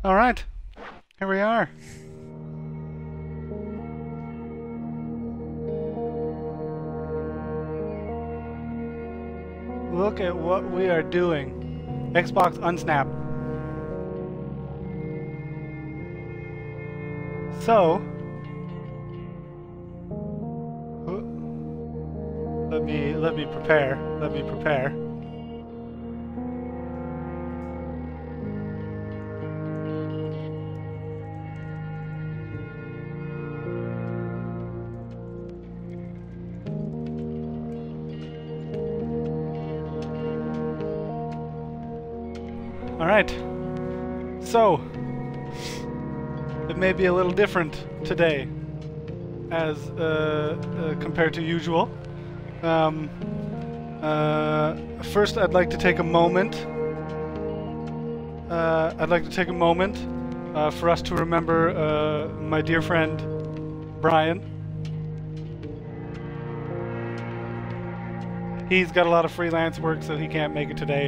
All right, here we are. Look at what we are doing. Xbox unsnap. So, let me prepare. Let me prepare. All right. So, it may be a little different today, as compared to usual. First, I'd like to take a moment. For us to remember my dear friend Brian. He's got a lot of freelance work, so he can't make it today.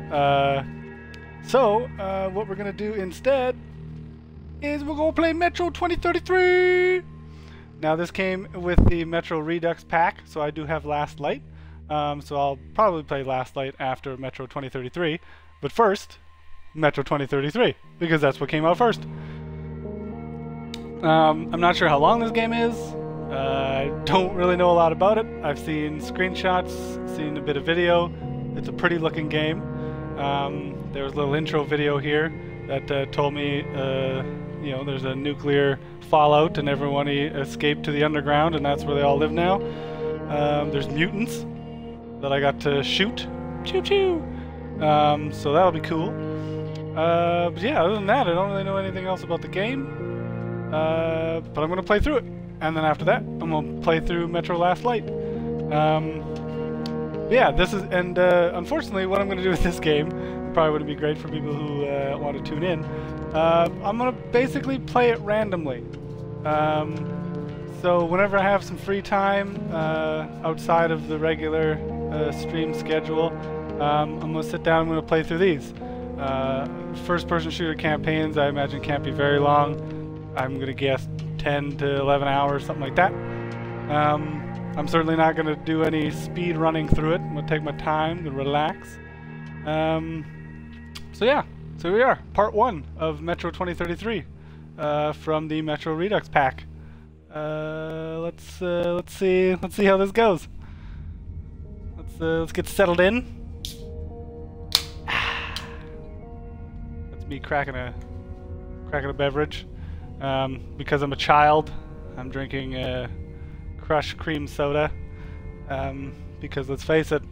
So what we're gonna do instead is we're gonna play Metro 2033. Now this came with the Metro Redux pack, so I do have Last Light. So I'll probably play Last Light after Metro 2033. But first, Metro 2033, because that's what came out first. I'm not sure how long this game is. I don't really know a lot about it. I've seen screenshots, seen a bit of video. It's a pretty looking game. There was a little intro video here that told me, you know, there's a nuclear fallout and everyone escaped to the underground and that's where they all live now. There's mutants that I got to shoot. Choo choo! So that'll be cool. But yeah, other than that, I don't really know anything else about the game. But I'm going to play through it. And then after that, I'm going to play through Metro Last Light. Yeah, this is, and unfortunately, what I'm going to do with this game probably wouldn't be great for people who want to tune in. I'm going to basically play it randomly. So whenever I have some free time outside of the regular stream schedule, I'm going to sit down and I'm going to play through these. First-person shooter campaigns, I imagine, can't be very long. I'm going to guess 10 to 11 hours, something like that. I'm certainly not going to do any speed running through it. I'm going to take my time to relax. So yeah, so here we are, part 1 of Metro 2033 from the Metro Redux pack. Let's see how this goes. Let's get settled in. That's me cracking a beverage. Because I'm a child, I'm drinking Crush cream soda. Because let's face it,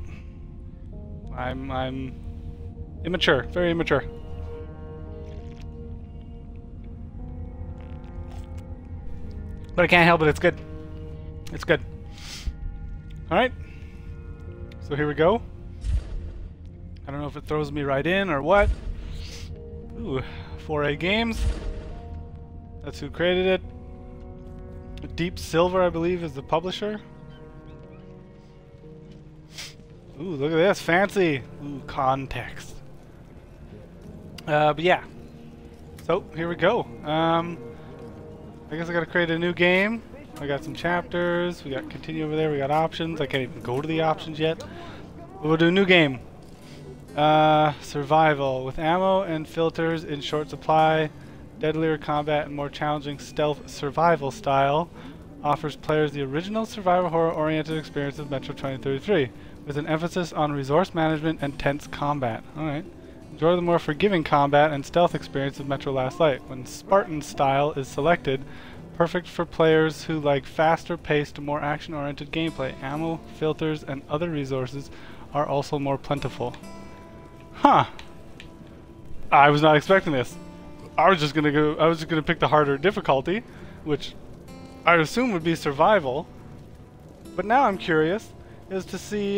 I'm immature, very immature. But I can't help it, it's good. It's good. Alright. So here we go. I don't know if it throws me right in or what. Ooh, 4A Games. That's who created it. Deep Silver, I believe, is the publisher. Ooh, look at this, fancy. Ooh, context. But yeah. So, here we go. I guess I gotta create a new game. I got some chapters, we got continue over there, we got options. I can't even go to the options yet. But we'll do a new game. Survival. With ammo and filters in short supply, deadlier combat and more challenging stealth survival style offers players the original survival horror-oriented experience of Metro 2033, with an emphasis on resource management and tense combat. Alright. Enjoy the more forgiving combat and stealth experience of Metro Last Light, when Spartan style is selected, perfect for players who like faster-paced, more action-oriented gameplay. Ammo, filters, and other resources are also more plentiful. Huh. I was not expecting this. I was just gonna pick the harder difficulty, which I assume would be survival. But now I'm curious as to see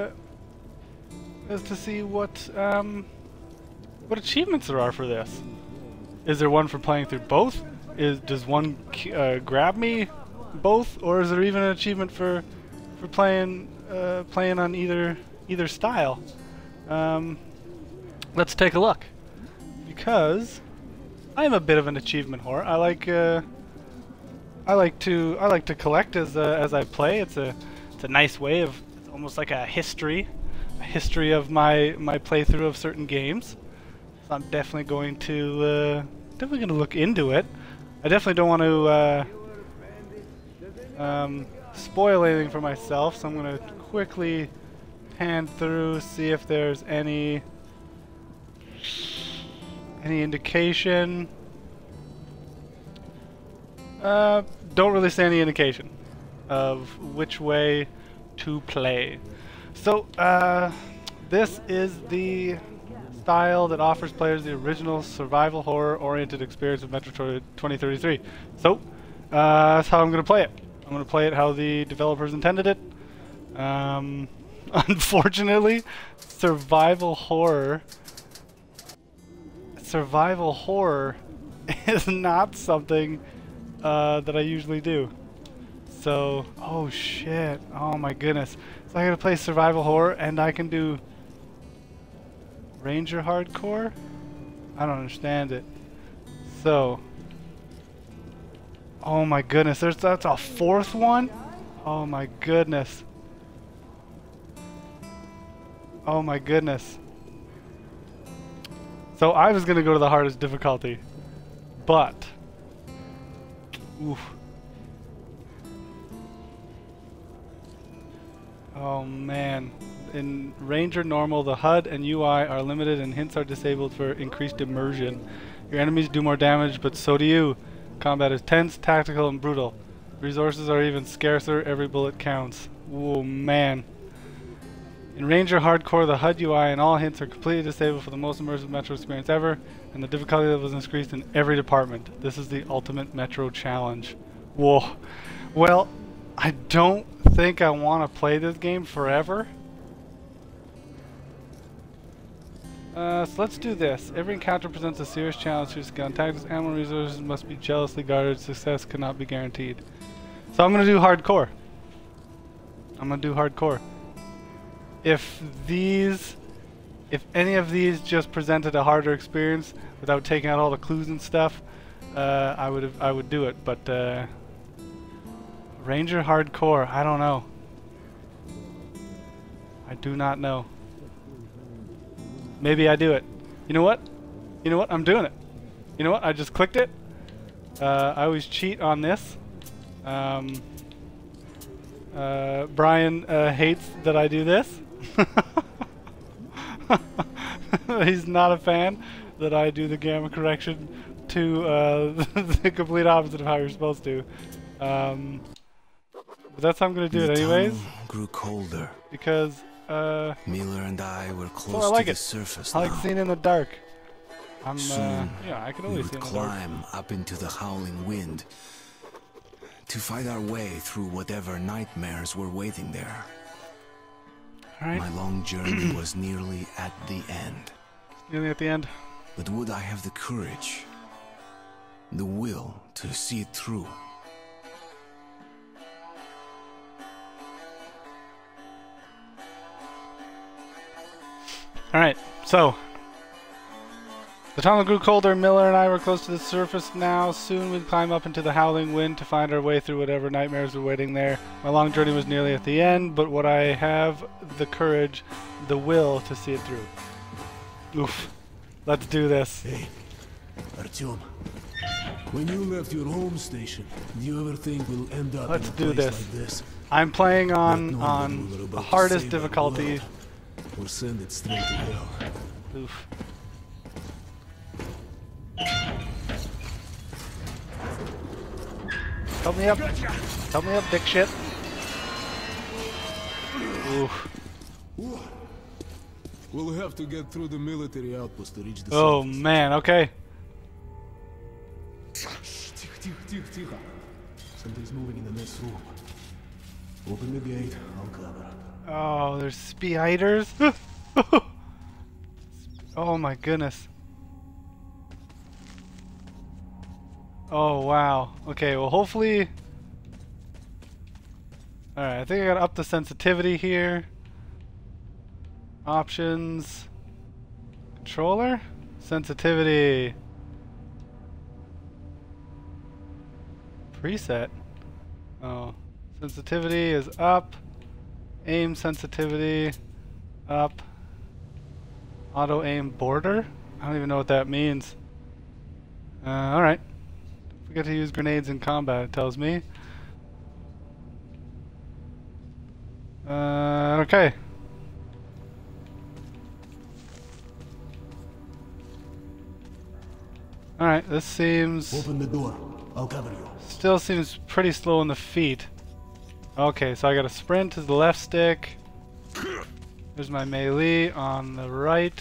what achievements there are for this. Is there one for playing through both? Does one grab me both, or is there even an achievement for playing on either style? Let's take a look, because I am a bit of an achievement whore. I like to collect as I play. It's a nice way of, it's almost like a history of my playthrough of certain games. So I'm definitely going to look into it. I definitely don't want to spoil anything for myself, so I'm going to quickly hand through, see if there's any indication. Don't really see any indication of which way to play. So, this is the style that offers players the original survival horror-oriented experience of Metro 2033. So, that's how I'm going to play it. I'm going to play it how the developers intended it. Unfortunately, survival horror is not something that I usually do. So, oh shit, oh my goodness. So I gotta play survival horror and I can do Ranger hardcore? I don't understand it. So, oh my goodness, that's a fourth one? Oh my goodness. Oh my goodness. So I was gonna go to the hardest difficulty, but oof. Oh man. In Ranger Normal, the HUD and UI are limited and hints are disabled for increased immersion. Your enemies do more damage, but so do you. Combat is tense, tactical, and brutal. Resources are even scarcer, every bullet counts. Oh man. In Ranger Hardcore, the HUD UI and all hints are completely disabled for the most immersive Metro experience ever, and the difficulty level is increased in every department. This is the ultimate Metro challenge. Whoa. Well, I don't think I want to play this game forever. So let's do this. Every encounter presents a serious challenge to skill and tactics. Animal resources must be jealously guarded. Success cannot be guaranteed. So I'm going to do hardcore. If any of these just presented a harder experience without taking out all the clues and stuff, I would do it. But Ranger hardcore, I don't know. I do not know. Maybe I do it. You know what? I'm doing it. You know what? I just clicked it. I always cheat on this. Brian hates that I do this. He's not a fan that I do the gamma correction to the complete opposite of how you're supposed to. But that's how I'm gonna do it anyways. Grew colder. Because Miller and I were close to the surface now. I like seeing in the dark. Soon, yeah, I can always see in the dark. climb up into the howling wind to fight our way through whatever nightmares were waiting there. Alright. My long journey was nearly at the end. Nearly at the end. But would I have the courage, the will to see it through? Alright, so the tunnel grew colder. Miller and I were close to the surface now. Soon we'd climb up into the howling wind to find our way through whatever nightmares were waiting there. My long journey was nearly at the end, but would I have the courage, the will to see it through? Oof. Let's do this. Hey, Artyom. When you left your home station, do you ever think we'll end up Let's in a do place this. like this? I'm playing on Not knowing that we were the about to hardest save our difficulty. world, or send it straight to hell. Oof. Help me up. Help me up, dick shit. Oof. We'll have to get through the military outpost to reach the Oh surface. man, okay. Тихо. Something's moving in the next room. Open the gate, I'll cover it. Oh, there's spiders. Oh my goodness. Oh wow. Okay, well hopefully... Alright, I think I gotta up the sensitivity here. Options. Controller? Sensitivity. Preset. Oh. Sensitivity is up. Aim sensitivity up. Auto aim border? I don't even know what that means. Alright. Forget to use grenades in combat, it tells me. Okay. Alright, this seems... Open the door. I'll cover you. Still seems pretty slow on the feet. Okay, so I gotta sprint to the left stick. There's my melee on the right.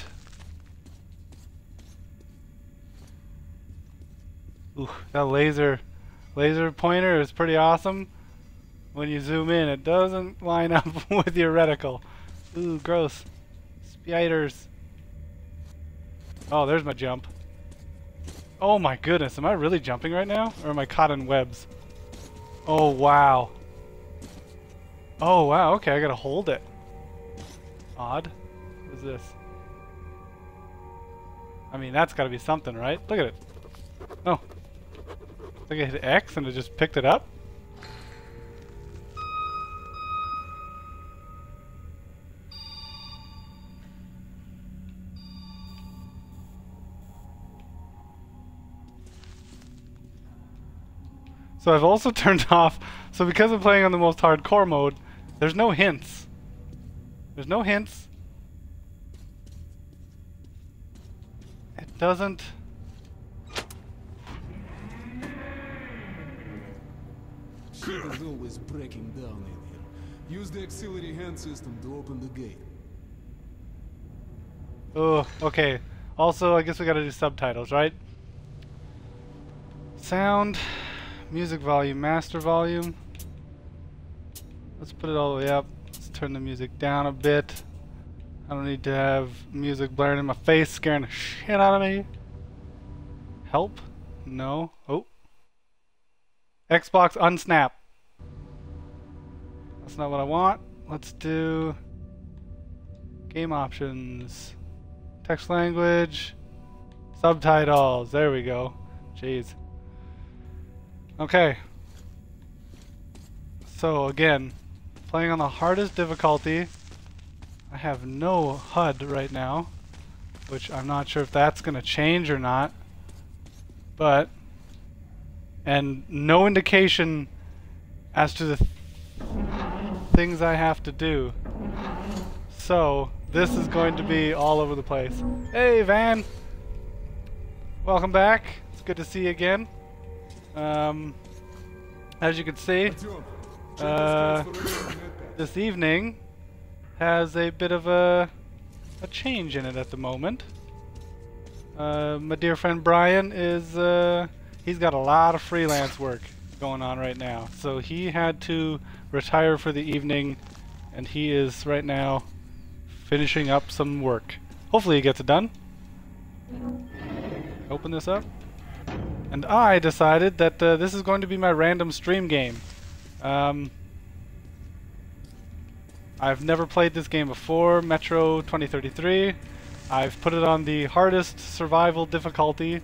Ooh, that laser pointer is pretty awesome. When you zoom in, it doesn't line up with your reticle. Ooh, gross. Spiders. Oh, there's my jump. Oh my goodness, am I really jumping right now? Or am I caught in webs? Oh wow. Oh wow, okay, I gotta hold it. Odd. What is this? I mean, that's gotta be something, right? Look at it. Oh. I think I hit X and it just picked it up? So I've also turned off, so because I'm playing on the most hardcore mode, there's no hints. There's no hints. It doesn't... Shit is always breaking down in here. Use the auxiliary hand system to open the gate. Oh, okay. Also, I guess we gotta do subtitles, right? Sound, music volume, master volume. Let's put it all the way up. Let's turn the music down a bit. I don't need to have music blaring in my face, scaring the shit out of me. Help? No. Oh. Xbox unsnap. That's not what I want. Let's do game options. Text language. Subtitles. There we go. Jeez. Okay. So again, playing on the hardest difficulty. I have no HUD right now, which I'm not sure if that's going to change or not. But, and no indication as to the things I have to do. So, this is going to be all over the place. Hey, Van! Welcome back. It's good to see you again. As you can see, this evening has a bit of a change in it at the moment. My dear friend Brian is, he's got a lot of freelance work going on right now. So he had to retire for the evening, and he is right now finishing up some work. Hopefully he gets it done. Open this up. And I decided that this is going to be my random stream game. I've never played this game before, Metro 2033. I've put it on the hardest survival difficulty,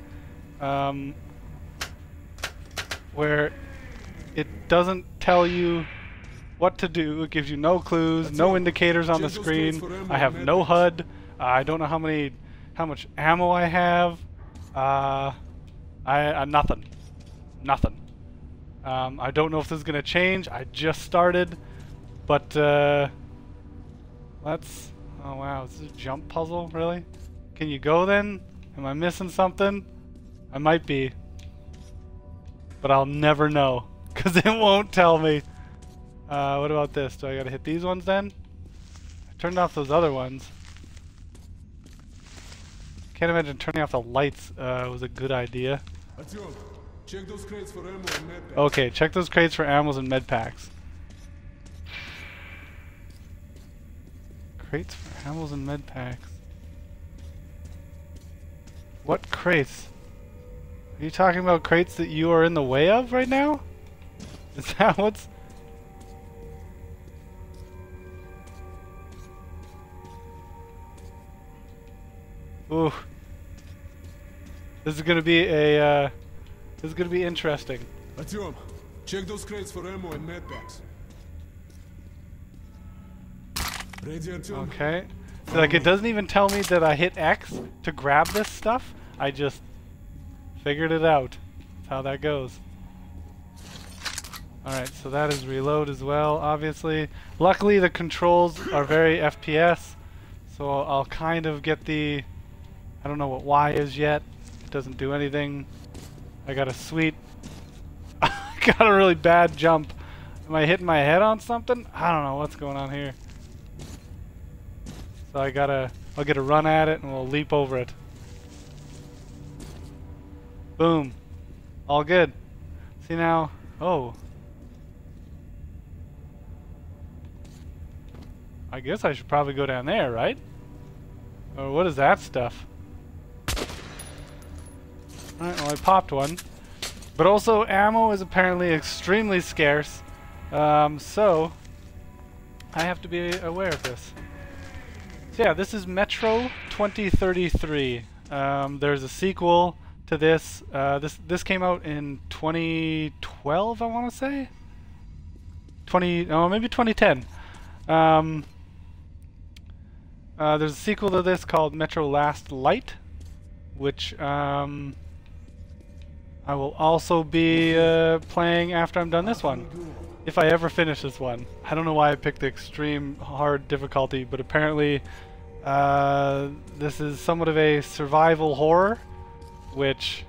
where it doesn't tell you what to do. It gives you no clues, no indicators on the screen. I have no HUD. I don't know how much ammo I have. Nothing. Nothing. I don't know if this is gonna change. I just started, but let's. Oh wow, is this a jump puzzle? Really? Can you go then? Am I missing something? I might be, but I'll never know because it won't tell me. What about this? Do I gotta hit these ones then? I turned off those other ones. Can't imagine turning off the lights was a good idea. Check those crates for ammo and med packs. Okay, check those crates for ammos and med packs. Crates for ammos and med packs. What crates? Are you talking about crates that you are in the way of right now? Is that what's... Ooh. This is gonna be a, this is gonna be interesting. Artyom, Check those crates for ammo and med packs. Ready, Artyom? Okay. So, like, it doesn't even tell me that I hit X to grab this stuff. I just figured it out. That's how that goes. Alright, so that is reload as well, obviously. Luckily, the controls are very FPS, so I'll kind of get the... I don't know what Y is yet. It doesn't do anything. I got a sweet... I got a really bad jump. Am I hitting my head on something? I don't know what's going on here. So I'll get a run at it and we'll leap over it. Boom. All good. See now, oh. I guess I should probably go down there, right? Or what is that stuff? Alright, well I popped one. But also ammo is apparently extremely scarce. So I have to be aware of this. So yeah, this is Metro 2033. There's a sequel to this. This came out in 2012, I want to say. Maybe 2010. There's a sequel to this called Metro Last Light, which I will also be playing after I'm done this one. If I ever finish this one. I don't know why I picked the extreme hard difficulty, but apparently this is somewhat of a survival horror, which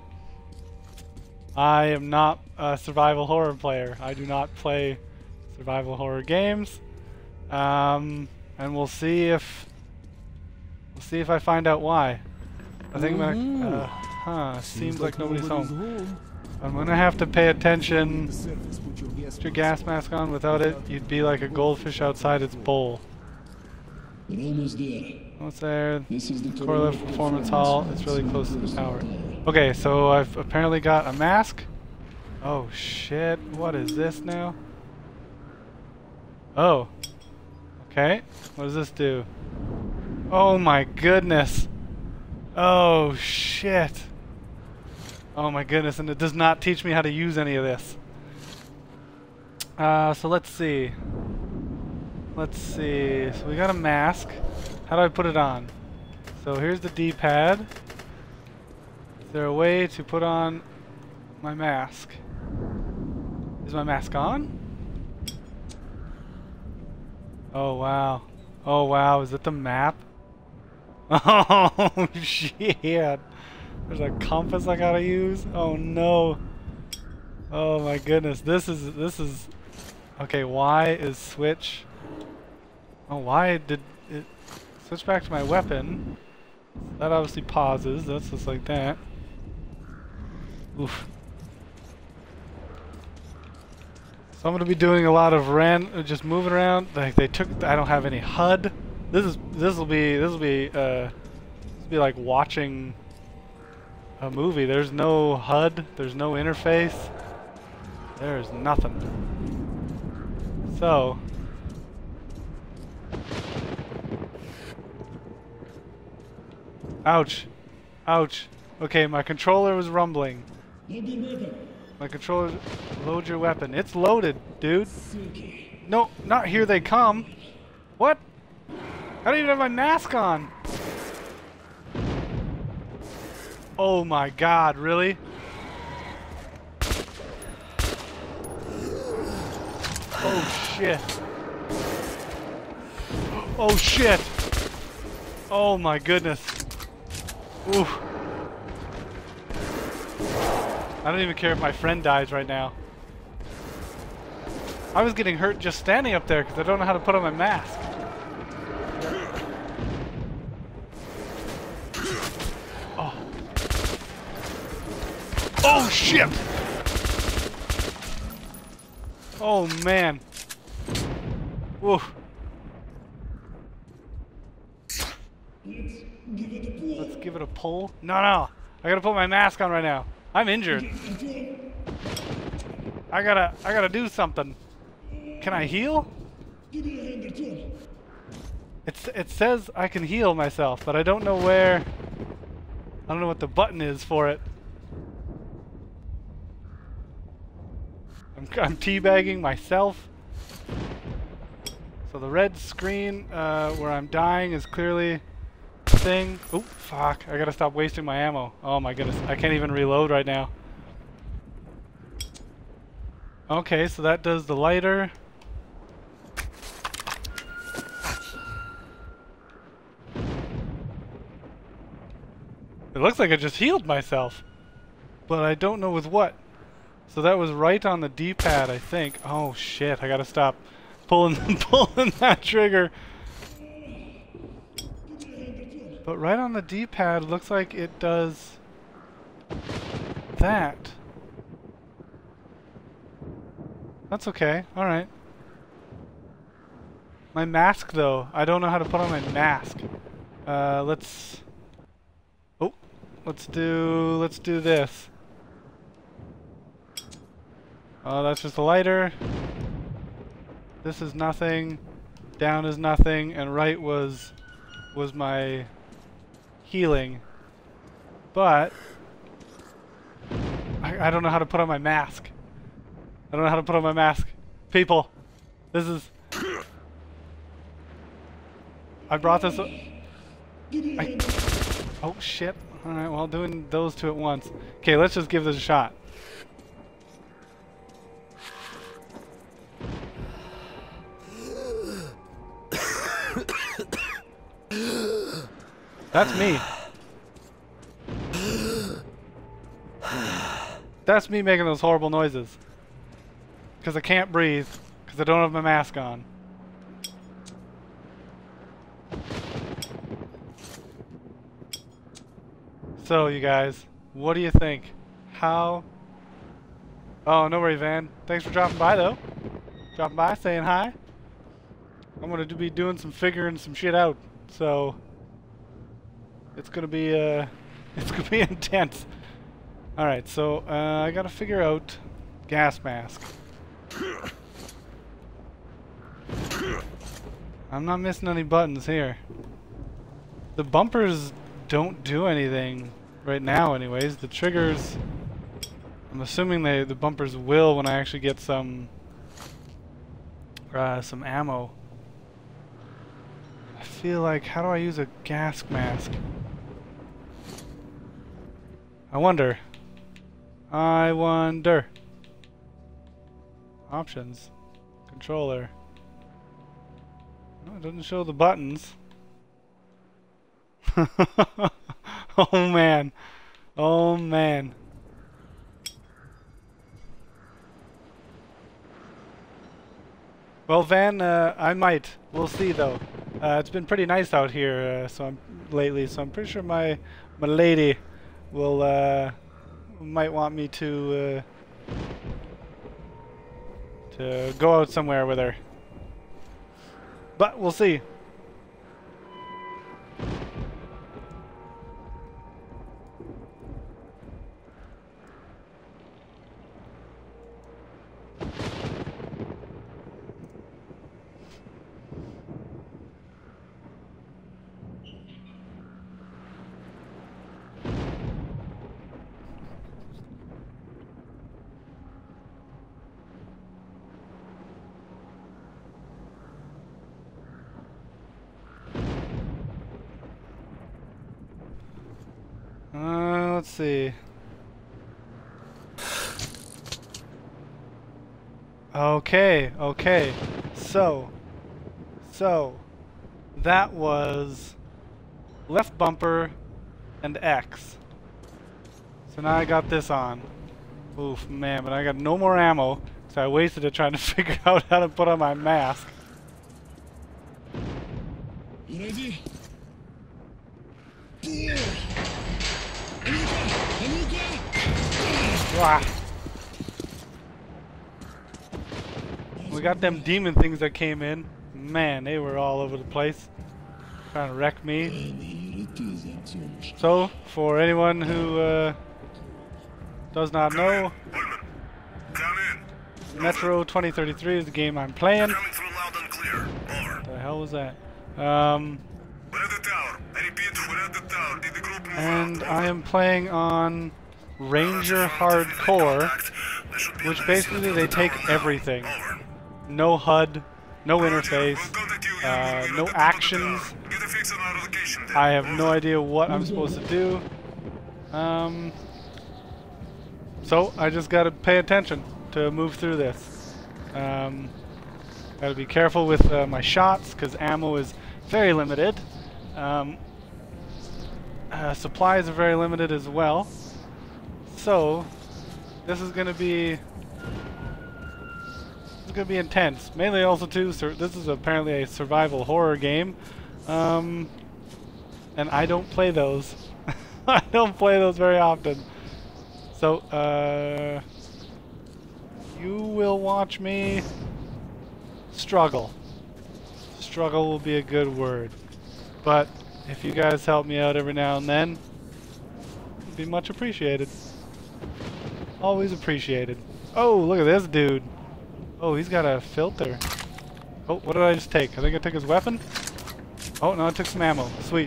I am not a survival horror player. I do not play survival horror games. And we'll see if I find out why. I think I'm gonna seems like nobody's home. I'm gonna have to pay attention. Put your gas mask on. Without it, you'd be like a goldfish outside its bowl. What's there? Core Lift Performance Hall. It's really close to the tower. Okay, so I've apparently got a mask. Oh shit, what is this now? Oh. Okay, what does this do? Oh my goodness. Oh shit. Oh my goodness, and it does not teach me how to use any of this. So let's see. Let's see. So we got a mask. How do I put it on? So here's the D-pad. Is there a way to put on my mask? Is my mask on? Oh wow. Oh wow, is it the map? Oh shit. There's a compass I gotta use? Oh no. Oh my goodness. This is okay, Y is switch. Oh, why did it switch back to my weapon? That obviously pauses. That's just like that. Oof. So I'm gonna be doing a lot of just moving around. Like they took. I don't have any HUD. This will be like watching a movie. There's no HUD. There's no interface. There's nothing. So. Ouch. Ouch. Okay, my controller was rumbling. My controller... Load your weapon. It's loaded, dude. No, not here they come. What? I don't even have my mask on. Oh my god, really? Oh shit. Oh shit. Oh my goodness. Oof. I don't even care if my friend dies right now. I was getting hurt just standing up there because I don't know how to put on my mask. Oh. Oh shit! Oh man. Oof. Let's give it a pull. No, no. I gotta put my mask on right now. I'm injured. I gotta do something. Can I heal? It says I can heal myself, but I don't know where. I don't know what the button is for it. I'm teabagging myself. So the red screen where I'm dying is clearly a thing. Oh, fuck. I gotta stop wasting my ammo. Oh my goodness. I can't even reload right now. Okay, so that does the lighter. It looks like I just healed myself. But I don't know with what. So that was right on the D-pad, I think. Oh shit, I gotta stop pulling that trigger. But right on the D-pad looks like it does that. That's okay, alright. My mask though, I don't know how to put on my mask. Let's do this. Oh, that's just a lighter. This is nothing. Down is nothing, and right was my healing. But I don't know how to put on my mask. I don't know how to put on my mask. People, this is... I brought this... Oh shit. Alright, well, doing those two at once. Okay, let's just give this a shot. That's me. That's me making those horrible noises. Because I can't breathe. Because I don't have my mask on. So, you guys, what do you think? How... Oh, no worry, Van. Thanks for dropping by, though. Dropping by, saying hi. I'm going to be doing some figuring some shit out. So... It's gonna be intense. Alright, so I gotta figure out gas mask. I'm not missing any buttons here. The bumpers don't do anything right now anyways. The triggers, I'm assuming the bumpers will when I actually get some ammo. I feel like, how do I use a gas mask? I wonder. Options. Controller. No, it doesn't show the buttons. Oh man. Oh man. Well, Van, I might. We'll see though. It's been pretty nice out here lately, so I'm pretty sure my lady will might want me to go out somewhere with her. But we'll see. Let's see. Okay. So that was left bumper and X. So now I got this on. Oof, man, but I got no more ammo, so I wasted it trying to figure out how to put on my mask. You ready? Wah. We got them demon things that came in. Man, they were all over the place, trying to wreck me. So, for anyone who does not know, Metro 2033 is the game I'm playing. What the hell was that? And I am playing on Ranger Hardcore, which basically they take everything. No HUD, no interface, no actions. I have no idea what I'm supposed to do. So I just gotta pay attention to move through this. Gotta be careful with my shots because ammo is very limited. Supplies are very limited as well. So this is gonna be intense. Mainly also too, this is apparently a survival horror game, and I don't play those. I don't play those very often. So you will watch me struggle. Struggle will be a good word, but if you guys help me out every now and then, it'd be much appreciated. Always appreciated. Oh, look at this dude. Oh, he's got a filter. Oh, what did I just take? I think I took his weapon. Oh, no, I took some ammo. Sweet.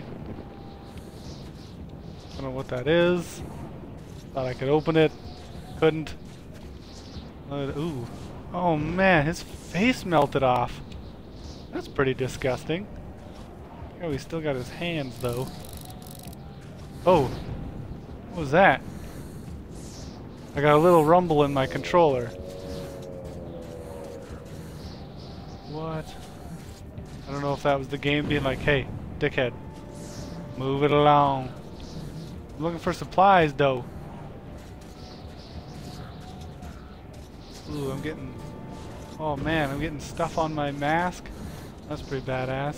I don't know what that is. Thought I could open it. Couldn't. Ooh. Oh, man, his face melted off. That's pretty disgusting. Oh, he's still got his hands, though. Oh. What was that? I got a little rumble in my controller. What? I don't know if that was the game being like, hey, dickhead, move it along. I'm looking for supplies, though. Ooh, I'm getting... Oh, man, I'm getting stuff on my mask. That's pretty badass.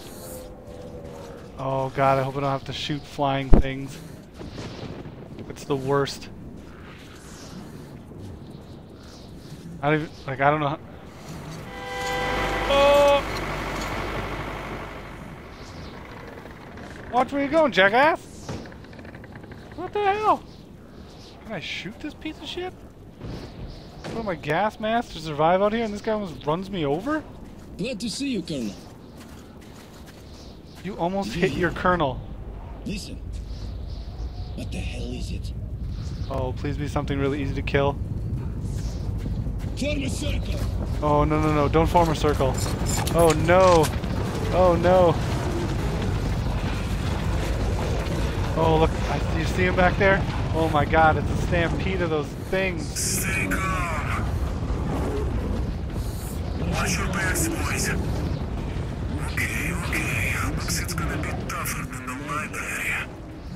Oh, God, I hope I don't have to shoot flying things. It's the worst. I don't even... Like, I don't know how... Oh! Watch where you're going, jackass! What the hell? Can I shoot this piece of shit? Put my gas mask to survive out here and this guy almost runs me over? Glad to see you, Colonel. You almost hit your colonel. Listen. What the hell is it? Oh, please be something really easy to kill. Form a circle! Oh, no, no, no. Don't form a circle. Oh, no. Oh, no. Oh, look. Do you see him back there? Oh, my God. It's a stampede of those things. Stay calm. Watch your backs, boys. Okay, okay. Looks it's gonna be tougher than the library.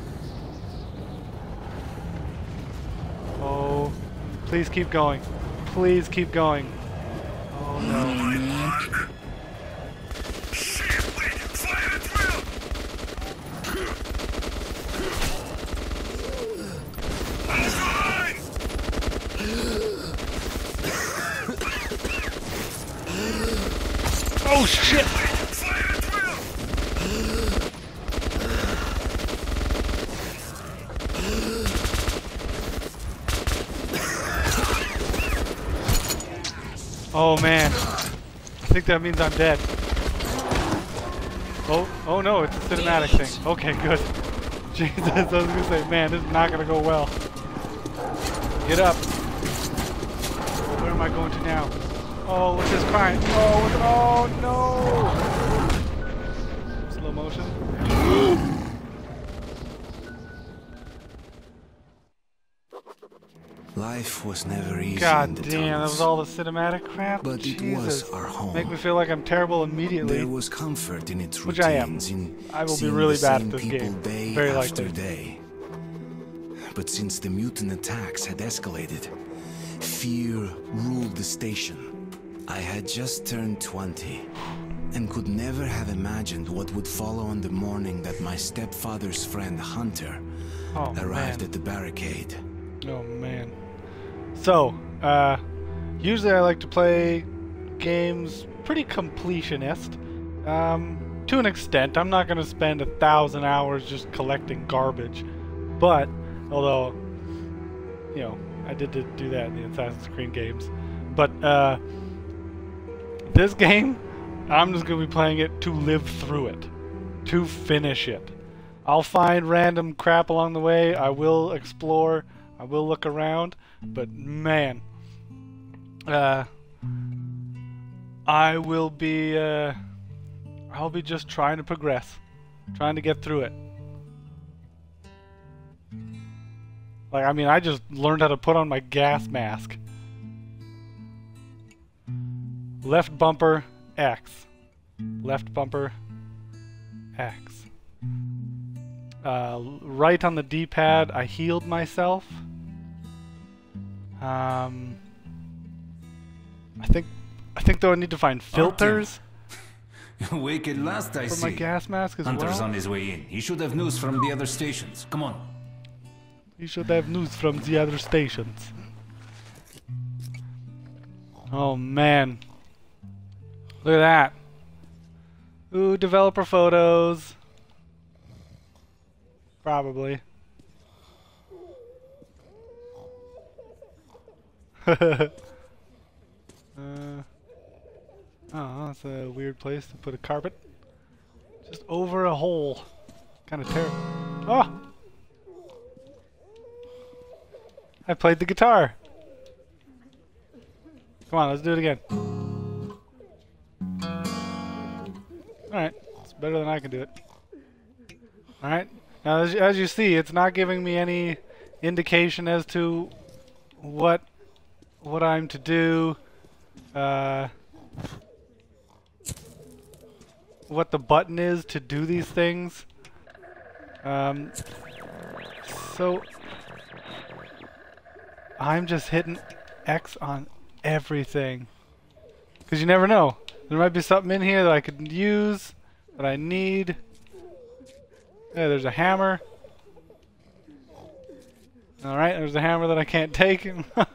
Oh, please keep going. Please keep going. Oh, no. My mark. Shit, wait! Fire at will! Oh, shit! Fire at will! Oh, man. I think that means I'm dead. Oh no, it's a cinematic thing. Okay, good. Jesus, I was gonna say, man, this is not gonna go well. Get up. Where am I going to now? Oh, look at this crying. Oh, no! Slow motion. Life was never easy. God in the damn, that tunnels, was all the cinematic crap? but Jesus. it was our home. Make me feel like I'm terrible immediately. There was comfort in its Which I am. routines. In I will be seeing really the bad same at this people game. day Very after likely. day. But since the mutant attacks had escalated, fear ruled the station. I had just turned 20 and could never have imagined what would follow on the morning that my stepfather's friend Hunter arrived at the barricade. Oh man. So, usually I like to play games pretty completionist. To an extent, I'm not going to spend 1,000 hours just collecting garbage. But, although, you know, I did do that in the Assassin's Creed games. But, this game, I'm just going to be playing it to live through it. To finish it. I'll find random crap along the way. I will explore. I will look around. But, man, I will be, I'll be just trying to progress. Trying to get through it. Like, I mean, I just learned how to put on my gas mask. Left bumper, X. Left bumper, X. Right on the D-pad, I healed myself. I think though I need to find filters Awake at last, I for see. my gas mask as Hunter's well. on his way in. He should have news from the other stations. Come on. You should have news from the other stations. Oh man. Look at that. Ooh, developer photos. Probably. Oh, that's a weird place to put a carpet. Just over a hole. Kind of terrible. Oh! I played the guitar. Come on, let's do it again. Alright, it's better than I can do it. Alright, now as you see, it's not giving me any indication as to what I'm to do, what the button is to do these things. So I'm just hitting X on everything. Because you never know. There might be something in here that I could use, that I need. Yeah, there's a hammer. Alright, there's a hammer that I can't take.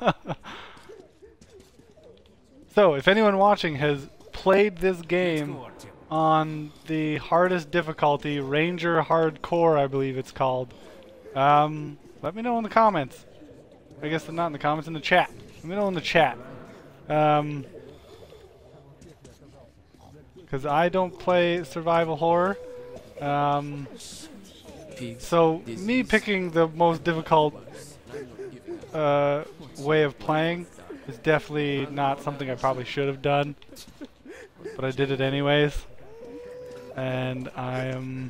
So, if anyone watching has played this game on the hardest difficulty, Ranger Hardcore, I believe it's called, let me know in the comments. I guess not in the comments, in the chat. Let me know in the chat. Because I don't play survival horror. So, me picking the most difficult way of playing is definitely not something I probably should have done. But I did it anyways. And I am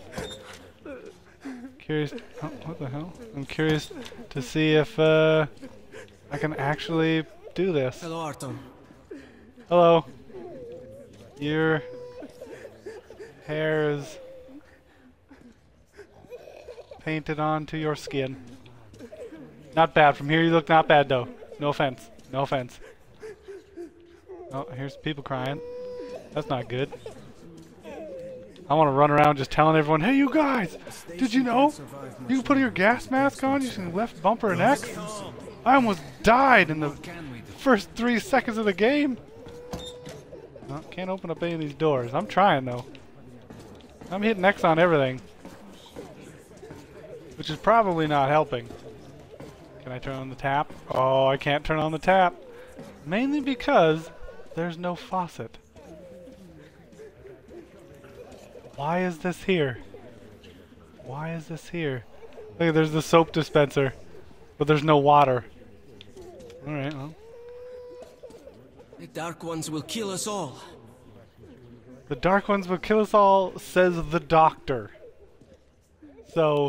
curious. Oh, what the hell? I'm curious to see if I can actually do this. Hello, Arton. Hello. Your hair is painted onto your skin. Not bad. From here you look not bad though. No offense. No offense. Oh, here's people crying. That's not good. I want to run around just telling everyone, hey you guys, did you know you can put your gas mask on using left bumper and X? I almost died in the first 3 seconds of the game. Oh, can't open up any of these doors. I'm trying though. I'm hitting X on everything. Which is probably not helping. Can I turn on the tap? Oh, I can't turn on the tap. Mainly because there's no faucet. Why is this here? Why is this here? Look, there's the soap dispenser. But there's no water. Alright, well. The Dark Ones will kill us all. The Dark Ones will kill us all, says the doctor. So,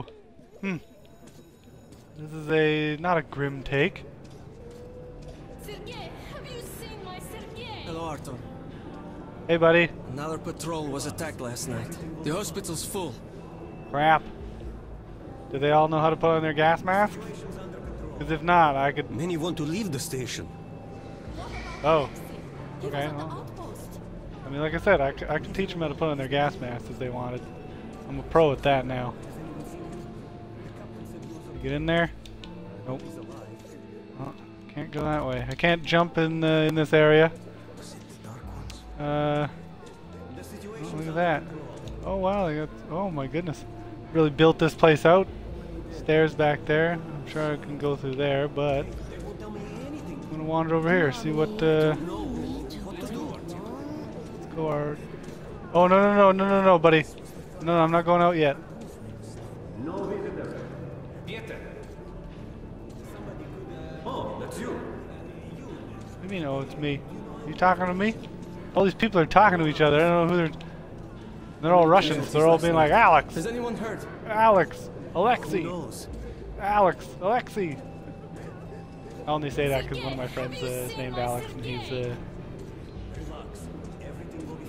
this is not a grim take. Sergei, have you seen my Sergei? Hello, Arton. Hey, buddy. Another patrol was attacked last night. The hospital's full. Crap. Do they all know how to put on their gas masks? Because if not, I could... Many want to leave the station. Oh. He Okay, was on the well. outpost. I mean, like I said, I can teach them how to put on their gas masks if they wanted. I'm a pro at that now. Get in there? Nope. Oh, can't go that way. I can't jump in this area. Oh, look at that. Oh wow, they got, oh my goodness. Really built this place out. Stairs back there. I'm sure I can go through there, but I'm gonna wander over here, see what let's go our... Oh no, buddy. No, I'm not going out yet. What do you mean, oh, it's me? You talking to me? All these people are talking to each other. I don't know who they're... They're all Russians. They're all being like, Alex! Has anyone heard? Alex! Alexei! Who knows? Alex! Alexei! I only say that because one of my friends is named Alex and he's Relax. Everything will be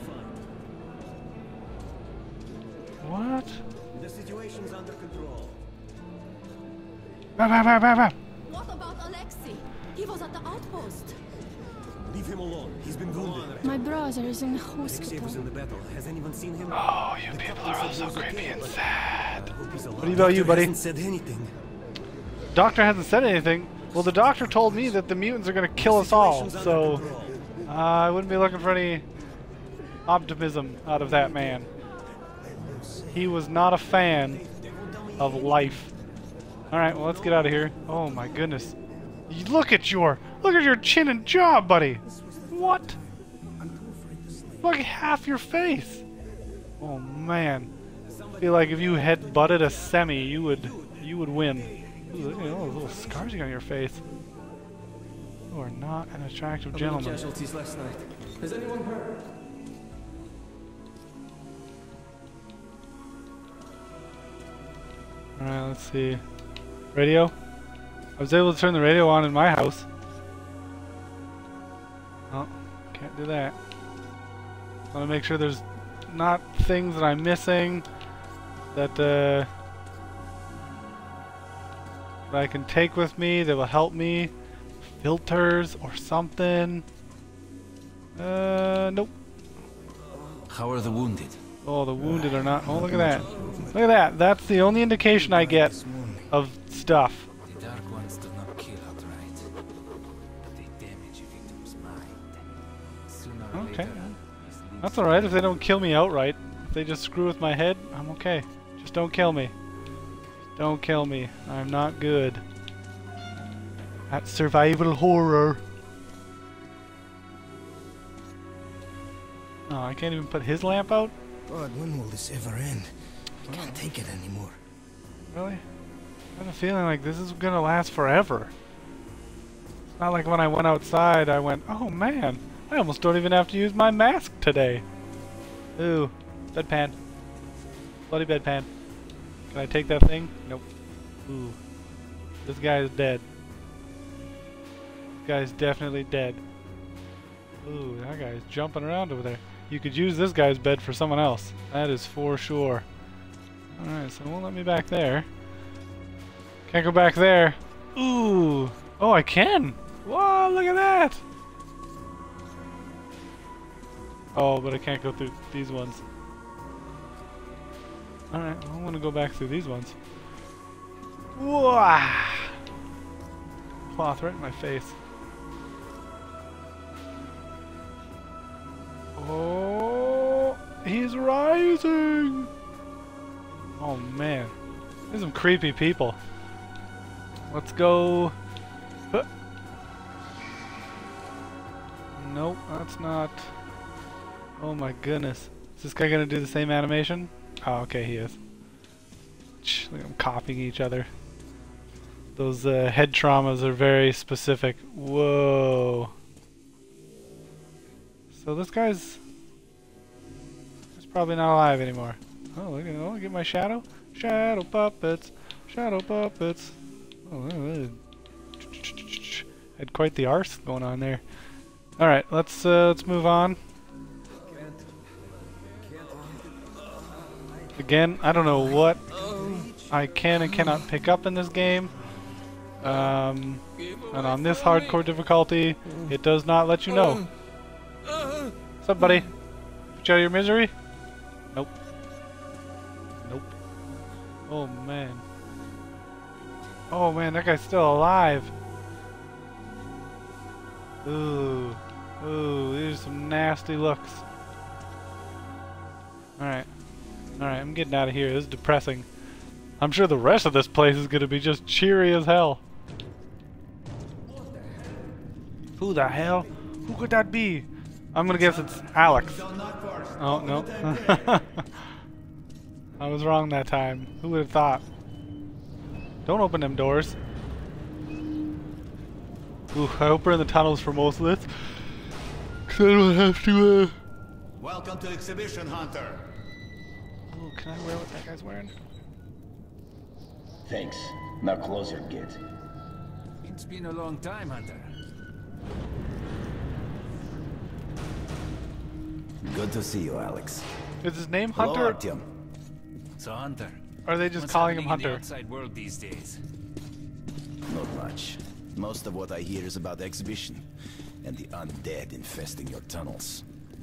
fine. What? The situation's under control. Bam, bam, bam, bam, bam. What about Alexei? He was at the outpost. Leave him alone. He's been wounded. My brother is in the Alexei was hospital. in the battle. Has anyone seen him? Oh, you people are all so creepy and sad. What about you, buddy? Hasn't said anything. Doctor hasn't said anything. Well, the doctor told me that the mutants are going to kill us all, so I wouldn't be looking for any optimism out of that man. He was not a fan of life. Alright, well, let's get out of here. Oh my goodness. Look at your chin and jaw, buddy. What? Look at half your face. Oh man. I feel like if you had butted a semi, you would win. Ooh, look at all those little scars you got on your face. You are not an attractive How many gentleman. casualties last night? Has anyone heard? Alright, let's see. Radio? I was able to turn the radio on in my house. Oh, can't do that. I want to make sure there's not things that I'm missing that I can take with me that will help me. Filters or something. Nope. How are the wounded? Oh, the wounded are not. Oh, look at that. Look at that. That's the only indication I get of stuff. The Dark Ones do not kill outright, but they damage a victim's mind. Sooner or Okay. later, this leads That's alright if they don't kill me outright. If they just screw with my head, I'm okay. Just don't kill me. Don't kill me. I'm not good at survival horror. Oh, I can't even put his lamp out? God, when will this ever end? I can't take it anymore. Really? I have a feeling like this is gonna last forever. It's not like when I went outside, I went, oh man, I almost don't even have to use my mask today. Ooh, bedpan. Bloody bedpan. Can I take that thing? Nope. Ooh. This guy is dead. This guy's definitely dead. Ooh, that guy's jumping around over there. You could use this guy's bed for someone else. That is for sure. Alright, so it won't let me back there. Can't go back there. Ooh. Oh, I can. Whoa, look at that. Oh, but I can't go through these ones. Alright, well, I want to go back through these ones. Whoa! Cloth right in my face. Oh, he's rising! Oh man, there's some creepy people. Let's go. Huh. Nope, that's not. Oh my goodness. Is this guy gonna do the same animation? Oh, okay, he is. Look at them copying each other. Those head traumas are very specific. Whoa. So this guy's probably not alive anymore. Oh, look at my shadow. Shadow puppets. Shadow puppets. Oh, had quite the arse going on there. All right, let's move on. Again, I don't know what I can and cannot pick up in this game. And on this hardcore difficulty, it does not let you know. What's up, buddy? Put you out of your misery? Nope. Nope. Oh, man. Oh, man, that guy's still alive. Ooh. Ooh, these are some nasty looks. Alright. Alright, I'm getting out of here. This is depressing. I'm sure the rest of this place is going to be just cheery as hell. Who the hell? Who could that be? I'm going to guess it's Alex. Oh, no. I was wrong that time. Who would have thought? Don't open them doors. Ooh, I hope we're in the tunnels for most of this. So I don't have to, Welcome to Exhibition Hunter. Ooh, can I wear what that guy's wearing? Thanks. Now closer, kid. It's been a long time, Hunter. Good to see you, Alex. Is his name Hello, Hunter? Artyom. So, Hunter. Or are they just What's calling him happening in Hunter? the outside world these days? Not much. Most of what I hear is about the exhibition and the undead infesting your tunnels.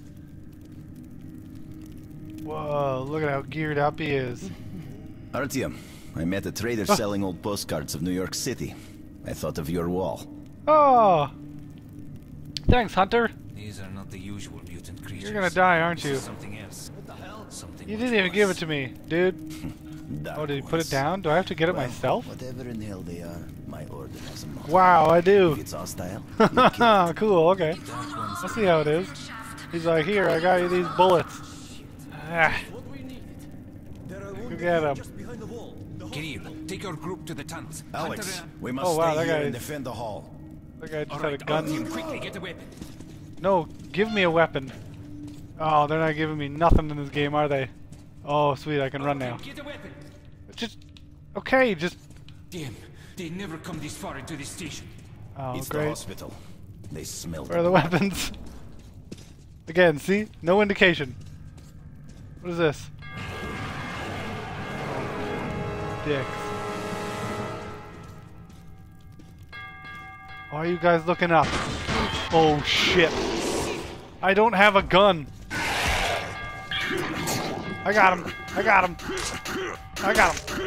Whoa, look at how geared up he is. Artyom, I met a trader selling old postcards of New York City. I thought of your wall. Oh! Thanks, Hunter. These are not the usual mutant creatures. You're gonna die, aren't This you? is something else. What the hell? Something You much didn't even give it worse. to me, dude. Oh, did he put it down? Do I have to get it Well, myself? Whatever in hell they are, my order has a motto. Wow, I If do. it's hostile, you kill it. Cool, okay. Let's see how it is. He's like, here, I got you these bullets. Ah, What we need. There are go wounded get him. just behind the wall. The Kirill, take your group to the tunnels. Alex, Hunter, we must Oh, wow, stay that here and guy's- defend the hall. That guy just all had a right, gun. Artyom, quickly get a weapon. No, give me a weapon. Oh, they're not giving me nothing in this game, are they? Oh, sweet, I can run now. Get a weapon. Just, okay, just, Damn, they never come this far into the station. oh, It's the great. hospital. They smell Where are the weapons? Again, see? No indication. What is this? Dicks. Why are you guys looking up? Oh shit. I don't have a gun. I got him. I got him. I got him.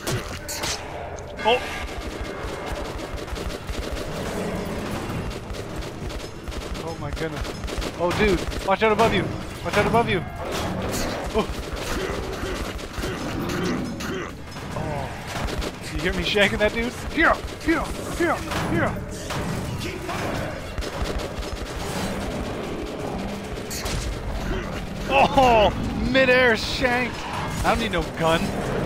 Oh. Oh my goodness. Oh dude, watch out above you. Watch out above you. Oh. Oh. You hear me shanking that dude? Here, here, here, here. Oh, mid-air shank. I don't need no gun.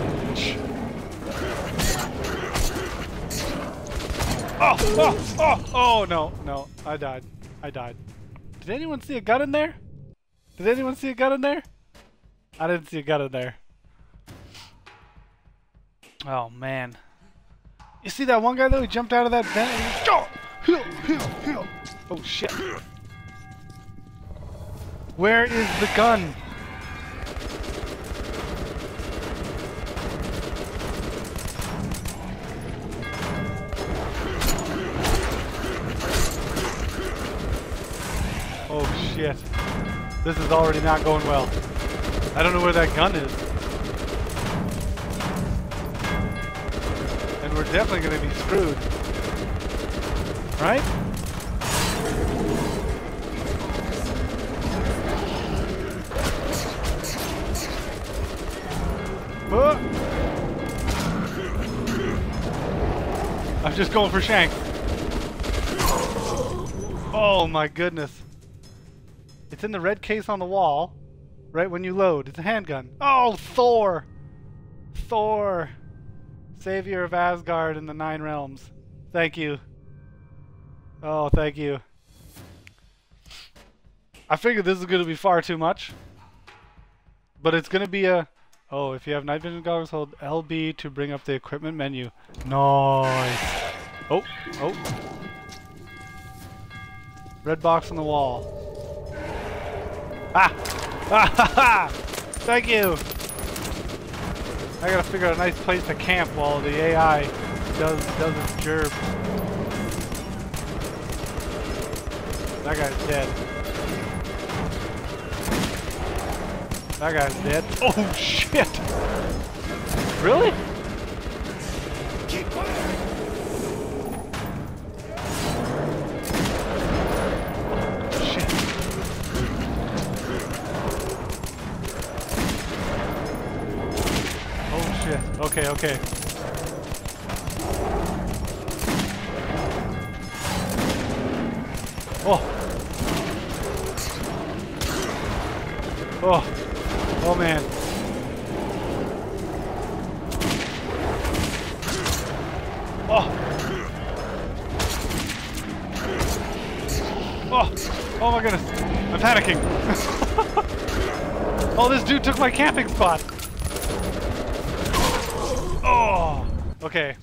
Oh, oh, oh, oh, no, no, I died. I died. Did anyone see a gun in there? Did anyone see a gun in there? I didn't see a gun in there. Oh, man. You see that one guy, though? He jumped out of that vent and he... Oh, shit. Where is the gun? Oh shit. This is already not going well. I don't know where that gun is. And we're definitely going to be screwed. Right? I'm just going for Shank. Oh my goodness. It's in the red case on the wall, right when you load. It's a handgun. Oh, Thor! Thor! Savior of Asgard and the Nine Realms. Thank you. Oh, thank you. I figured this is going to be far too much. But it's going to be a... Oh, if you have night vision goggles, hold LB to bring up the equipment menu. Nice. Oh, oh. Red box on the wall. Ah! Ah ha ha! Thank you! I gotta figure out a nice place to camp while the AI does its gerb. That guy's dead. That guy's dead. Oh shit! Really? Shit. Oh shit. Okay, okay. Oh. Oh. Oh man. Oh. Oh! Oh my goodness! I'm panicking! Oh, this dude took my camping spot! Oh! Okay.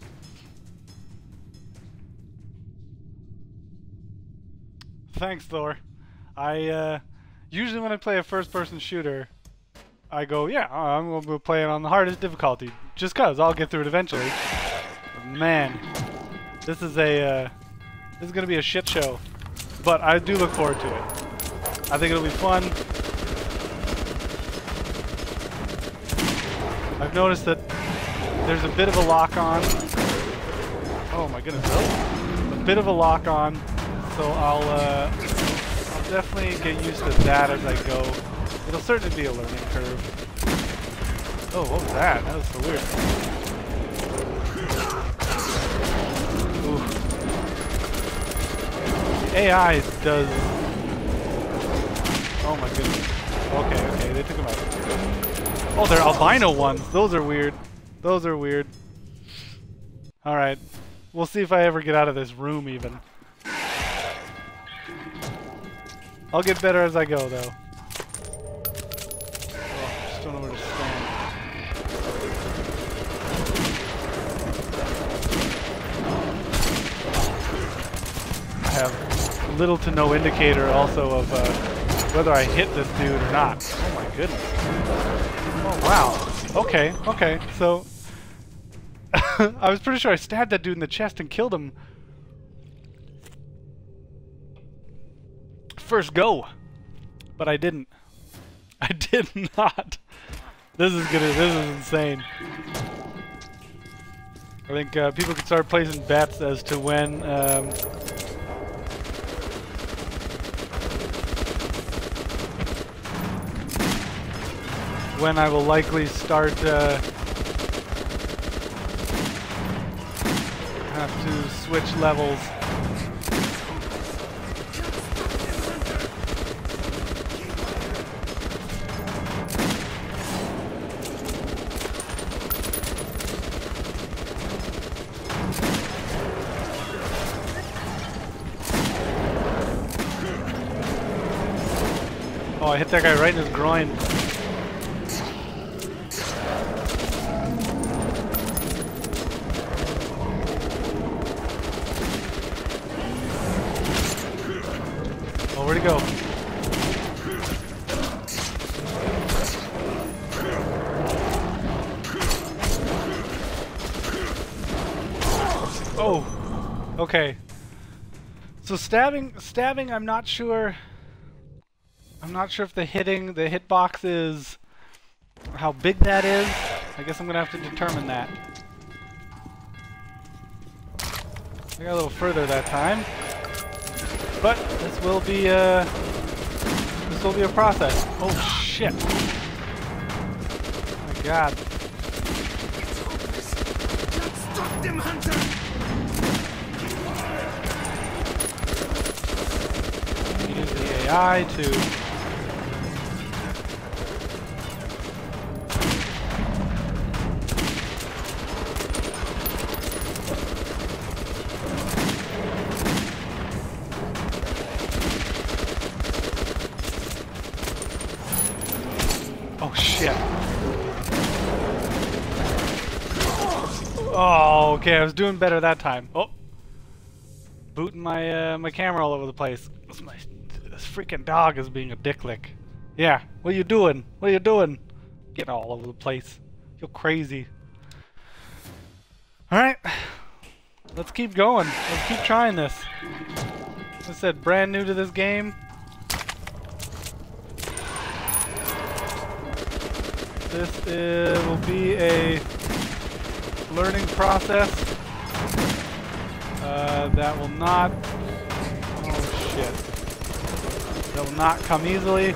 Thanks, Thor. Usually when I play a first-person shooter, I go, yeah, I'm going to play it on the hardest difficulty. Just cause, I'll get through it eventually. But man, this is going to be a shit show. But I do look forward to it. I think it'll be fun. I've noticed that there's a bit of a lock-on. Oh my goodness, really? A bit of a lock-on. So I'll definitely get used to that as I go. It'll certainly be a learning curve. Oh, what was that? That was so weird. Ooh. AI does... Oh my goodness. Okay, they took them out. Oh, they're albino ones. Those are weird. Those are weird. Alright. We'll see if I ever get out of this room even. I'll get better as I go, though. Oh, just don't know where to stand. I have little to no indicator also of whether I hit this dude or not. Oh my goodness. Oh wow. Okay, so... I was pretty sure I stabbed that dude in the chest and killed him. First go, but I didn't. I did not. This is insane. I think people can start placing bets as to when I will likely start have to switch levels. Oh, I hit that guy right in his groin. Oh, where'd he go? Oh, okay. So stabbing, I'm not sure. I'm not sure if the hitbox is how big that is. I guess I'm gonna have to determine that. I got a little further that time, but this will be a process. Oh shit! Oh my god! Stop them, Hunter! Use the AI to. Oh shit. Oh, okay, I was doing better that time. Oh. Booting my my camera all over the place. This freaking dog is being a dicklick. Yeah, what are you doing? What are you doing? Getting all over the place. You're crazy. Alright. Let's keep going. Let's keep trying this. As I said, brand new to this game. This will be a learning process that will not... Oh shit. That will not come easily.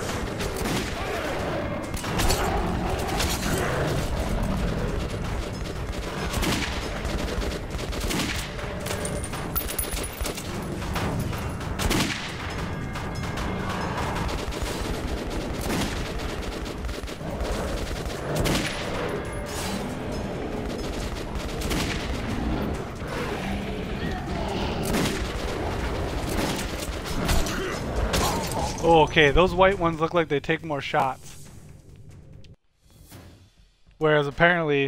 Oh, okay, those white ones look like they take more shots. Whereas apparently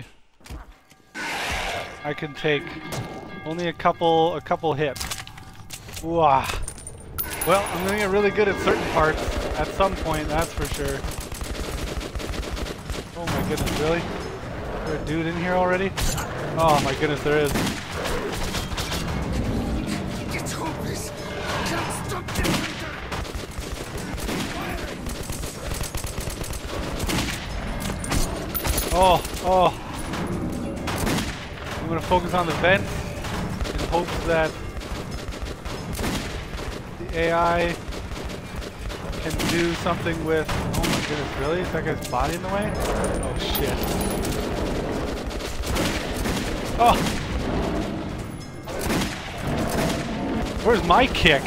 I can take only a couple hits. Wah. Well, I'm gonna get really good at certain parts at some point, that's for sure. Oh my goodness, really? Is there a dude in here already? Oh my goodness, there is. It's hopeless. Can't stop this hunter. Oh. I'm gonna focus on the vents in hopes that the AI can do something with... Oh my goodness, really? Is that guy's body in the way? Oh shit. Oh! Where's my kick?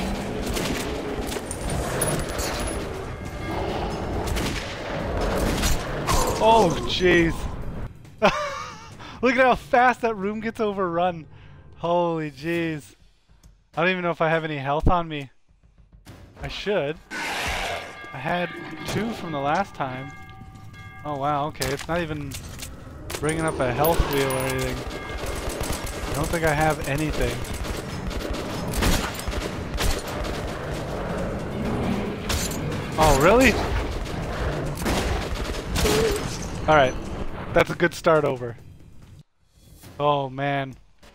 Oh jeez. Look at how fast that room gets overrun. Holy jeez. I don't even know if I have any health on me. I should. I had 2 from the last time. Oh wow, okay. It's not even bringing up a health wheel or anything. I don't think I have anything. Oh, really? Alright. That's a good start over. Oh man.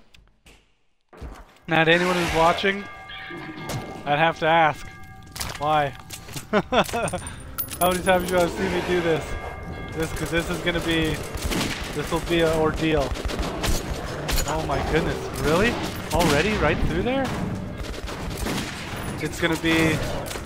Now to anyone who's watching, I'd have to ask, why? How many times do you want to see me do this? Because this is gonna be, this will be an ordeal. Oh my goodness, really? Already? Right through there? It's gonna be...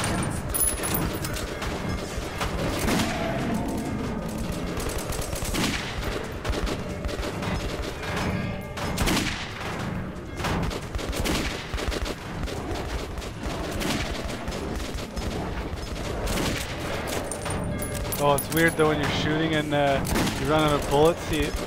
Oh, it's weird though when you're shooting and you run out of bullets.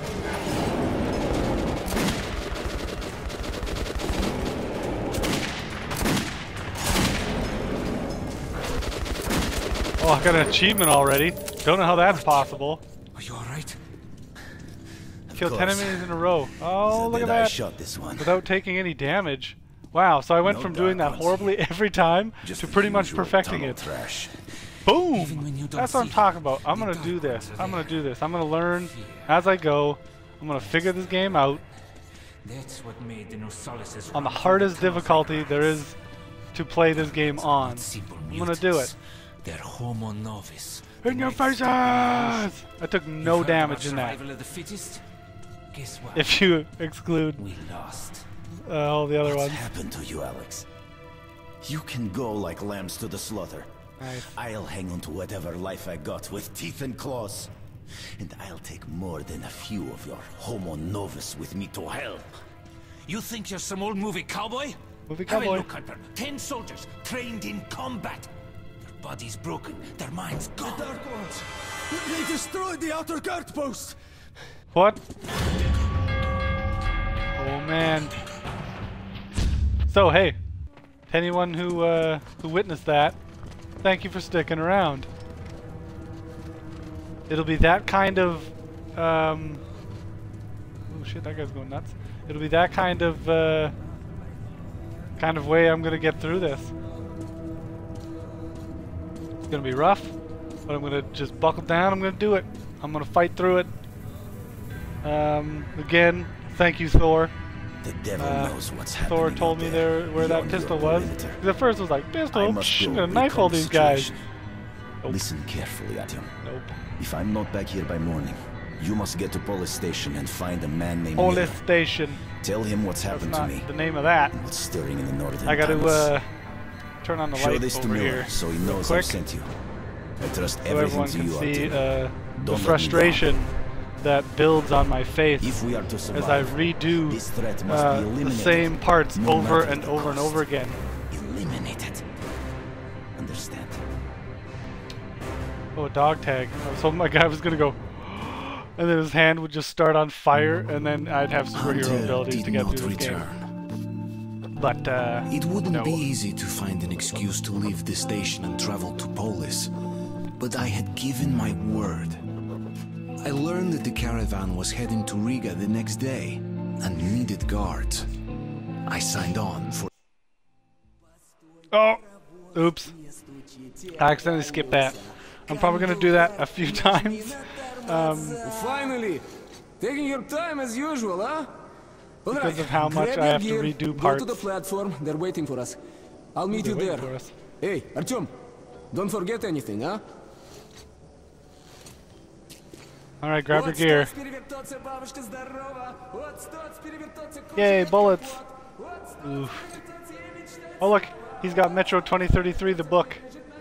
Oh, I got an achievement already. Don't know how that's possible. Are you alright? Kill 10 enemies in a row. Oh, look at that. Shot this one. Without taking any damage. Wow, so I went from doing that horribly every time to pretty much perfecting it. Trash. Boom! That's what I'm talking about. I'm gonna do this. I'm gonna do this. I'm gonna learn as I go. I'm gonna figure this game out That's what made the Nosalises on the hardest difficulty there is to play this game on. I'm gonna do it. They're homo novis. In your faces! I took no damage in that. Survival of the fittest? Guess what? If you exclude We lost. all the other What ones. happened to you, Alex? You can go like lambs to the slaughter. Nice. I'll hang on to whatever life I got with teeth and claws. And I'll take more than a few of your homo novus with me to hell. You think you're some old movie cowboy? Movie Have a cowboy. look at them. 10 soldiers trained in combat. Their bodies broken, their minds gone. Dark Ones! They destroyed the outer guard post! What? Oh man. So hey, to anyone who witnessed that, thank you for sticking around. It'll be that kind of oh shit, that guy's going nuts. It'll be that kind of way I'm gonna get through this. It's gonna be rough, but I'm gonna just buckle down. I'm gonna do it. I'm gonna fight through it. Again, thank you, Thor. The devil knows what's happening. Thor told me there where that pistol was. Because at first it was like, pistol? I must Psh, go I'm gonna knife all recon the these guys. situation. Listen carefully at him. Nope. If I'm not back here by morning, you must get to Polis Station and find a man named Polis Miro. Station. Tell him what's That's happened to not me. the name of that. What's stirring in the northern I gotta tunnels. turn on the Show light this to over Miller here so he real knows I quick, sent you. I trust so everything everyone to can you, see Artyom. the Don't let me frustration that builds on my face If we are to as survive, I redo this threat must be the eliminated. same parts no over matter and the over and cost. over again. Eliminate it. Understand? Oh, a dog tag. I was hoping my guy was gonna go, and then his hand would just start on fire, and then I'd have superhero Hunter abilities to did get not through this game. return. But, It wouldn't no. be easy to find an excuse to leave the station and travel to Polis, but I had given my word. I learned that the caravan was heading to Riga the next day and needed guards. I signed on for... Oh! Oops. I accidentally skipped that. I'm probably gonna do that a few times. Finally! Taking your time as usual, huh? All Because right, of how much grab I your have to gear, redo Go parts. to the platform, they're waiting for us. I'll meet you They're there. waiting for us. Hey, Artyom, don't forget anything, huh? Alright, grab your gear. Yay, bullets! Oof. Oh look, he's got Metro 2033, the book.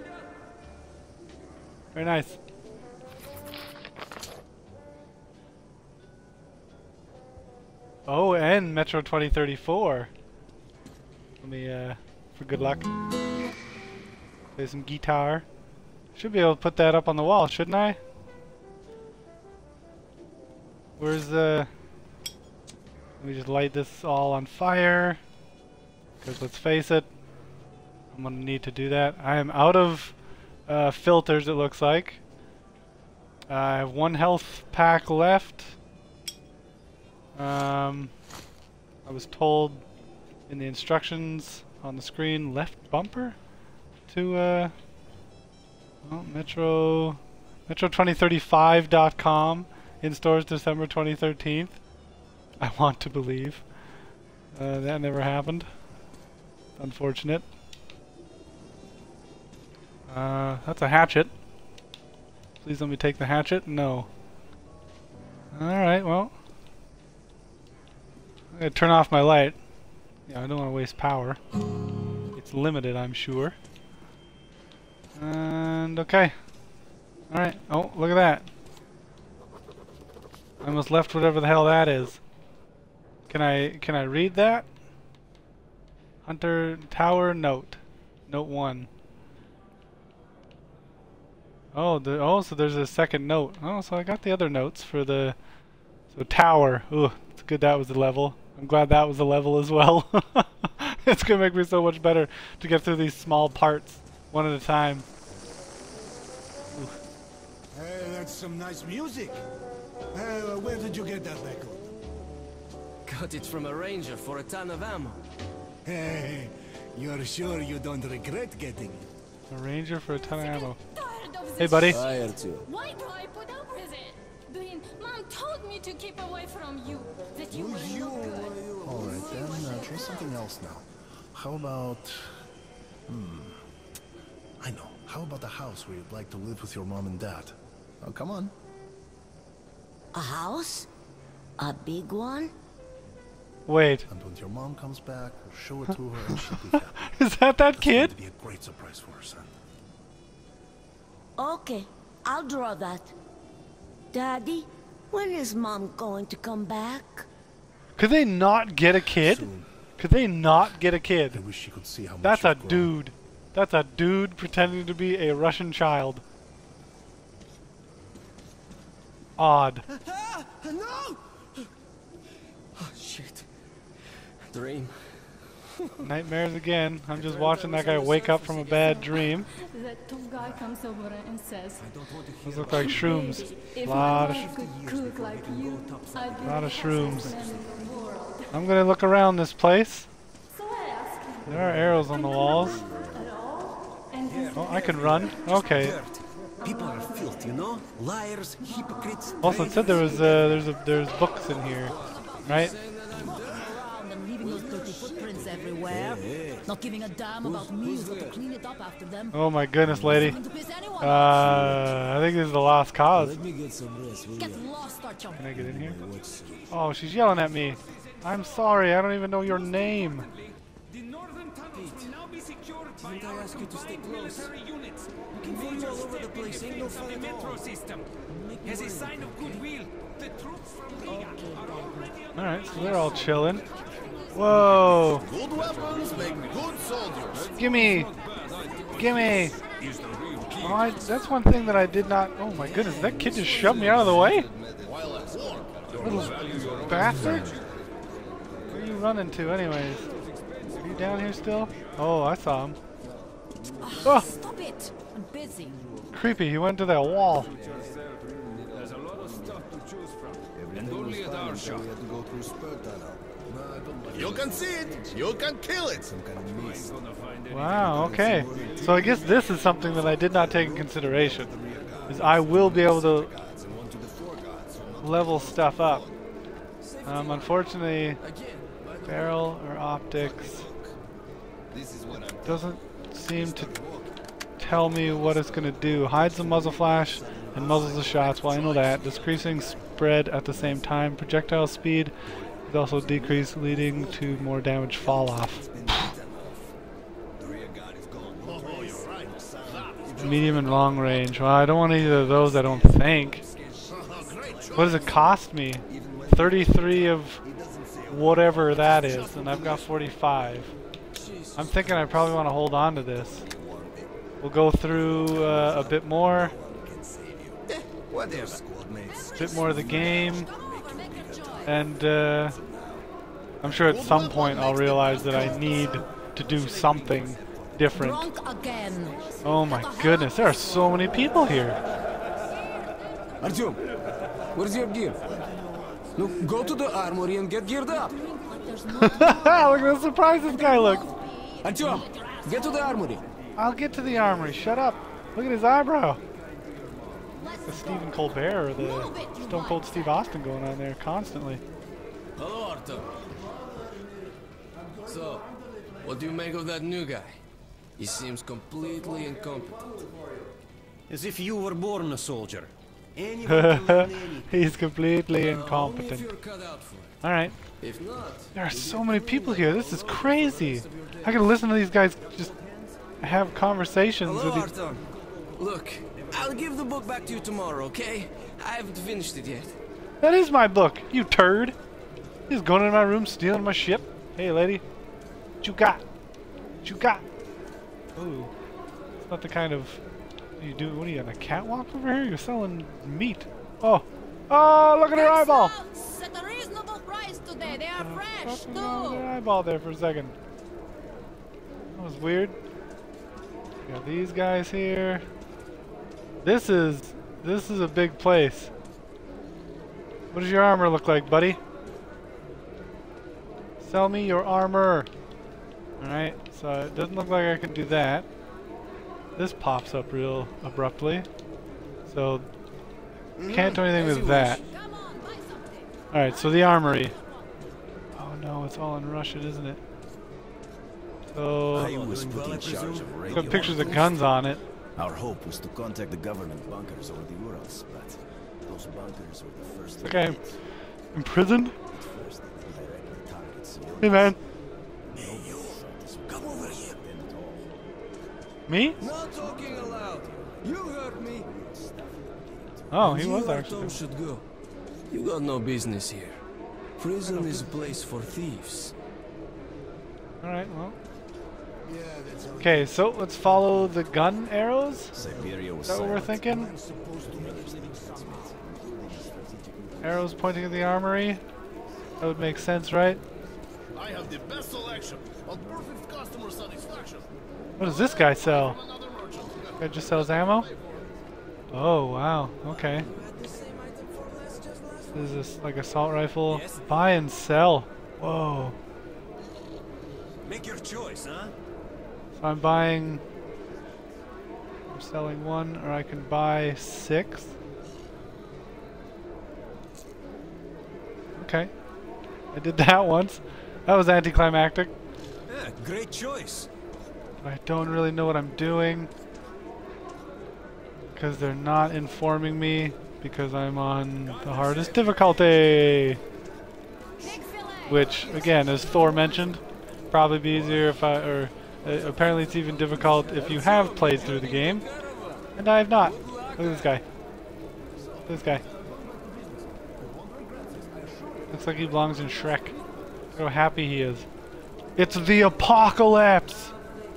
Very nice. Oh, and Metro 2034. Let me, for good luck, play some guitar. Should be able to put that up on the wall, shouldn't I? Where's the... Let me just light this all on fire. Because let's face it, I'm going to need to do that. I am out of filters, it looks like. I have 1 health pack left. I was told in the instructions on the screen, left bumper to Metro2035.com, in stores December 2013. I want to believe. That never happened. Unfortunate. That's a hatchet. Please let me take the hatchet. No. Alright, well. I'm gonna turn off my light. Yeah, I don't want to waste power. It's limited, I'm sure. And okay. Alright. Oh, look at that. I almost left whatever the hell that is. Can I read that? Hunter Tower Note. Note 1. Oh, so there's a second note. Oh, so I got the other notes for the... So Tower. Ooh, it's good that was the level. I'm glad that was the level as well. It's gonna make me so much better to get through these small parts one at a time. Ooh. Hey, that's some nice music. Where did you get that record? Got it from a ranger for a ton of ammo. Hey, you're sure you don't regret getting it? A ranger for a ton of ammo. Tired of Hey, this buddy. Hi, Artyom. Why do I put up with it? Blin, Mom told me to keep away from you. That you were no good. Alright then, try something else now. How about... I know. How about the house where you'd like to live with your mom and dad? Oh, come on. A house? A big one? Wait. And when your mom comes back, we'll show it to her and she'll be happy. Is that It's kid? going to be a great surprise for her son. Okay, I'll draw that. Daddy, when is Mom going to come back? Could they not get a kid? Soon. Could they not get a I kid? wish you could see how much That's a you've grown. dude. That's a dude pretending to be a Russian child. Odd. No! Oh, shit. Dream. Nightmares again. I'm just watching that guy wake up from a bad dream. That top guy comes over and says, Those look like shrooms. if Lot my of wife could cook like you, I'd be lot the of shrooms. happiest man in the world. I'm gonna look around this place. So I asked him, There are arrows on the walls. at all? And he Oh, I can run. Okay. People are filth, you know? Liars, hypocrites. Also, it said there was there's books in here, right? Around and leaving those dirty footprints everywhere. Not giving a damn about me who's got to clean it up after them. Oh my goodness, lady. Going to piss anyone I think this is the lost cause. Get lost, Artyom. Can I get in here? Oh, she's yelling at me. I'm sorry, I don't even know your name. The northern tunnels will now be secured by Didn't I our ask you to stay combined close? military units. Looking for you Major all over the step in place, ain't no defense of the fun at metro all. system. Make me As a worry sign of goodwill, the troops from Riga are already on Alright, so they're all chilling. Whoa! Good weapons make good soldiers. Gimme! Gimme! Oh, that's one thing that I did not... Oh my goodness, that kid just shoved me out of the way? Little bastard? Where are you running to anyways? What are you down here still? Oh, I saw him. Oh! Stop it! I'm busy. Creepy, he went to that wall. There's a lot of stuff to choose from. And only at our shop. You can see it. You can kill it. Wow, okay. So I guess this is something that I did not take in consideration. Is I will be able to level stuff up. Unfortunately, barrel or optics doesn't seem to tell me what it's going to do. Hides the muzzle flash and muzzles the shots. Well, I know that. Decreasing spread at the same time. Projectile speed is also decreased, leading to more damage fall off. Medium and long range. Well, I don't want either of those, I don't think. What does it cost me? 33 of whatever that is, and I've got 45. I'm thinking I probably want to hold on to this. We'll go through a bit more. A bit more of the game. And I'm sure at some point I'll realize that I need to do something different. Oh my goodness, there are so many people here. Artyom, where's your gear? Look, go to the armory and get geared up. Look at how surprised this guy looks. Artyom, get to the armory. I'll get to the armory, shut up. Look at his eyebrow. The Stephen Colbert or the Stone Cold Steve Austin going on there constantly. Hello, Artyom. So, what do you make of that new guy? He seems completely incompetent. As if you were born a soldier. He's completely incompetent. Alright. There are so many people here. This is crazy. I can listen to these guys just have conversations Hello, with Artyom. Look, I'll give the book back to you tomorrow, okay? I haven't finished it yet. That is my book, you turd. He's going into my room, stealing my ship. Hey, lady. What you got? What you got? Ooh. It's not the kind of... You do, what are you, on a catwalk over here? You're selling meat. Oh. Oh, look at her eyeball. Set a reasonable price today. They are fresh, Her too. eyeball there for a second. That was weird. We got these guys here. This is a big place. What does your armor look like, buddy? Sell me your armor. Alright, so it doesn't look like I can do that. This pops up real abruptly. So can't do anything with that. Alright, so the armory. Oh no, it's all in Russian, isn't it? So I was put in charge of radio. got pictures of guns on it. Our hope was to contact the government bunkers over the Urals, but those bunkers were the first. Okay, imprisoned. Hey man. Come over here. Me? Not talking aloud. You heard me. Oh, he was You, actually. Artyom, should go. You got no business here. Prison is a place for thieves. Alright, well. Okay, so let's follow the gun arrows. Siberia was Is that what we're thinking? Arrows pointing at the armory. That would make sense, right? I have the best selection on perfect customer satisfaction. What does this guy sell? Guy just sells ammo? Oh, wow. Okay. Is this like assault rifle? Yes. Buy and sell. Whoa. Make your choice, huh? So I'm buying... I'm selling one, or I can buy 6. Okay. I did that once. That was anticlimactic. Yeah, great choice. I don't really know what I'm doing because they're not informing me because I'm on the hardest difficulty, which again, as Thor mentioned, probably be easier if apparently it's even difficult if you have played through the game, and I have not. Look at this guy. This guy looks like he belongs in Shrek. Look how happy he is. It's the apocalypse.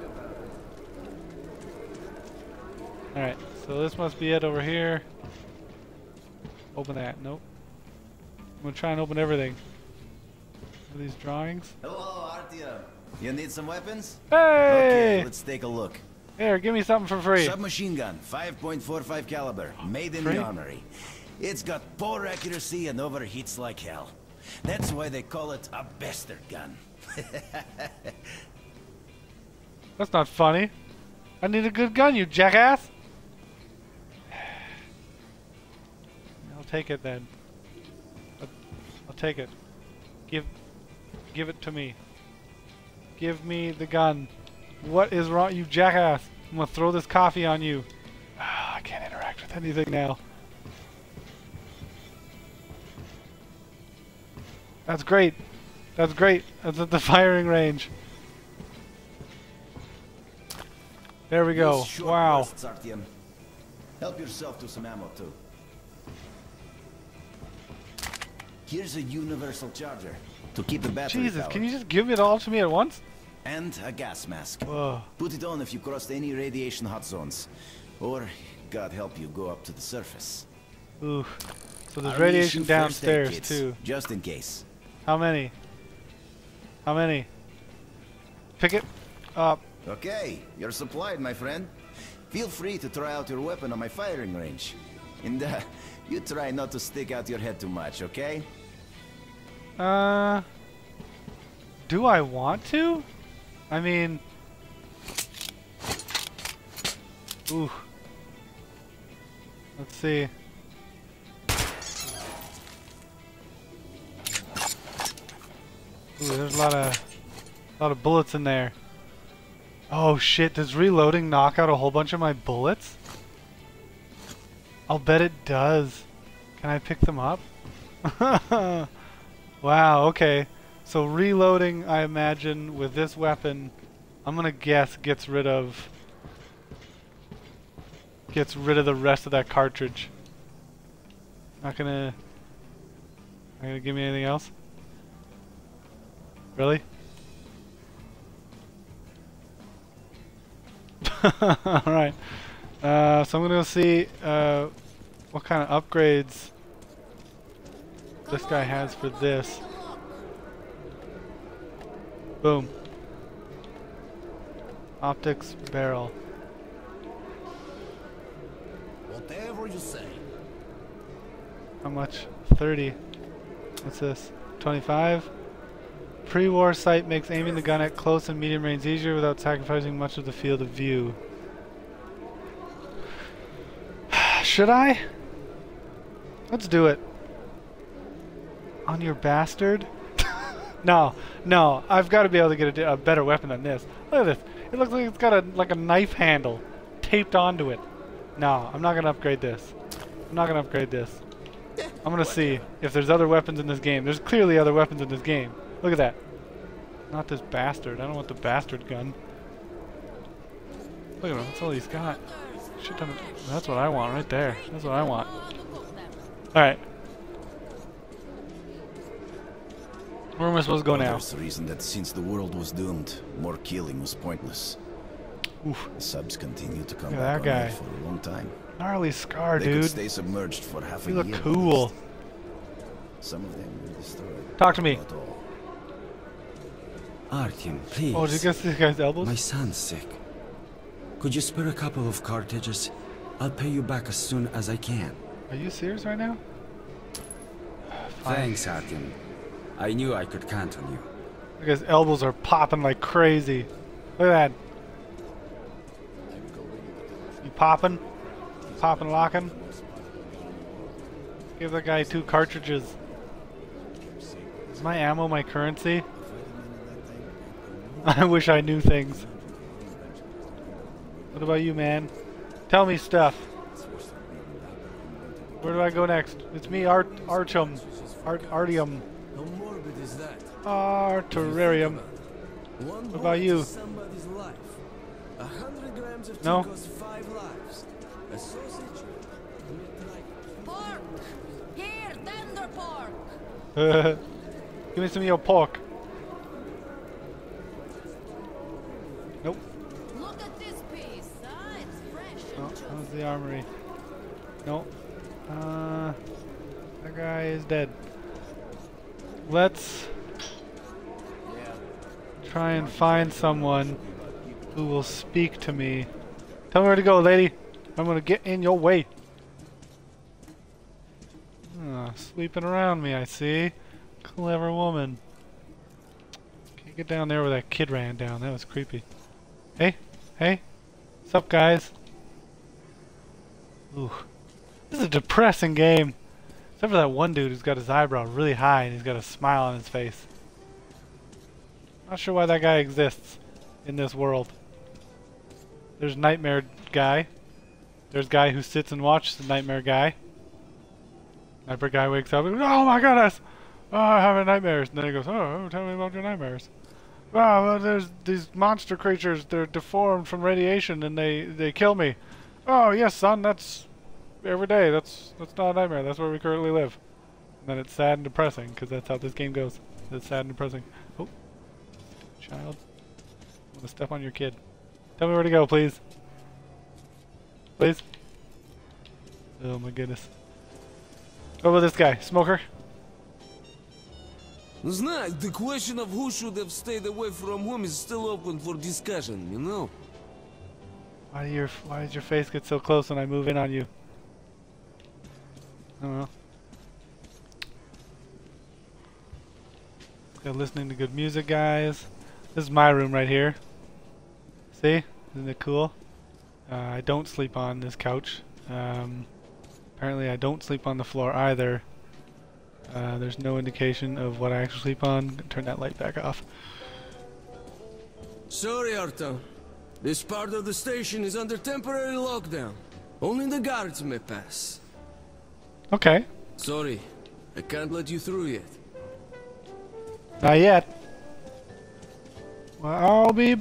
Alright, so this must be it over here. Open that. Nope. I'm gonna try and open everything. Are these drawings? Hello, Artyom. You need some weapons? Hey! Okay, let's take a look. Here, give me something for free. Submachine gun, 5.45 caliber, made in Free? the armory. It's got poor accuracy and overheats like hell. That's why they call it a bastard gun. That's not funny. I need a good gun, you jackass. I'll take it then. I'll take it. Give it to me. Give me the gun. What is wrong, you jackass? I'm gonna throw this coffee on you. I can't interact with anything now. That's great. That's great. That's at the firing range. There we go. Wow. Bursts, Artyom. Help yourself to some ammo too. Here's a universal charger to keep the battery Jesus, powered. can you just give it all to me at once? And a gas mask. Whoa. Put it on if you crossed any radiation hot zones. Or, God help you, go up to the surface. Ooh. So there's I'll radiation issue first aid downstairs kits, too. Just in case. How many? How many? Pick it up. Okay, you're supplied, my friend. Feel free to try out your weapon on my firing range. And you try not to stick out your head too much, okay? Do I want to? I mean... Ooh. Let's see. Ooh, there's a lot of bullets in there. Oh shit, does reloading knock out a whole bunch of my bullets? I'll bet it does. Can I pick them up? Wow, okay. So reloading, I imagine, with this weapon, I'm gonna guess gets rid of the rest of that cartridge. Not gonna give me anything else? Really? Alright. So I'm gonna go see what kind of upgrades this guy has for this. Boom. Optics barrel. Whatever you say. How much? 30. What's this? 25? Pre-war sight makes aiming the gun at close and medium range easier without sacrificing much of the field of view. Should I? Let's do it. On your bastard? No, I've got to be able to get a better weapon than this. Look at this. It looks like it's got like a knife handle taped onto it. No, I'm not going to upgrade this. I'm not going to upgrade this. I'm going to see if there's other weapons in this game. There's clearly other weapons in this game. Look at that. Not this bastard. I don't want the bastard gun. Look at him. That's all he's got. Shit ton of, that's what I want right there. That's what I want. Alright. Where am I supposed to go now? There's the reason that since the world was doomed, more killing was pointless. Oof. The subs continue to come Look back at that on guy. for a long time. Gnarly scar, They dude. could stay submerged for half a You year. look cool. Some of them were destroyed. Talk to me. Not all. Artyom, please. Oh, did you guess this guy's elbows? My son's sick. Could you spare a couple of cartridges? I'll pay you back as soon as I can. Are you serious right now? Fine. Thanks, Artyom. I knew I could count on you. Look, his elbows are popping like crazy. Look at that. You popping? Popping, locking? Give that guy 2 cartridges. Is my ammo my currency? I wish I knew things. What about you, man? Tell me stuff. Where do I go next? It's me, Artyom. Artyom. How morbid is that? Terrarium. One What about you? Somebody's life. 100 grams of tea No? costs 5 lives. A sausage? Pork! Here, tender pork! Give me some of your pork. Nope. Look at this piece. Ah, it's fresh. Oh, that was the armory. Nope. That guy is dead. Let's try and find someone who will speak to me. Tell me where to go, lady. I'm gonna get in your way. Sweeping around me, I see. Clever woman. Can't get down there where that kid ran down. That was creepy. Hey, hey. What's up, guys? Ooh. This is a depressing game. Except for that one dude who's got his eyebrow really high and he's got a smile on his face. Not sure why that guy exists in this world. There's Nightmare Guy. There's guy who sits and watches the Nightmare Guy. Nightmare Guy wakes up and goes, oh my goodness! Oh, I'm having nightmares. And then he goes, oh, tell me about your nightmares. Well, there's these monster creatures. They're deformed from radiation and they kill me. Oh, yes, son, that's every day. That's not a nightmare. That's where we currently live. And then it's sad and depressing because that's how this game goes. It's sad and depressing. Oh, child. I'm gonna step on your kid. Tell me where to go, please. Please. Oh my goodness. What about this guy? Smoker? Знаешь, the question of who should have stayed away from whom is still open for discussion, you know? Why does your face get so close when I move in on you? I don't know. Still listening to good music, guys. This is my room right here. See? Isn't it cool? I don't sleep on this couch. Apparently I don't sleep on the floor either. There's no indication of what I actually sleep on. Turn that light back off. Sorry, Arthur. This part of the station is under temporary lockdown. Only the guards may pass. Okay. Sorry, I can't let you through yet. Not yet. Well, I'll be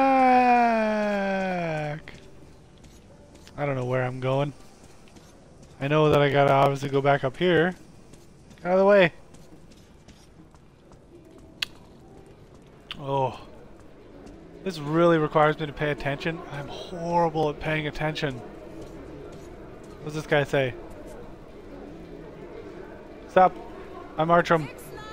back. I don't know where I'm going. I know that I gotta obviously go back up here. Out of the way. Oh. This really requires me to pay attention. I'm horrible at paying attention. What does this guy say? Stop. I'm Artrum.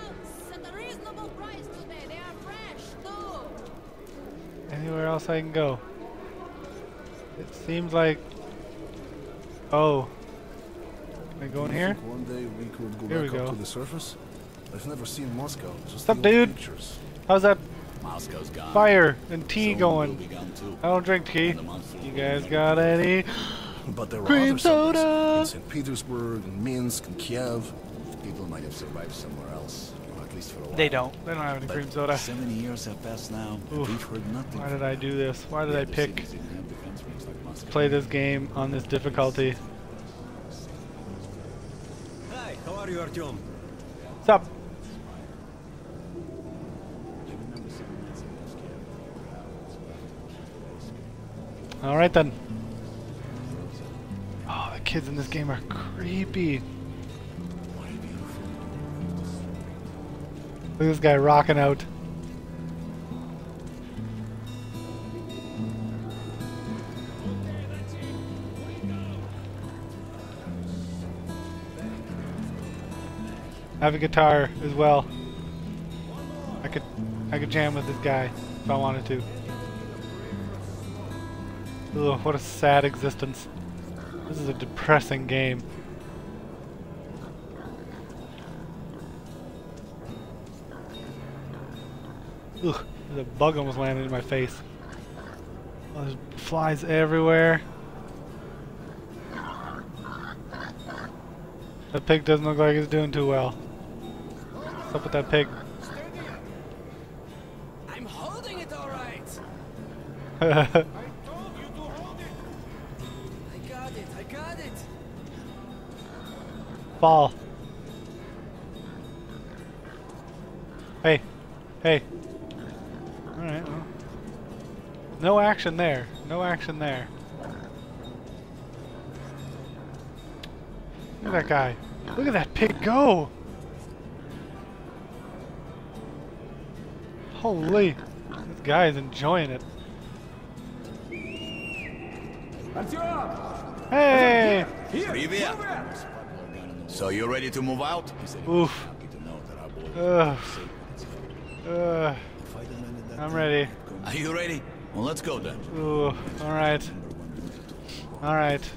Anywhere else I can go? It seems like... Oh. Can I go in here? One day we could go Here we back up go. to the surface. I've never seen Moscow. Just What's up, the old dude? pictures. How's that Moscow's gone. fire and tea So going? we'll be gone too. I don't drink tea. You guys got any But there are cream other cities soda? in St. Petersburg, and Minsk, and Kiev. People might have survived somewhere else, or at least for a while. They don't. They don't have any But cream soda. 70 years have passed now, and Oof. we've heard nothing. Why did I do this? Why did I The pick cities didn't have defense rings like Moscow. play this game on this difficulty? Hi, how are you, Artyom? What's up? Alright then. Oh, the kids in this game are creepy. Look at this guy rocking out. I have a guitar as well. I could jam with this guy if I wanted to. Ugh, what a sad existence. This is a depressing game. Ugh, the bug almost landed in my face. Oh, there's flies everywhere. That pig doesn't look like it's doing too well. What's up with that pig? I'm holding it all right. I got it. Fall. Hey. Hey. Alright, well. No action there. No action there. Look at that guy. Look at that pig go! Holy. This guy is enjoying it. Hey! Привет! So you ready to move out? Oof. Ugh. I'm ready. Are you ready? Well, let's go then. Ooh, alright. Alright.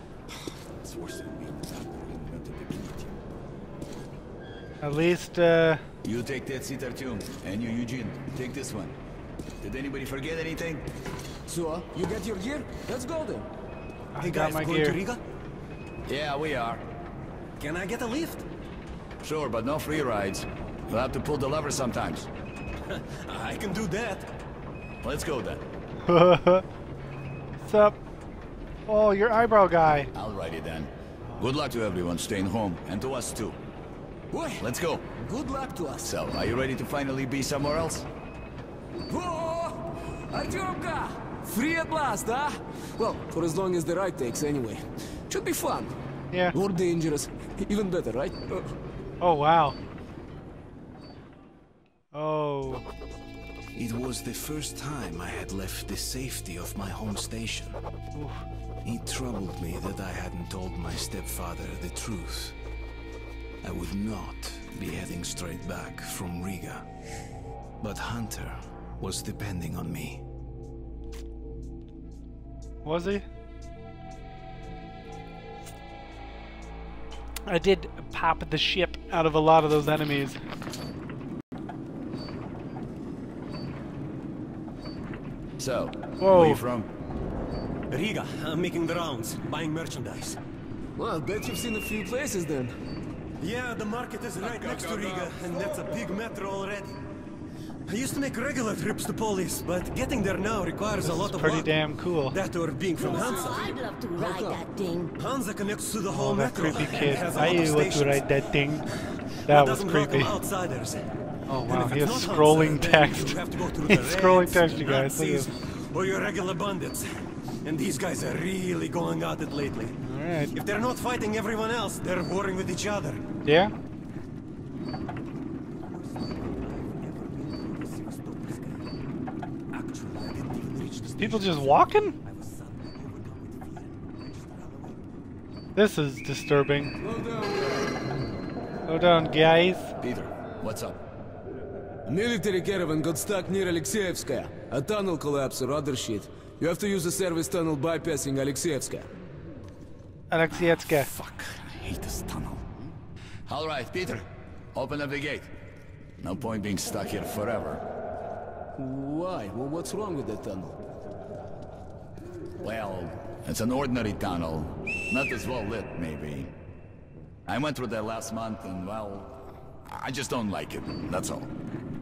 At least, You take that seat, Artyom, and you, Eugene, take this one. Did anybody forget anything? So, you got your gear? Let's go then. I got my gear. To Riga? Yeah, we are. Can I get a lift? Sure, but no free rides. You'll have to pull the lever sometimes. I can do that. Let's go then. What's up? Oh, your eyebrow guy. Alrighty then. Good luck to everyone staying home, and to us too. Boy, Let's go. good luck to us. So, are you ready to finally be somewhere else? Whoa! Artyomka! Free at last, huh? Well, for as long as the ride takes anyway. Should be fun. Yeah. Or dangerous. Even better, right? Oh, wow. Oh. It was the first time I had left the safety of my home station. Oof. It troubled me that I hadn't told my stepfather the truth. I would not be heading straight back from Riga. But Hunter was depending on me. Was he? I did pop the ship out of a lot of those enemies. So, whoa. Where are you from? Riga. I'm making the rounds, buying merchandise. Well, I bet you've seen a few places then. Yeah, the market is right next to Riga, and that's a big metro already. I used to make regular trips to Polis, but getting there now requires a lot of pretty luck. damn cool. That or being from Hansa. I'd love to ride that thing. Hansa connects to the whole Oh, that metro. creepy and kid. has a I lot of want to stations. ride that thing. But That was doesn't creepy. welcome outsiders. Oh And wow, if he it's has not scrolling Hansa, then text. you have to go through He's the scrolling Reds, text, you guys. Look at Nazis, this. or your regular bandits. And these guys are really going at it lately. Alright. If they're not fighting everyone else, they're warring with each other. Yeah? People just walking? This is disturbing. Slow down, guys. Peter, what's up? A military caravan got stuck near Alexeyevskaya. A tunnel collapse or other shit. You have to use a service tunnel bypassing Alexeyevskaya. Alexietska. Fuck, I hate this tunnel. All right, Peter, open up the gate. No point being stuck here forever. Why? Well, what's wrong with that tunnel? Well, it's an ordinary tunnel. Not as well lit, maybe. I went through that last month and, well, I just don't like it. That's all.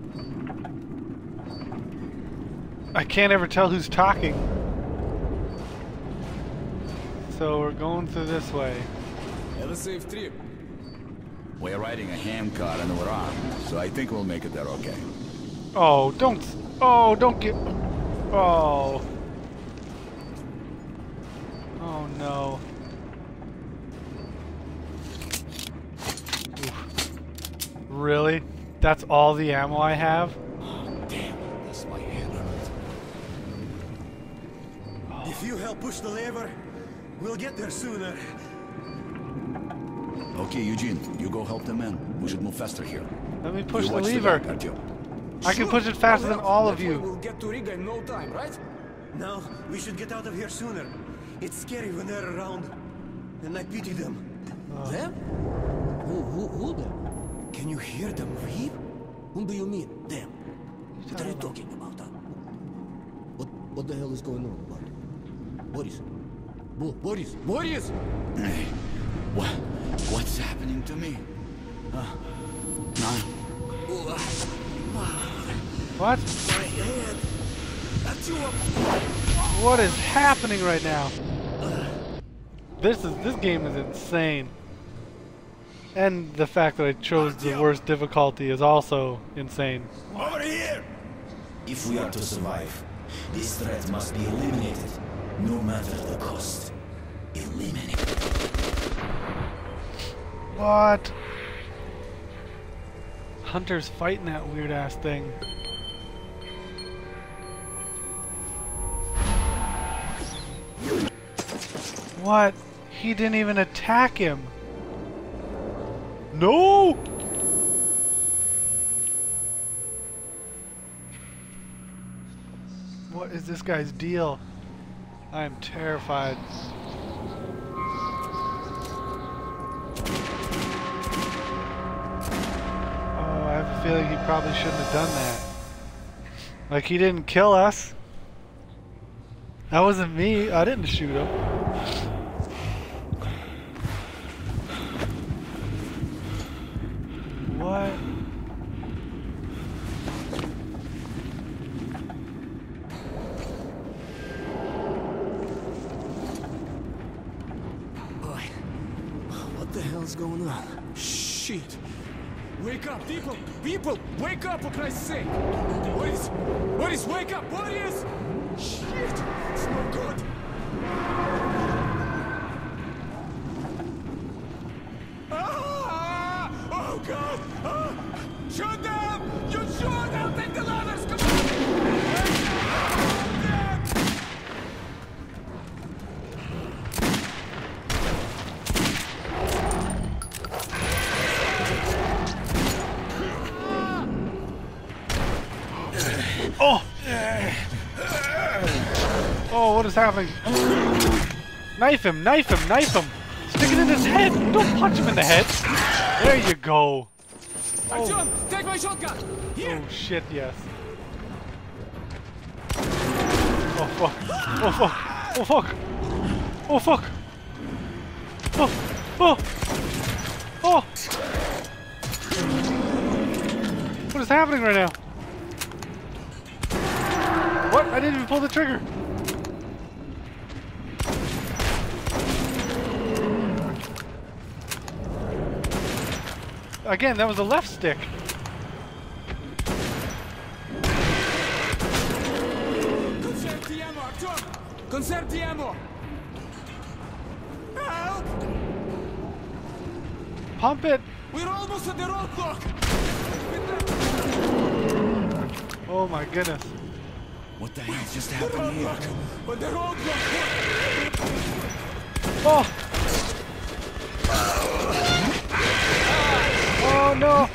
I can't ever tell who's talking. So we're going through this way. Have a safe trip. We're riding a handcart and we're armed, so I think we'll make it there okay. Oh, don't. Oh, don't get. Oh. Oh no. Oof. Really? That's all the ammo I have? Damn, that's my hand hurt. If you help push the lever, we'll get there sooner. Okay, Eugene, you go help the men. We should move faster here. Let me push You the watch lever. back, Artyom. I can push it faster than all of you. We'll get to Riga in no time, right? No, we should get out of here sooner. It's scary when they're around. And I pity them. Them? Who them? Can you hear them weep? Whom do you mean, them? What are you talking about? Huh? What the hell is going on, bud? Boris? Boris? Boris! Hey, what's happening to me? What? What is happening right now? This game is insane. And the fact that I chose the worst difficulty is also insane. Over here! If we are to survive, this threat must be eliminated, no matter the cost. Eliminate. What? Hunter's fighting that weird ass thing. What? He didn't even attack him. No! What is this guy's deal? I am terrified. Oh, I have a feeling he probably shouldn't have done that. Like, he didn't kill us. That wasn't me. I didn't shoot him. What? Boy, what the hell's going on? Shit! Wake up, people! People! Wake up, for Christ's sake! Boris! Boris, wake up! Boris! Shit! It's not good! Ah! Oh, God! Ah! Shoot them! You shoot! I'll take the ladders! Come on! Oh! Oh, what is happening? Knife him, knife him, knife him! Stick it in his head! Don't punch him in the head! There you go! Oh, take my shotgun! Here! Oh shit, yes. Oh fuck! Oh fuck! Oh fuck! Oh fuck! Oh! Oh! Oh! What is happening right now? What? I didn't even pull the trigger. Again, that was the left stick. Conserve the ammo, Artyom! Conserve the ammo! Help! Pump it! We're almost at the roadblock! Oh my goodness. What the hell just happened here? But the roadblock! Oh! Oh no!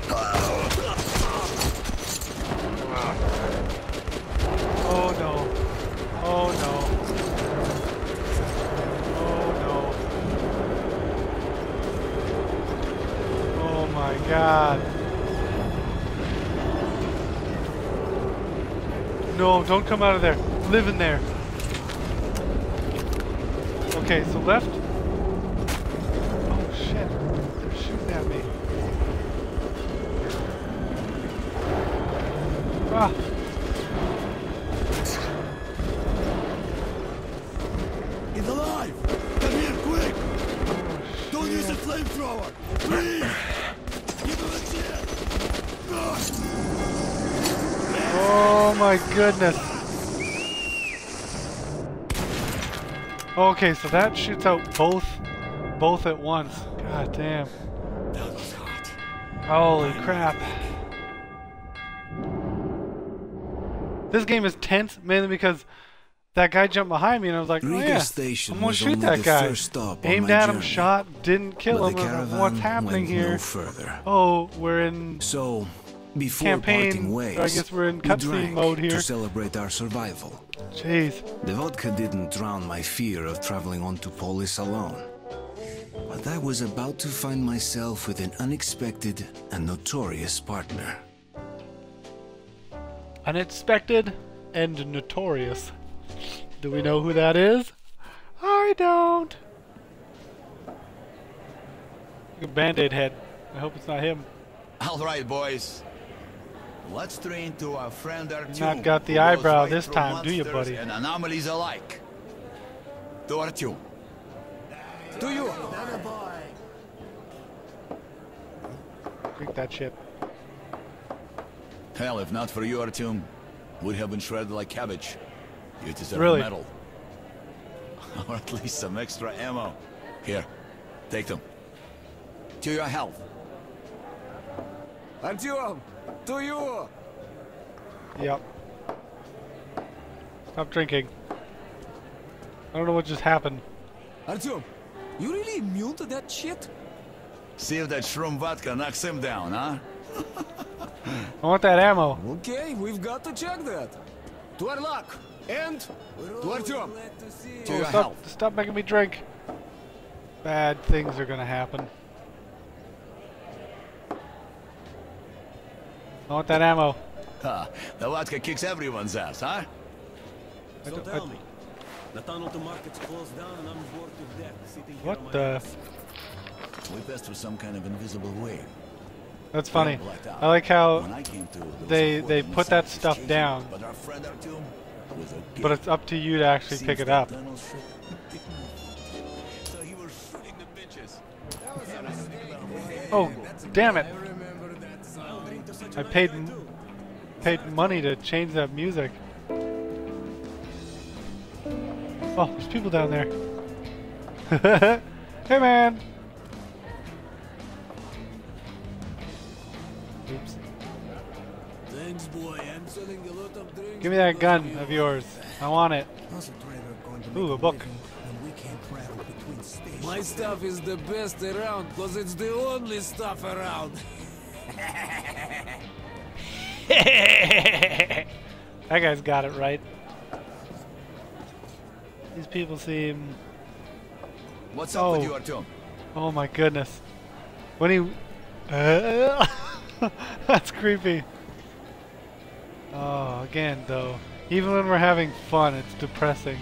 Oh no! Oh no! Oh no! Oh my God! No, don't come out of there. Live in there. Okay, so left. Oh shit. They're shooting at me. Ah. He's alive! Come here, quick! Don't use the flamethrower! Please! Give him a chance! Oh my goodness. Okay, so that shoots out both at once. God damn. That was hot. Holy crap. This game is tense mainly because that guy jumped behind me and I was like, oh Riga yeah, Station I'm gonna was shoot only that the guy. first stop on Aimed my at him, journey. shot, didn't kill But him. the I was like, caravan what's happening went here? no further. Oh, we're in So, before parting campaign. ways, I guess we're in we cutscene drank mode here. to celebrate our survival. Jeez. The vodka didn't drown my fear of traveling on to Polis alone. But I was about to find myself with an unexpected and notorious partner. Unexpected and notorious. Do we know who that is? I don't. Like a Band-Aid head. I hope it's not him. All right, boys. Let's train to our friend Artyom. Not got the who goes eyebrow right this through time, do you, monsters buddy? And anomalies alike. To Artyom. To you! Drink that shit. Hell, if not for you, Artyom, would have been shredded like cabbage. You deserve Really? a medal. Or at least some extra ammo. Here, take them. To your health. Artyom! To you! Yep. Stop drinking. I don't know what just happened. Artyom, you really immune to that shit? See if that shroom vodka knocks him down, huh? I want that ammo. Okay, we've got to check that. To our luck. And to Artyom. Oh, stop making me drink. Bad things are gonna happen. I want that ammo. Huh. The vodka kicks everyone's ass, huh? So tell me, the tunnel to market's closed down and I'm bored to death sitting here on What my the? ass. We passed through some kind of invisible way. That's funny. Blacked out. I like how When I came to, there was a they horde put that inside stuff the down, station, but our friend Artyom was a but gay. it's up to you to actually pick Seems it up. the tunnel shut. So he was shooting the bitches. Oh, damn it! I paid money to change that music. Oh, there's people down there. Hey, man. Oops. Thanks, boy. I'm selling a lot of drinks. Give me that gun of yours. I want it. Ooh, a book. My stuff is the best around, cause it's the only stuff around. That guy's got it right. These people seem... What's up with you, Artyom? Oh my goodness. When he... That's creepy. Oh, again though. Even when we're having fun, it's depressing.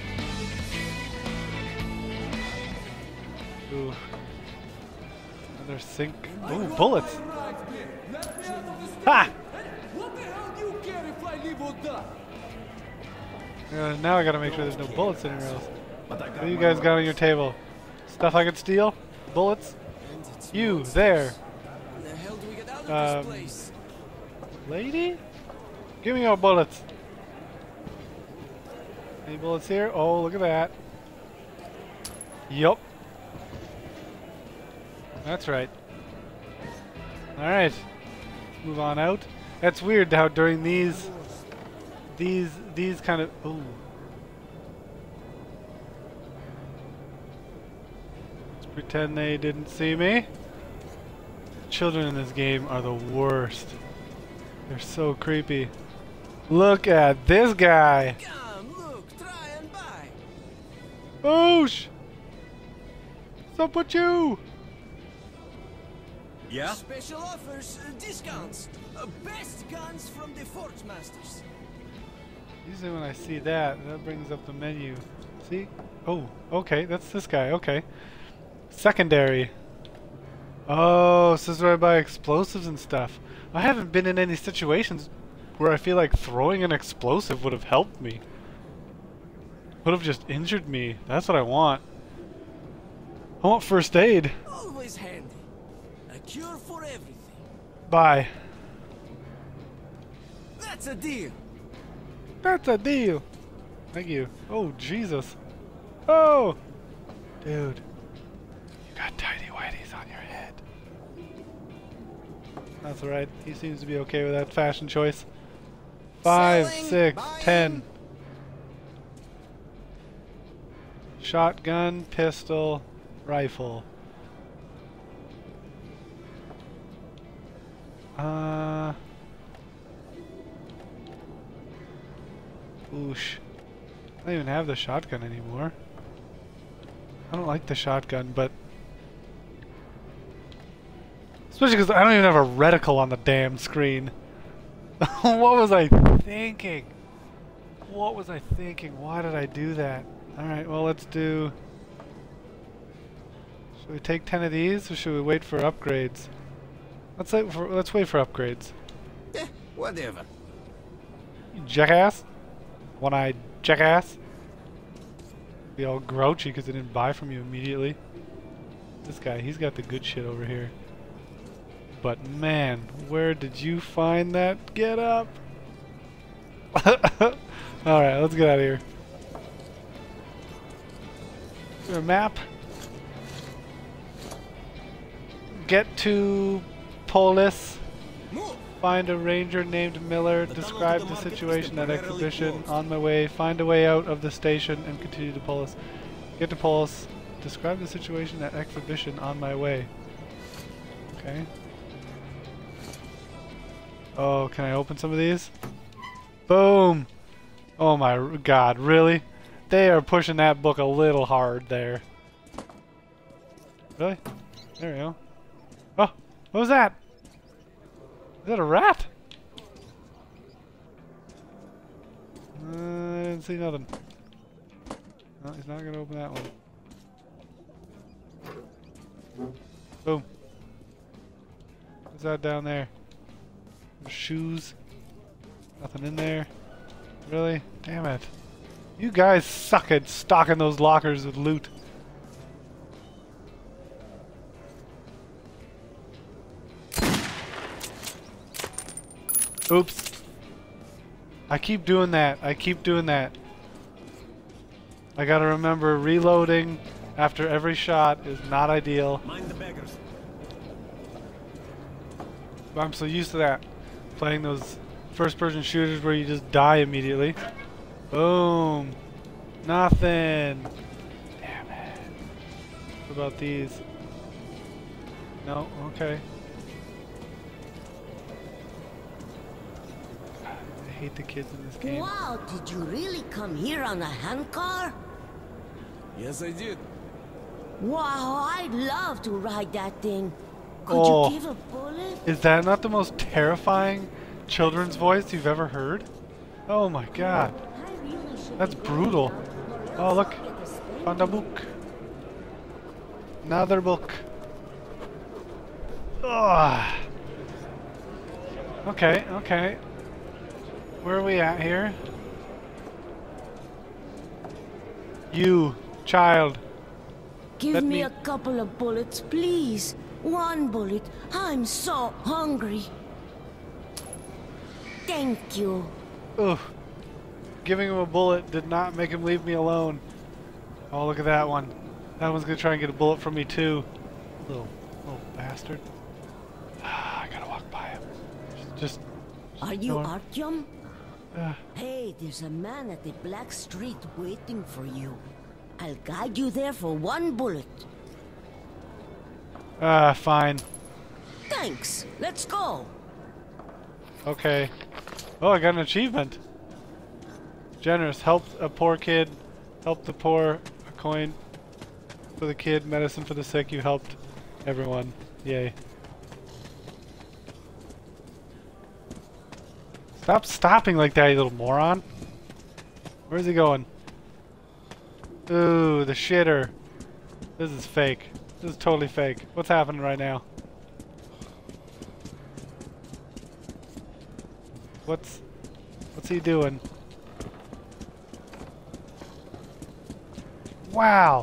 Ooh. Another sink. Ooh, bullets! Ha! What the hell do you care if I live or die? Now I gotta make sure there's no bullets anywhere else. What do you guys got on your table? Stuff I could steal? Bullets? You, there! The hell do we get out of this place? Lady? Give me your bullets! Any bullets here? Oh, look at that. Yup. That's right. Alright. Move on out. That's weird how during these kind of... Ooh. Let's pretend they didn't see me. Children in this game are the worst. They're so creepy. Look at this guy! Come, look, try and buy. Boosh! What's up with you? Yeah? Special offers, discounts. Best guns from the Forge Masters. Usually when I see that, that brings up the menu. See? Oh, okay, that's this guy, okay. Secondary. Oh, so this is where I buy explosives and stuff. I haven't been in any situations where I feel like throwing an explosive would have helped me. Would have just injured me. That's what I want. I want first aid. Always handy. A cure for everything. Bye. That's a deal. That's a deal. Thank you. Oh, Jesus. Oh! Dude. You got tidy whities on your head. That's alright. He seems to be okay with that fashion choice. 5, 6, 10. Shotgun, pistol, rifle. Oosh. I don't even have the shotgun anymore. I don't like the shotgun, but... Especially because I don't even have a reticle on the damn screen. What was I thinking? What was I thinking? Why did I do that? Alright, well let's do... Should we take 10 of these, or should we wait for upgrades? Let's wait for upgrades. Eh, whatever. You jackass? One-eyed jackass? Be all grouchy because I didn't buy from you immediately. This guy, he's got the good shit over here. But man, where did you find that get up? Alright, let's get out of here. Is there a map? Get to Polis. Find a ranger named Miller. Describe the situation at exhibition. On my way. Find a way out of the station and continue to Polis. Get to Polis. Describe the situation at exhibition. On my way. Okay. Oh, can I open some of these? Boom! Oh my god, really? They are pushing that book a little hard there. Really? There we go. Oh, what was that? Is that a rat? I didn't see nothing. No, he's not gonna open that one. Boom. What's that down there? Shoes. Nothing in there. Really? Damn it. You guys suck at stocking those lockers with loot. Oops. I keep doing that. I keep doing that. I gotta remember reloading after every shot is not ideal. Mind the beggars. I'm so used to that. Playing those first-person shooters where you just die immediately. Boom. Nothing. Damn it. What about these? No? Okay. I hate the kids in this game. Wow, did you really come here on a handcar? Yes, I did. Wow, I'd love to ride that thing. Could Oh. you give a bullet? Is that not the most terrifying children's voice you've ever heard? Oh my god. That's brutal. Oh look. Found a book. Another book. Ugh. Okay, okay. Where are we at here? You, child. Give Let me me- a couple of bullets, please. One bullet. I'm so hungry. Thank you. Ugh. Giving him a bullet did not make him leave me alone. Oh, look at that one. That one's gonna try and get a bullet from me too. Little bastard. I gotta walk by him. Just Are you going- Artyom? Hey, there's a man at the Black Street waiting for you. I'll guide you there for one bullet. Fine. Thanks. Let's go. Okay. Oh, I got an achievement. Generous. Helped a poor kid. Helped the poor. A coin for the kid. Medicine for the sick. You helped everyone. Yay. Stop stopping like that, you little moron. Where's he going? Ooh, the shitter. This is fake. This is totally fake. What's happening right now? What's he doing? Wow.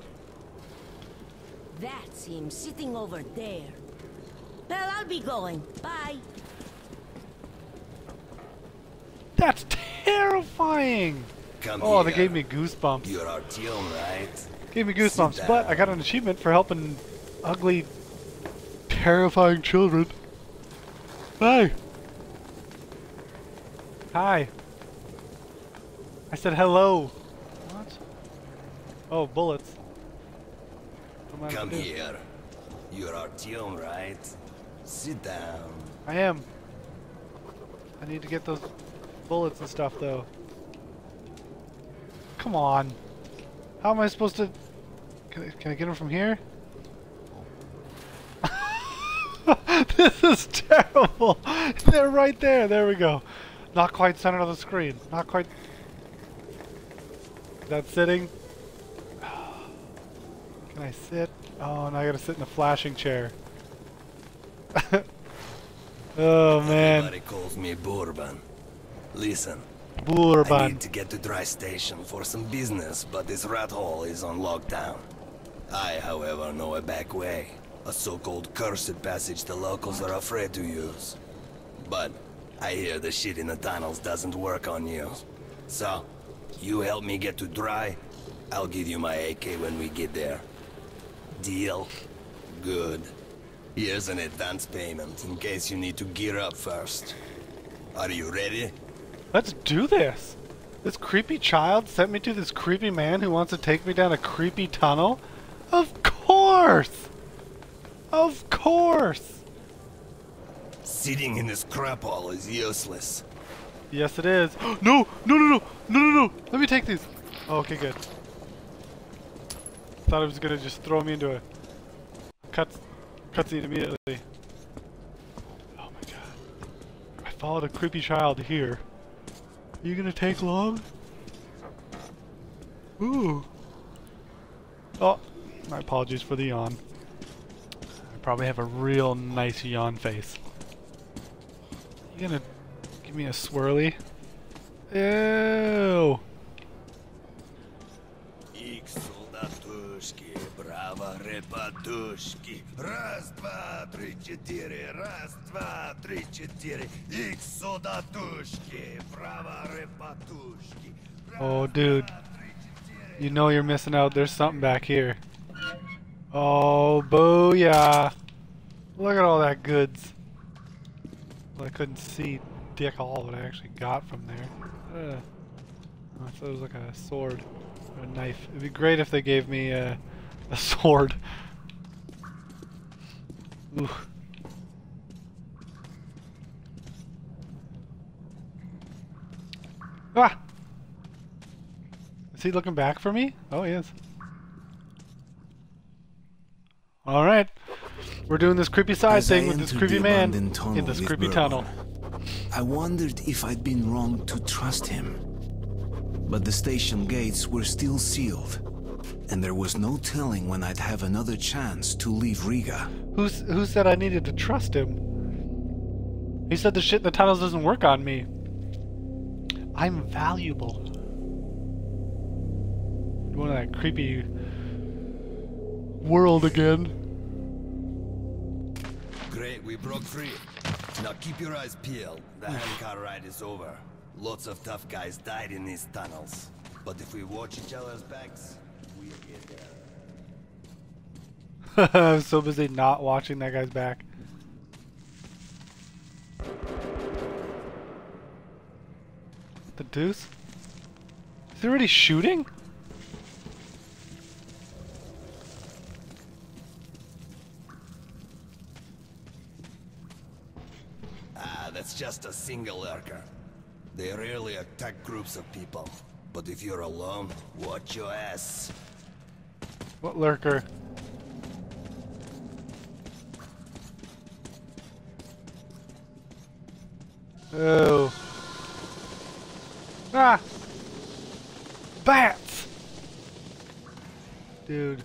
That's him sitting over there. Well, I'll be going. Bye. That's terrifying. Come Oh, here. they gave me goosebumps. You're Artyom, right? Gave me goosebumps, Sit but I down. got an achievement for helping ugly, terrifying children. Hi. Hi. I said hello. What? Oh, bullets. What am I Come gonna do? here. You're Artyom, right? Sit down. I am. I need to get those bullets and stuff, though. Come on. How am I supposed to... Can I get them from here? This is terrible. They're right there. There we go. Not quite center of the screen. Not quite... Is that sitting? Can I sit? Oh, now I gotta sit in a flashing chair. Oh, man. Everybody calls me Bourbon. Listen. I Bourbon. need to get to Dry Station for some business, but this rat hole is on lockdown. I, however, know a back way. A so-called cursed passage the locals are afraid to use. But I hear the shit in the tunnels doesn't work on you. So, you help me get to Dry, I'll give you my AK when we get there. Deal? Good. Here's an advance payment in case you need to gear up first. Are you ready? Let's do this. This creepy child sent me to this creepy man who wants to take me down a creepy tunnel? Of course! Of course! Sitting in this crap hole is useless. Yes, it is. No! No, no, no! No, no, no! Let me take these! Oh, okay, good. Thought it was gonna just throw me into a cutscene immediately. Oh my god. I followed a creepy child here. Are you gonna take long? Ooh. Oh, my apologies for the yawn. I probably have a real nice yawn face. You gonna give me a swirly? Ew. Ich солдатушки, браво репатушки. Раз, два, три, четыре. Раз, два, три, четыре. Ich солдатушки, браво репатушки. Oh, dude. You know you're missing out. There's something back here. Oh, booyah. Look at all that goods. Well, I couldn't see dick all what I actually got from there. I thought it was like a sword or a knife. It'd be great if they gave me a sword. Ooh. Ah! Is he looking back for me? Oh, he is. Alright. We're doing this creepy side thing with this creepy man in this creepy tunnel. I wondered if I'd been wrong to trust him. But the station gates were still sealed, and there was no telling when I'd have another chance to leave Riga. Who said I needed to trust him? He said the shit in the tunnels doesn't work on me. I'm valuable. Going to that creepy world again. Great, we broke free. Now keep your eyes peeled. The handcar ride is over. Lots of tough guys died in these tunnels. But if we watch each other's backs, we'll get there. I'm so busy not watching that guy's back. The deuce? Is he already shooting? That's just a single lurker. They rarely attack groups of people. But if you're alone, watch your ass. What lurker? Oh. Ah! Bats! Dude.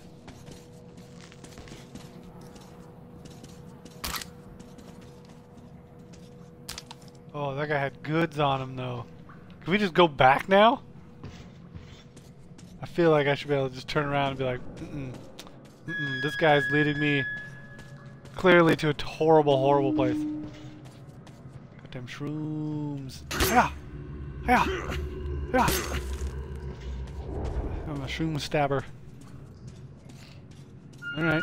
Oh, that guy had goods on him, though. Can we just go back now? I feel like I should be able to just turn around and be like, this guy's leading me clearly to a horrible, horrible place. Goddamn shrooms. Yeah! Yeah! Yeah! I'm a shroom stabber. Alright.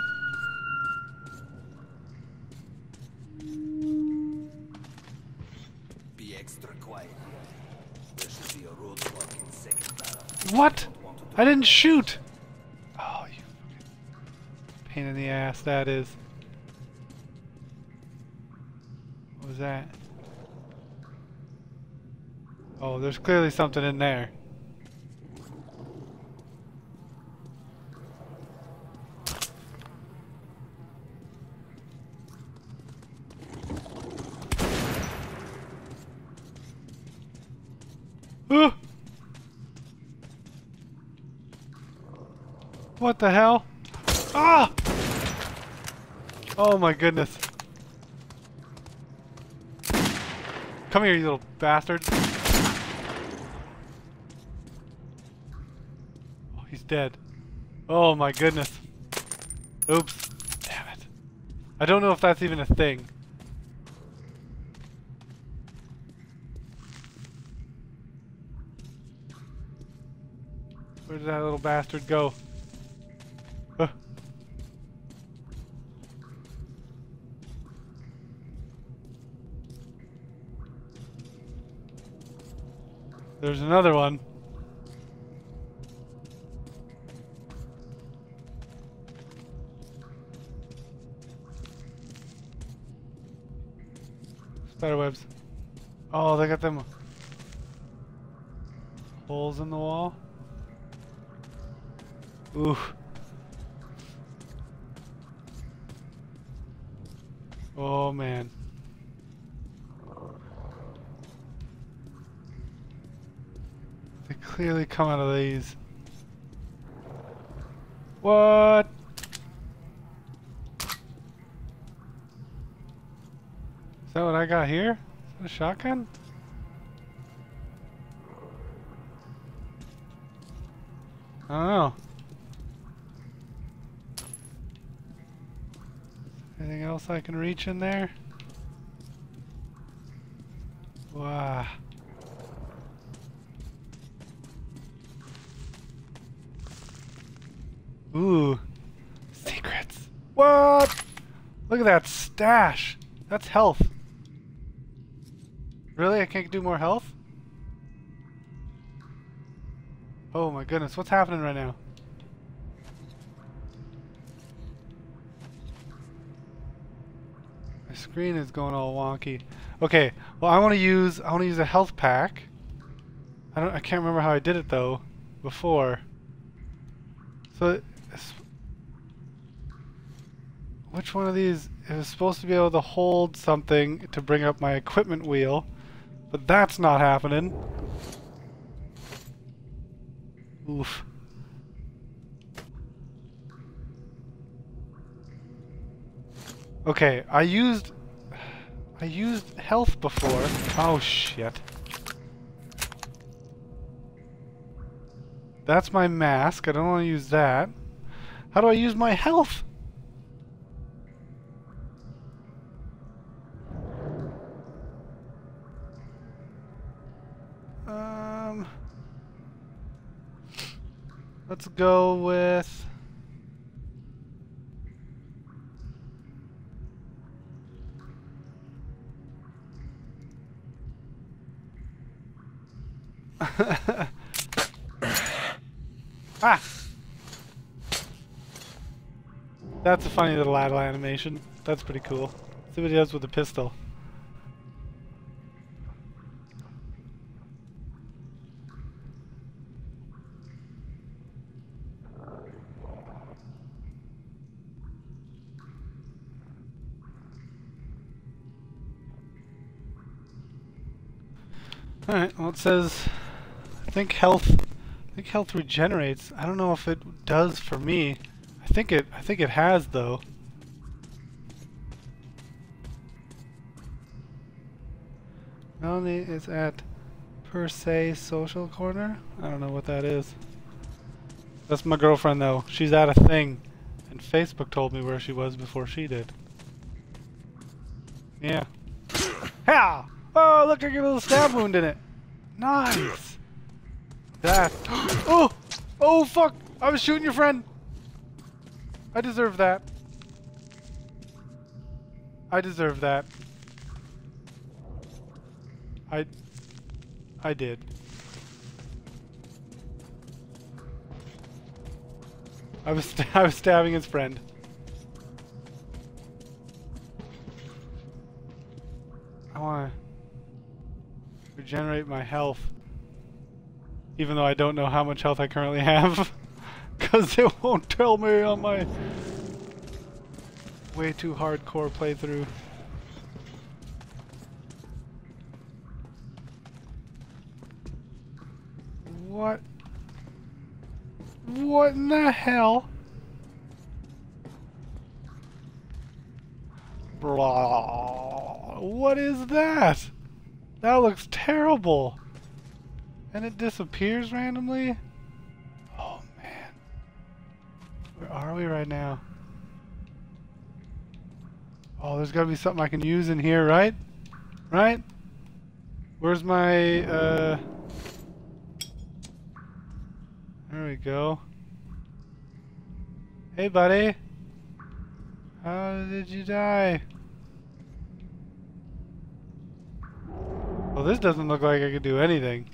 What? I didn't shoot! Oh, you pain in the ass that is. What was that? Oh, there's clearly something in there. What the hell? Ah! Oh my goodness. Come here, you little bastard. Oh, he's dead. Oh my goodness. Oops. Damn it. I don't know if that's even a thing. Where did that little bastard go? There's another one. Spiderwebs. Oh, they got them Holes in the wall. Ooh. Oh man. They clearly come out of these. What? Is that what I got here? Is that a shotgun? I don't know. Anything else I can reach in there? Wow. Ooh. Secrets. What? Look at that stash. That's health. Really? I can't do more health? Oh my goodness, what's happening right now? My screen is going all wonky. Okay, well I want to use a health pack. I can't remember how I did it though before. So which one of these is supposed to be able to hold something to bring up my equipment wheel, but that's not happening. Oof. Okay, I used health before. Oh shit. That's my mask. I don't want to use that. How do I use my health? Let's go with ah! That's a funny little idle animation. That's pretty cool. See what he does with the pistol. Alright, well it says I think health regenerates. I don't know if it does for me. I think it has though. Melanie is at Per Se Social Corner. I don't know what that is. That's my girlfriend though. She's at a thing. And Facebook told me where she was before she did. Yeah. Ha! Oh, look, I get a little stab wound in it. Nice. That. Oh! Oh, fuck! I was shooting your friend. I deserve that. I deserve that. I did. I was stabbing his friend. I want to regenerate my health, even though I don't know how much health I currently have, because it won't tell me on my way too hardcore playthrough. What? What in the hell? Blah. What is that? That looks terrible. And it disappears randomly? Oh man. Where are we right now? Oh, there's gotta be something I can use in here, right? Right? Where's my, there we go. Hey, buddy. How did you die? Well, this doesn't look like I could do anything.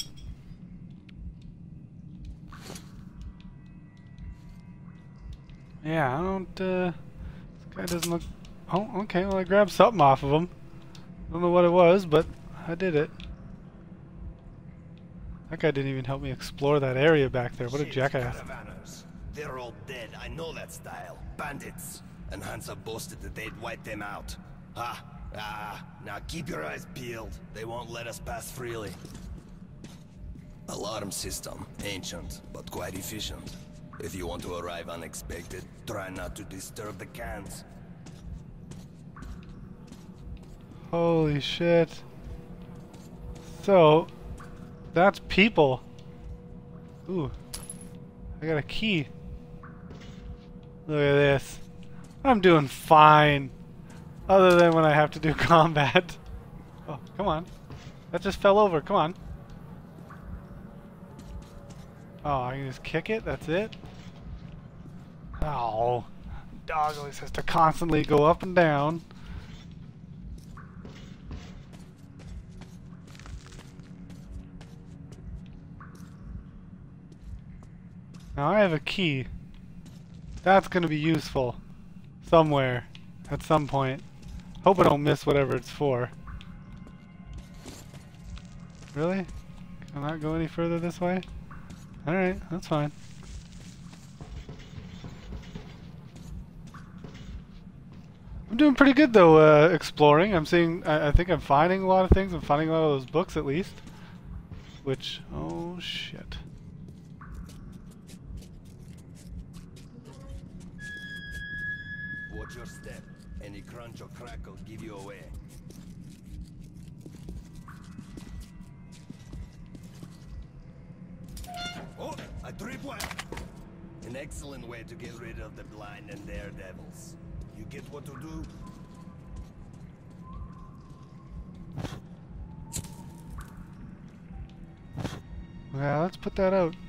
Yeah, I don't, this guy doesn't look... Oh, okay, well I grabbed something off of him. Don't know what it was, but I did it. That guy didn't even help me explore that area back there. What a jackass. Caravanners. They're all dead. I know that style. Bandits. And Hansa boasted that they'd wipe them out. Now keep your eyes peeled. They won't let us pass freely. Alarm system. Ancient, but quite efficient. If you want to arrive unexpected, try not to disturb the cans. Holy shit. So, that's people. Ooh. I got a key. Look at this. I'm doing fine. Other than when I have to do combat. Oh, come on. That just fell over. Come on. Oh, I can just kick it? That's it? Oh. Dog always has to constantly go up and down. Now I have a key. That's gonna be useful. Somewhere. At some point. Hope I don't miss whatever it's for. Really? Can I not go any further this way? Alright, that's fine. I'm doing pretty good though, exploring. I'm seeing, I think I'm finding a lot of things. I'm finding a lot of those books at least. Which, oh shit. Watch your step. Any crunch or crack will give you away. Oh, a tripwire! An excellent way to get rid of the blind and daredevils. You get what to do? Yeah, let's put that out.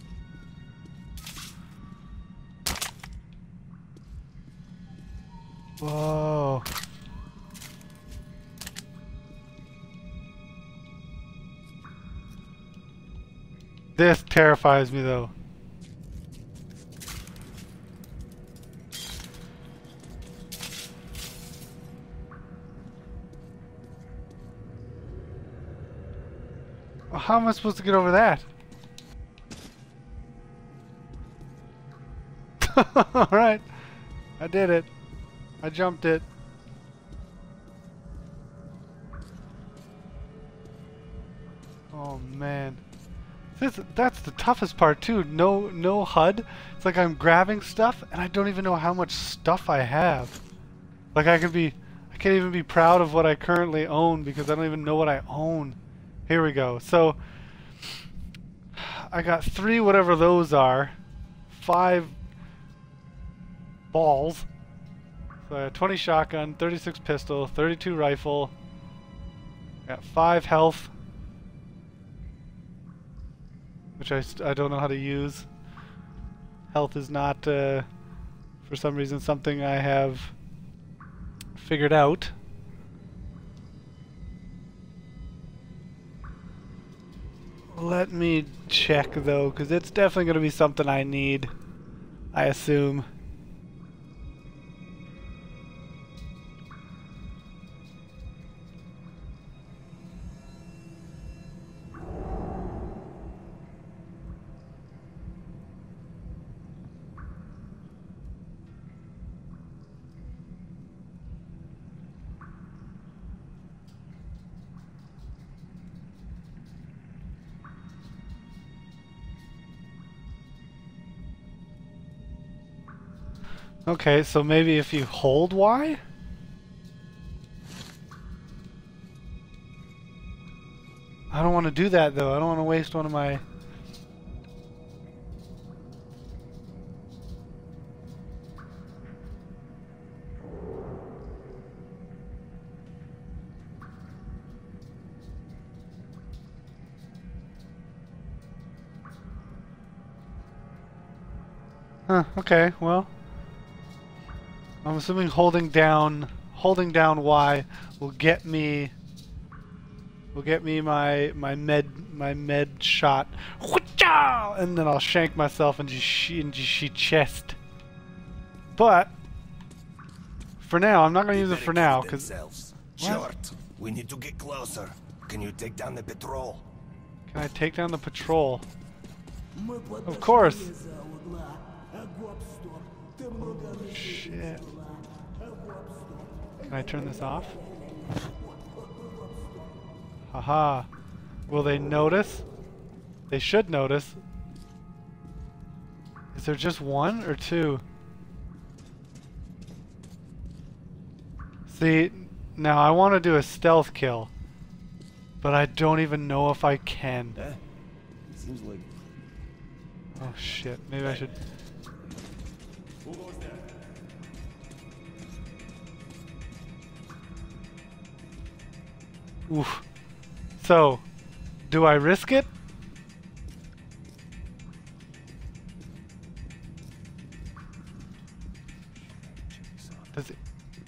Whoa. This terrifies me though. Well, how am I supposed to get over that? Alright. I did it. I jumped it. Oh man. That's the toughest part too. No HUD. It's like I'm grabbing stuff and I don't even know how much stuff I have. Like I can't even be proud of what I currently own because I don't even know what I own. Here we go. So I got 3 whatever those are. 5 balls. So I have 20 shotgun, 36 pistol, 32 rifle. Got 5 health, which I don't know how to use. Health is not, for some reason, something I have figured out. Let me check though, because it's definitely going to be something I need, I assume. Okay, so maybe if you hold Y? I don't want to do that though. I don't want to waste one of my... Huh, okay, well... I'm assuming holding down Y will get me my med shot, and then I'll shank myself in the chest. But for now, I'm not going to use it for now because Short. We need to get closer. Can you take down the patrol? Can I take down the patrol? Of course. Oh, shit. Can I turn this off? Haha. Will they notice? They should notice. Is there just one or two? See, now I want to do a stealth kill, but I don't even know if I can. Seems like... Oh shit, maybe I should... Oof. So, do I risk it? Does it...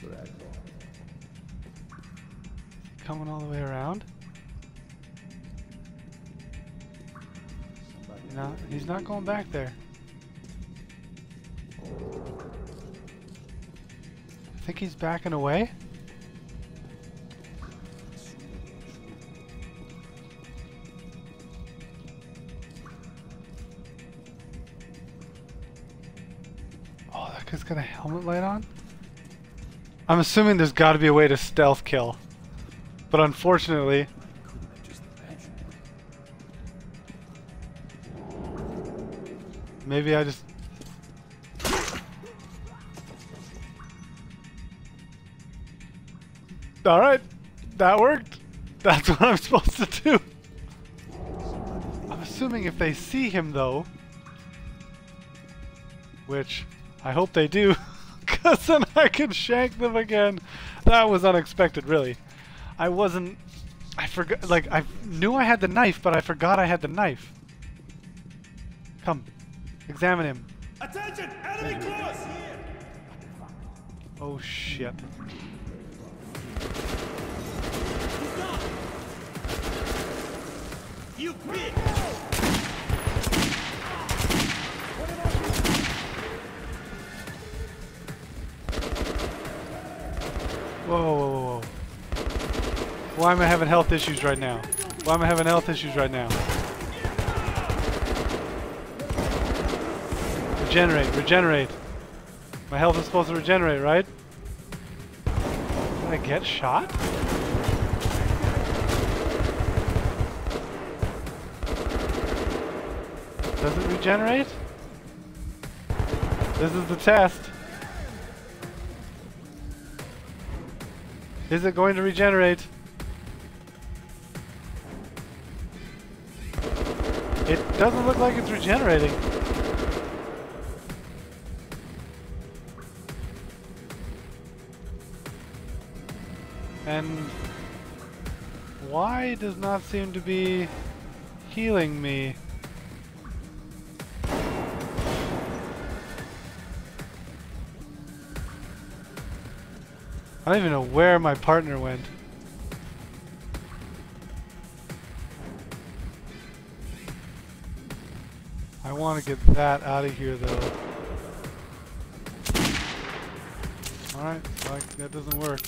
Coming all the way around? No, he's not going back there. I think he's backing away. Oh, that guy's got a helmet light on? I'm assuming there's got to be a way to stealth kill. But unfortunately... Maybe I just... Alright, that worked. That's what I'm supposed to do. I'm assuming if they see him though, which I hope they do, because then I can shank them again. That was unexpected, really. I forgot, like, I knew I had the knife, but I forgot I had the knife. Come. Examine him. Attention! Enemy close! Oh shit. You bitch! Whoa, whoa, whoa, whoa. Why am I having health issues right now? Why am I having health issues right now? Regenerate, regenerate. My health is supposed to regenerate, right? Did I get shot? Does it regenerate? This is the test. Is it going to regenerate? It doesn't look like it's regenerating. And why does not seem to be healing me? I don't even know where my partner went. I want to get that out of here though. Alright, so that doesn't work.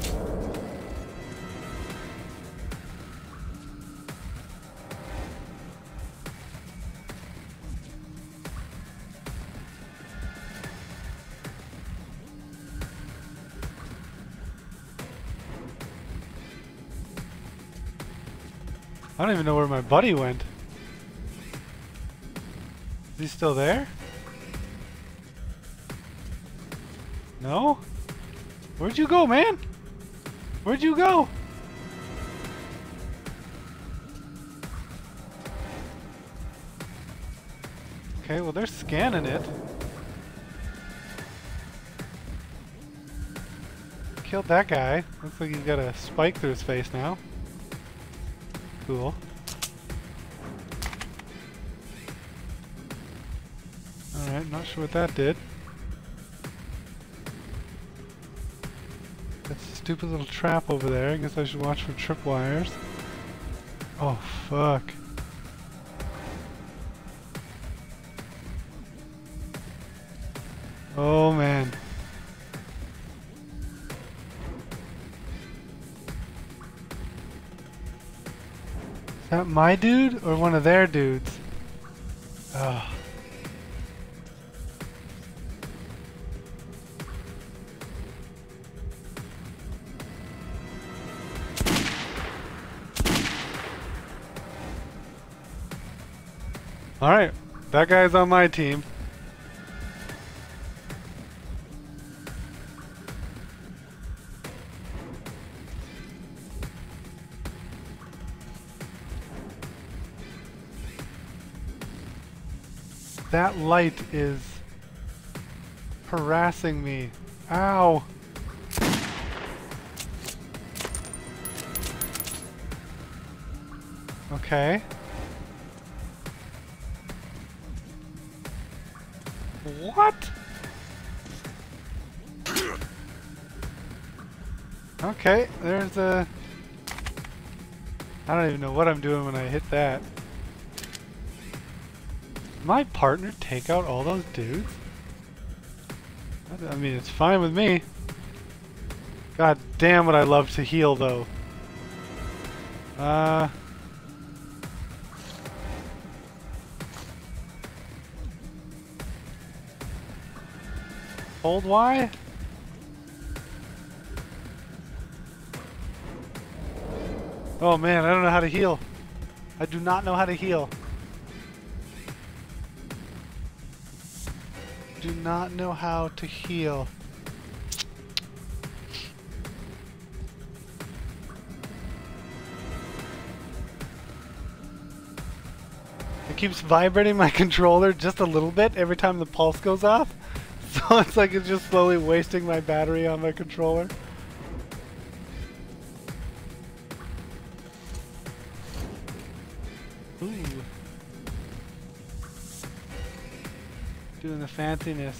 I don't even know where my buddy went. Is he still there? No? Where'd you go, man? Where'd you go? Okay, well they're scanning it. Killed that guy. Looks like he's got a spike through his face now. Cool. Alright, not sure what that did. That's a stupid little trap over there. I guess I should watch for tripwires. Oh, fuck. Oh, man. Is that my dude or one of their dudes? Ugh. Alright, that guy's on my team. That light is harassing me. Ow! Okay. What? Okay, there's a... I don't even know what I'm doing when I hit that. Did my partner take out all those dudes? I mean, it's fine with me. God damn would I love to heal, though. Hold Y? Oh man, I don't know how to heal. I do not know how to heal. Do not know how to heal. It keeps vibrating my controller just a little bit every time the pulse goes off. So it's like it's just slowly wasting my battery on my controller. Ooh. Doing the fanciness.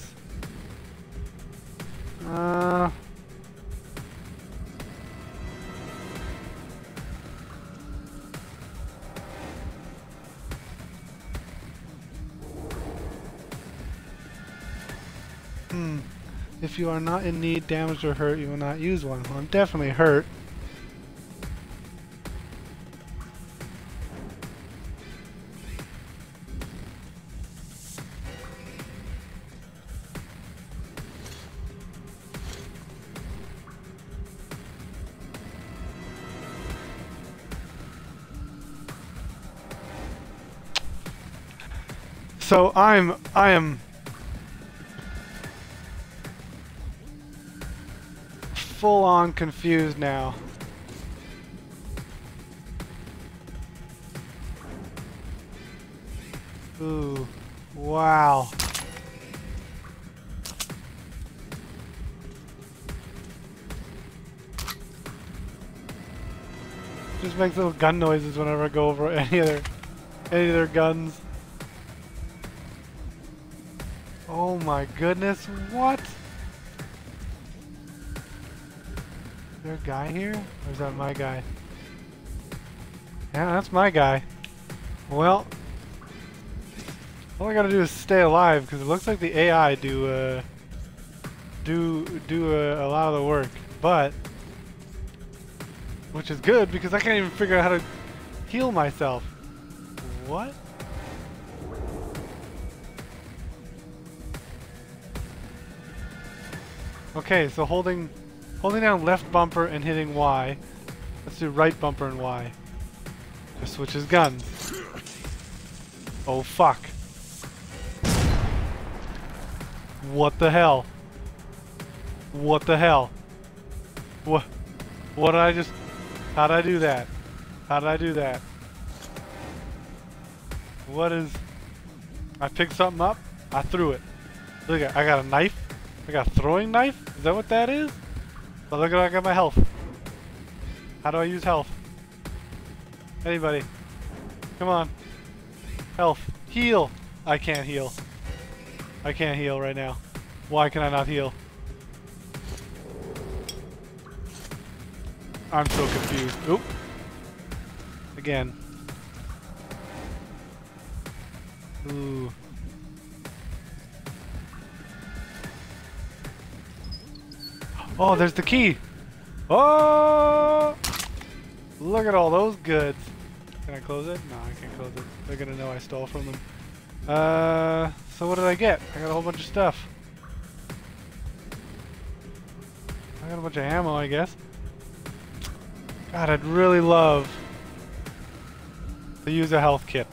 If you are not in need, damaged, or hurt, you will not use one. Well, I'm definitely hurt. So I am full on confused now. Ooh, wow. Just makes little gun noises whenever I go over any of their guns. Oh my goodness, what? Is there a guy here? Or is that my guy? Yeah, that's my guy. Well, all I gotta do is stay alive, because it looks like the AI do a lot of the work. But, which is good, because I can't even figure out how to heal myself. What? Okay, so holding down left bumper and hitting Y. Let's do right bumper and Y. Just switches guns. Oh fuck. What the hell? What the hell? What did I just... How did I do that? How did I do that? What is... I picked something up, I threw it. Look at, I got a knife. I got a throwing knife? Is that what that is? But look at, I got my health. How do I use health? Anybody? Come on. Health. Heal! I can't heal. I can't heal right now. Why can I not heal? I'm so confused. Oop. Again. Ooh. Oh, there's the key. Oh! Look at all those goods. Can I close it? No, I can't close it. They're gonna know I stole from them. So what did I get? I got a whole bunch of stuff. I got a bunch of ammo, I guess. God, I'd really love to use a health kit.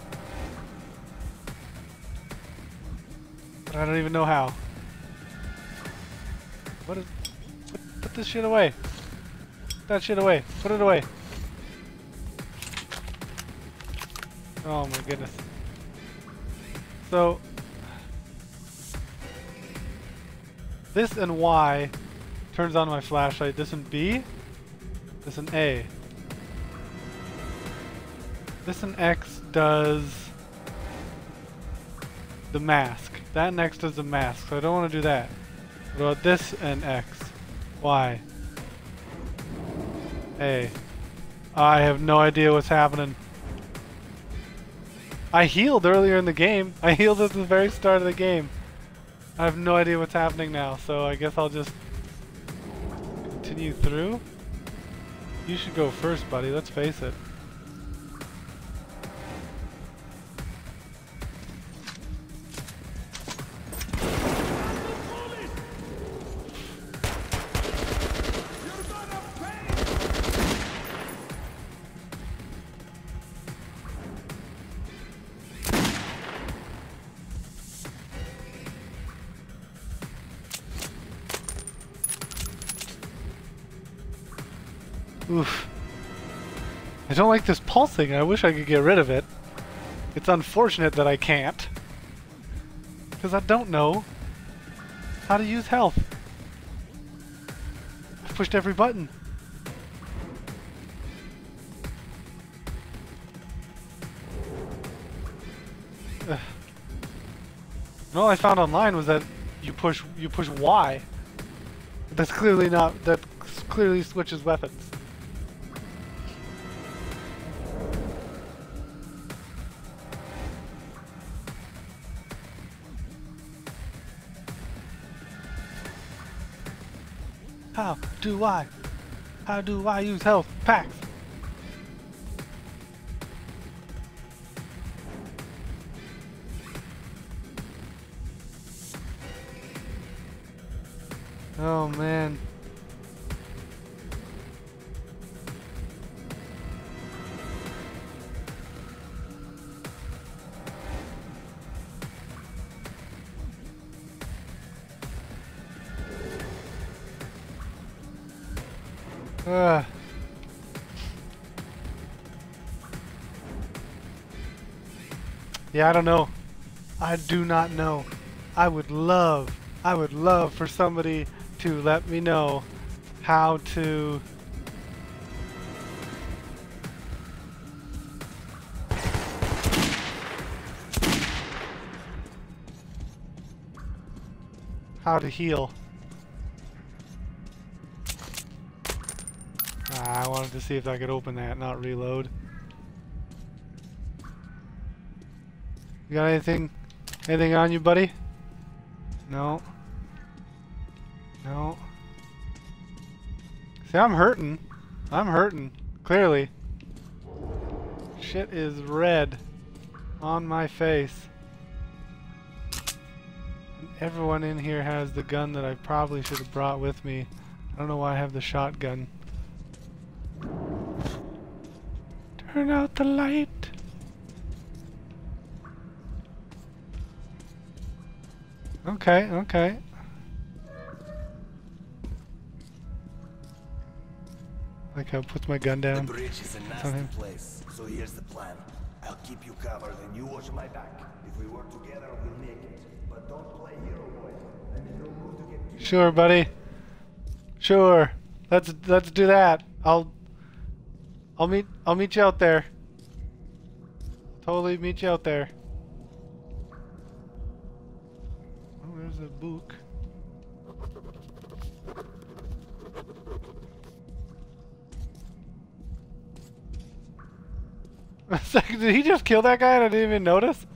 But I don't even know how. What is... Put this shit away. Put that shit away. Put it away. Oh my goodness. So... this and Y turns on my flashlight. This and B. This and A. This and X does the mask. That and X does the mask, so I don't want to do that. What about this and X? Y. A. I have no idea what's happening. I healed earlier in the game. I healed at the very start of the game. I have no idea what's happening now, so I guess I'll just continue through. You should go first, buddy. Let's face it. Oof. I don't like this pulsing. I wish I could get rid of it. It's unfortunate that I can't. Because I don't know how to use health. I've pushed every button. Ugh. And all I found online was that you push Y. That's clearly not, that clearly switches weapons. How do I use health packs? Oh man. Yeah, I don't know. I do not know. I would love for somebody to let me know how to heal. I wanted to see if I could open that, not reload. You got anything on you, buddy? No. No. See, I'm hurting. I'm hurting. Clearly. Shit is red on my face. And everyone in here has the gun that I probably should have brought with me. I don't know why I have the shotgun. Turn out the light. Okay, okay. Like how I put my gun down. The bridge is a nasty place, so here's the plan. I'll keep you covered and you watch my back. If we work together, we'll make it. But don't play hero boy. Let me know who to get. Sure, buddy. Sure. Let's do that. I'll meet you out there. Totally meet you out there. Oh, there's a book. A second, did he just kill that guy and I didn't even notice?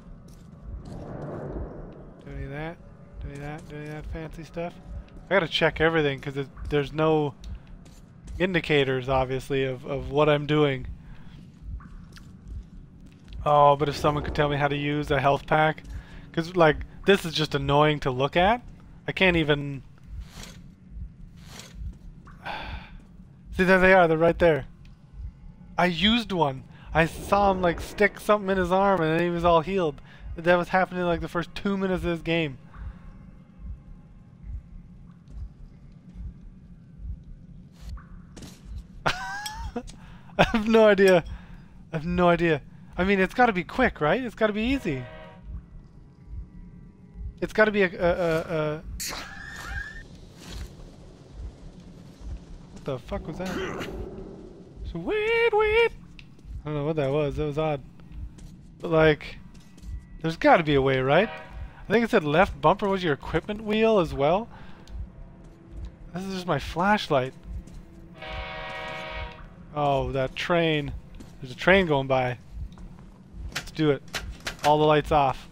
Do any of that? Do any of that fancy stuff? I gotta check everything because there's no indicators, obviously, of what I'm doing. Oh, but if someone could tell me how to use a health pack, because like this is just annoying to look at. I can't even. See, there they are. They're right there. I used one. I saw him like stick something in his arm, and then he was all healed. That was happening like the first 2 minutes of this game. I have no idea. I have no idea. I mean, it's got to be quick, right? It's got to be easy. It's got to be a. What the fuck was that? Sweet, wait. I don't know what that was. That was odd. But like, there's got to be a way, right? I think it said left bumper was your equipment wheel as well. This is just my flashlight. Oh, that train. There's a train going by. Let's do it. All the lights off.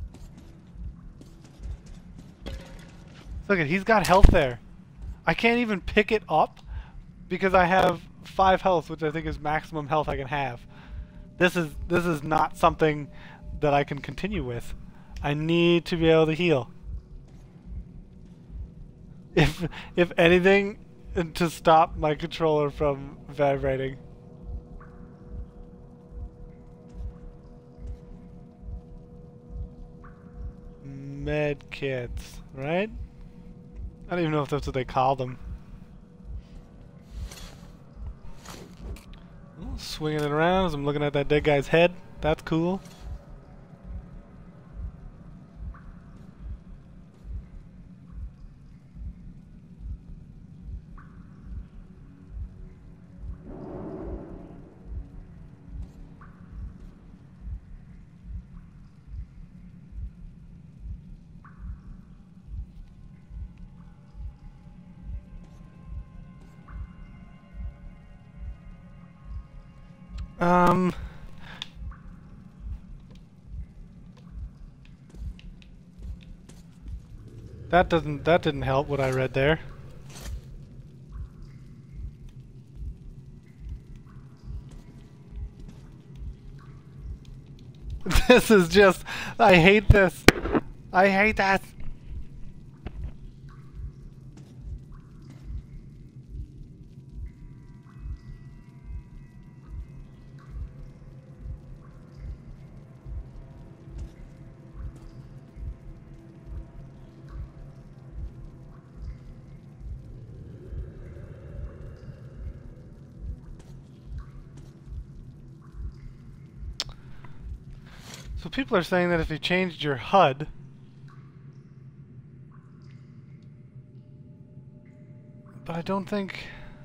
Look at, he's got health there. I can't even pick it up because I have 5 health, which I think is maximum health I can have. This is not something that I can continue with. I need to be able to heal. If anything, to stop my controller from vibrating. Med kits, right? I don't even know if that's what they call them. Oh, swinging it around as I'm looking at that dead guy's head. That's cool. That didn't help what I read there. This is just, I hate this. I hate that. So people are saying that if you changed your HUD, but I don't think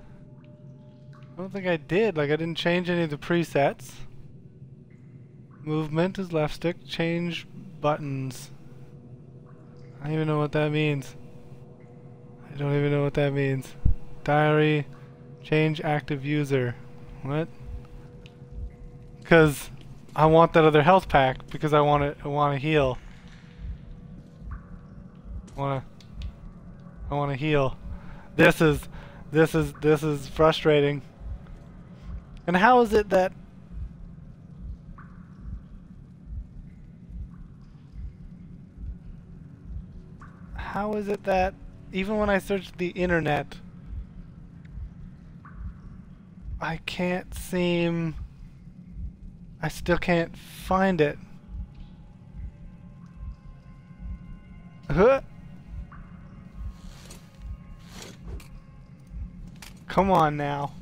I did. Like, I didn't change any of the presets. Movement is left stick. Change buttons. I don't even know what that means. I don't even know what that means. Diary. Change active user. What? Because I want that other health pack because I want to heal. I want to heal. This is frustrating. And how is it that even when I search the internet, I still can't find it. Come on now.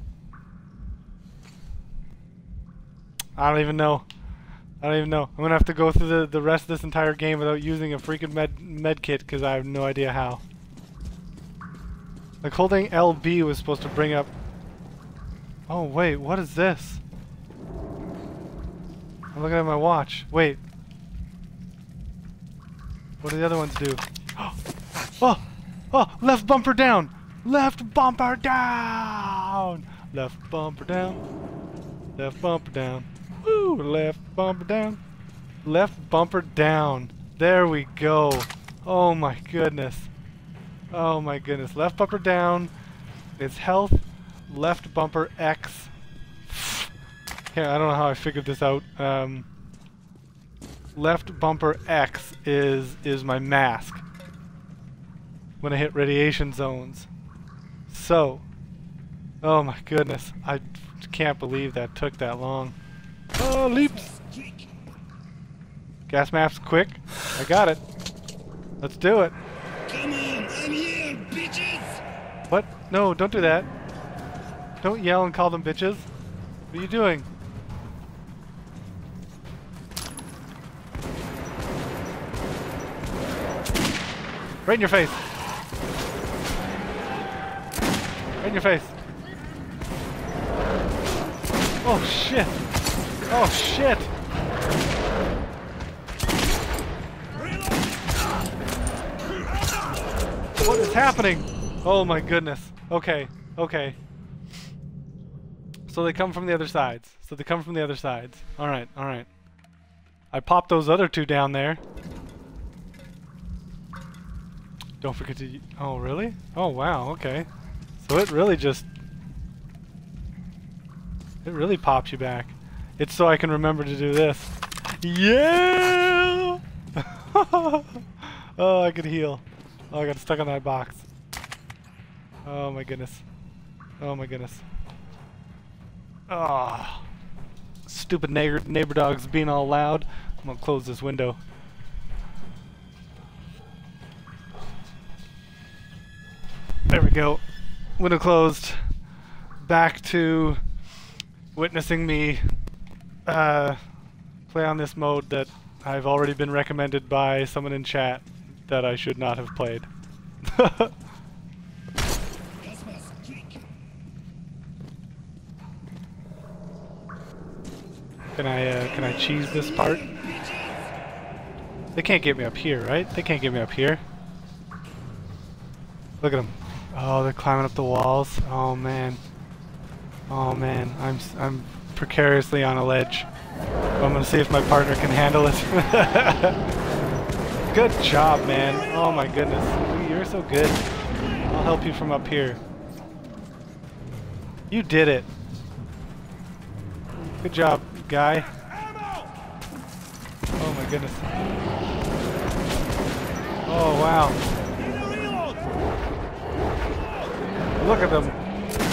I don't even know. I'm gonna have to go through the rest of this entire game without using a freaking med kit because I have no idea how. Like, holding LB was supposed to bring up... Oh wait, what is this? I'm looking at my watch. Wait. What do the other ones do? Oh! Oh! Left bumper down! Left bumper down! Left bumper down. Left bumper down. Woo! Left bumper down. Left bumper down. There we go. Oh my goodness. Oh my goodness. Left bumper down. It's health. Left bumper X. Yeah, I don't know how I figured this out. left bumper X is my mask when I hit radiation zones. So, oh my goodness, I can't believe that took that long. Oh, leaps! Gas mask, quick. I got it. Let's do it. Come on, I'm here, bitches! What? No, don't do that. Don't yell and call them bitches. What are you doing? Right in your face. Right in your face. Oh shit. Oh shit. What is happening? Oh my goodness. Okay. Okay. So they come from the other sides. Alright, alright. I popped those other two down there. Don't forget to... Oh, really? Oh, wow, okay. So it really just... It really pops you back. It's so I can remember to do this. Yeah! Oh, I could heal. Oh, I got stuck on that box. Oh my goodness. Oh my goodness. Oh. Stupid neighbor dogs being all loud. I'm gonna close this window. There we go. Window closed. Back to witnessing me play on this mode that I've already been recommended by someone in chat that I should not have played. Can I cheese this part? They can't get me up here, right? They can't get me up here. Look at them. Oh, they're climbing up the walls. Oh man. Oh man. I'm precariously on a ledge. I'm gonna see if my partner can handle it. Good job, man. Oh my goodness. You're so good. I'll help you from up here. You did it. Good job, guy. Oh my goodness. Oh wow. Look at them.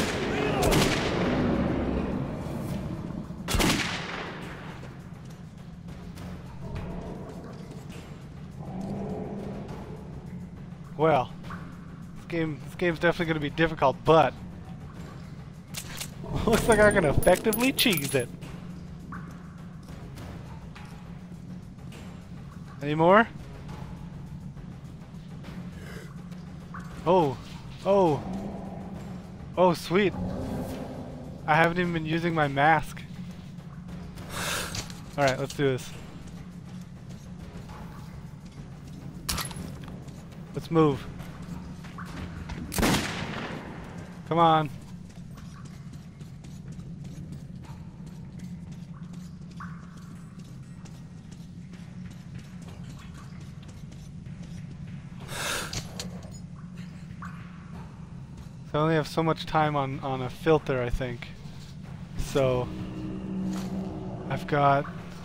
Well, this game's definitely going to be difficult, but looks like I can effectively cheese it. Any more? Oh, oh, oh, sweet. I haven't even been using my mask. All right, let's do this. Let's move. Come on. So I only have so much time on a filter, I think. So I've got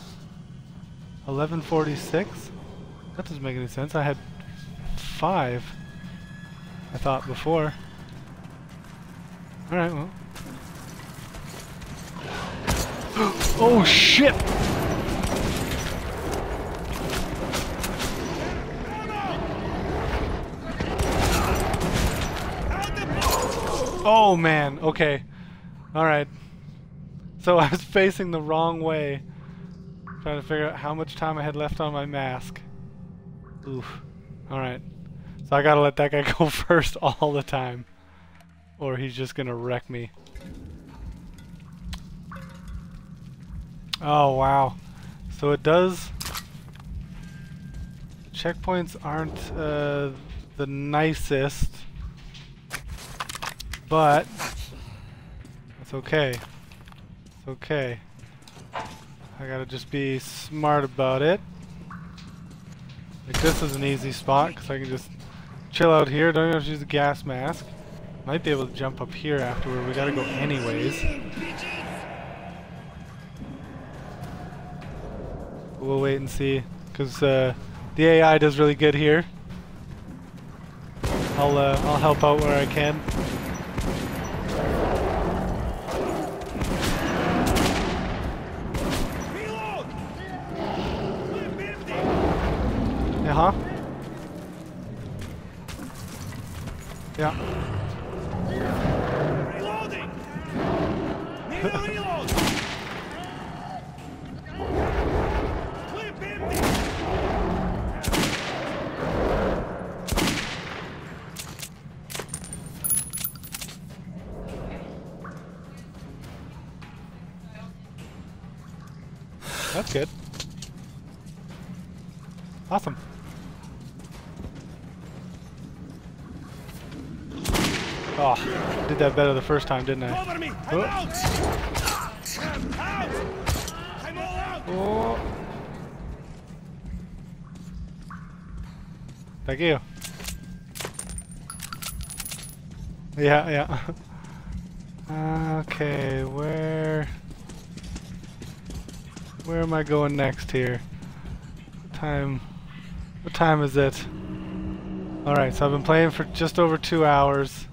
1146. That doesn't make any sense. I had 5, I thought before. Alright, well. Oh shit! Oh man, okay. Alright. So I was facing the wrong way, trying to figure out how much time I had left on my mask. Oof. Alright. So I gotta let that guy go first all the time, or he's just gonna wreck me. Oh wow. So it does... Checkpoints aren't the nicest, but it's okay. It's okay. I gotta just be smart about it. Like this is an easy spot because I can just chill out here. Don't even have to use the gas mask. Might be able to jump up here afterward. We gotta go anyways. We'll wait and see, because the AI does really good here. I'll help out where I can. Uh-huh. Yeah. Reloading. Need a reload. Clip empty. That's good. Awesome. Oh, did that better the first time, didn't I? Cover me. I'm Oh. out. I'm out. I'm all out. Oh. Thank you. Yeah, yeah. Okay, where am I going next here? What time is it? Alright, so I've been playing for just over 2 hours.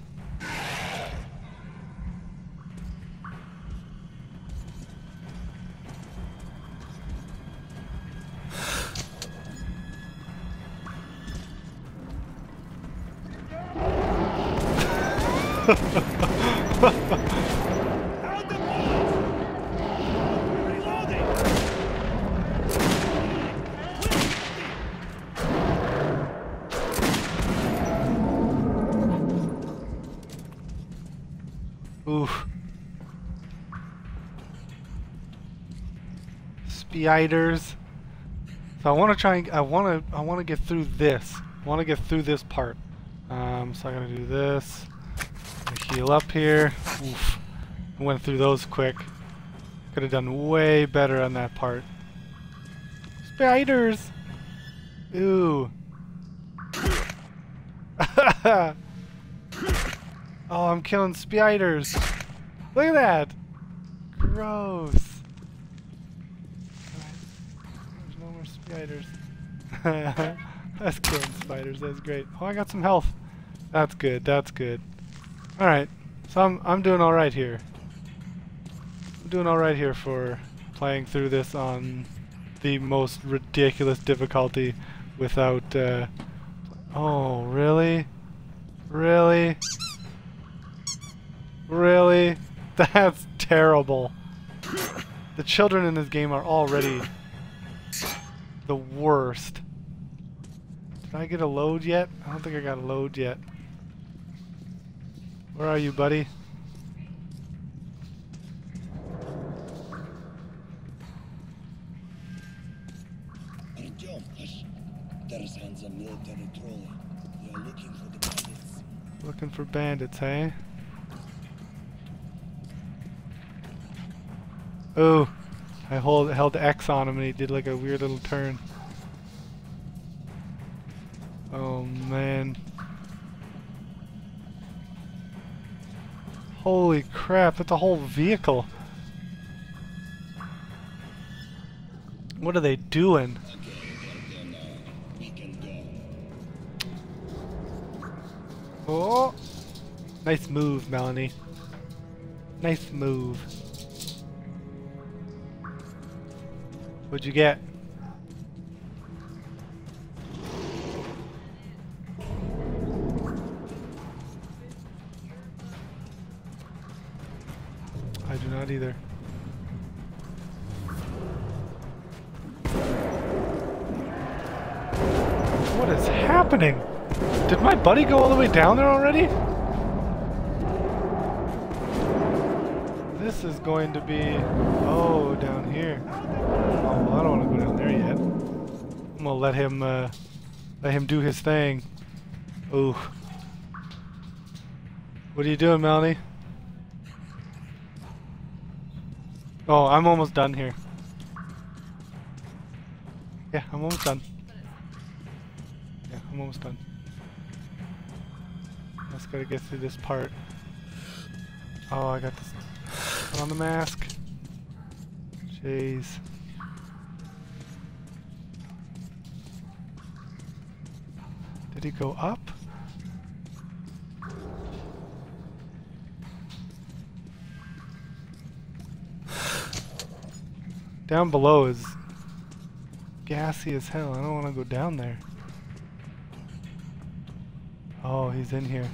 Oof. Spiders. So I want to try and I want to get through this. I want to get through this part. So I'm gonna do this. Heal up here. Oof. I went through those quick. Could have done way better on that part. Spiders. Ooh. Oh, I'm killing spiders. Look at that. Gross. There's no more spiders. That's killing spiders. That's great. Oh, I got some health. That's good. That's good. All right. So I'm doing all right here. I'm doing all right here for playing through this on the most ridiculous difficulty without. Oh, really? Really? Really? That's terrible. The children in this game are already the worst. Did I get a load yet? I don't think I got a load yet. Where are you, buddy? Artyom, hush. Tarzan's a military trolley. They are looking for the bandits. Looking for bandits, hey? Oh, I held X on him and he did like a weird little turn. Oh man. Holy crap, that's a whole vehicle. What are they doing? Oh! Nice move, Melanie. Nice move. What'd you get? I do not either. What is happening? Did my buddy go all the way down there already? This is going to be... Oh, down here. Oh, well, I don't want to go down there yet. I'm gonna let him do his thing. Ooh. What are you doing, Melanie? Oh, I'm almost done here. Yeah, I'm almost done. Yeah, I'm almost done. Just gotta get through this part. Oh, I got this. Put on the mask. Jeez. Did he go up? Down below is gassy as hell. I don't want to go down there. Oh, he's in here.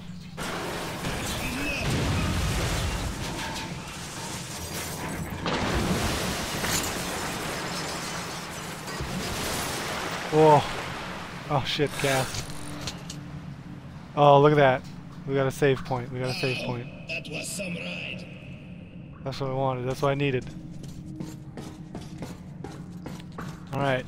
Whoa. Oh shit, gas. Oh, look at that. We got a save point. We got a save point. That was some ride. That's what I wanted. That's what I needed. Alright.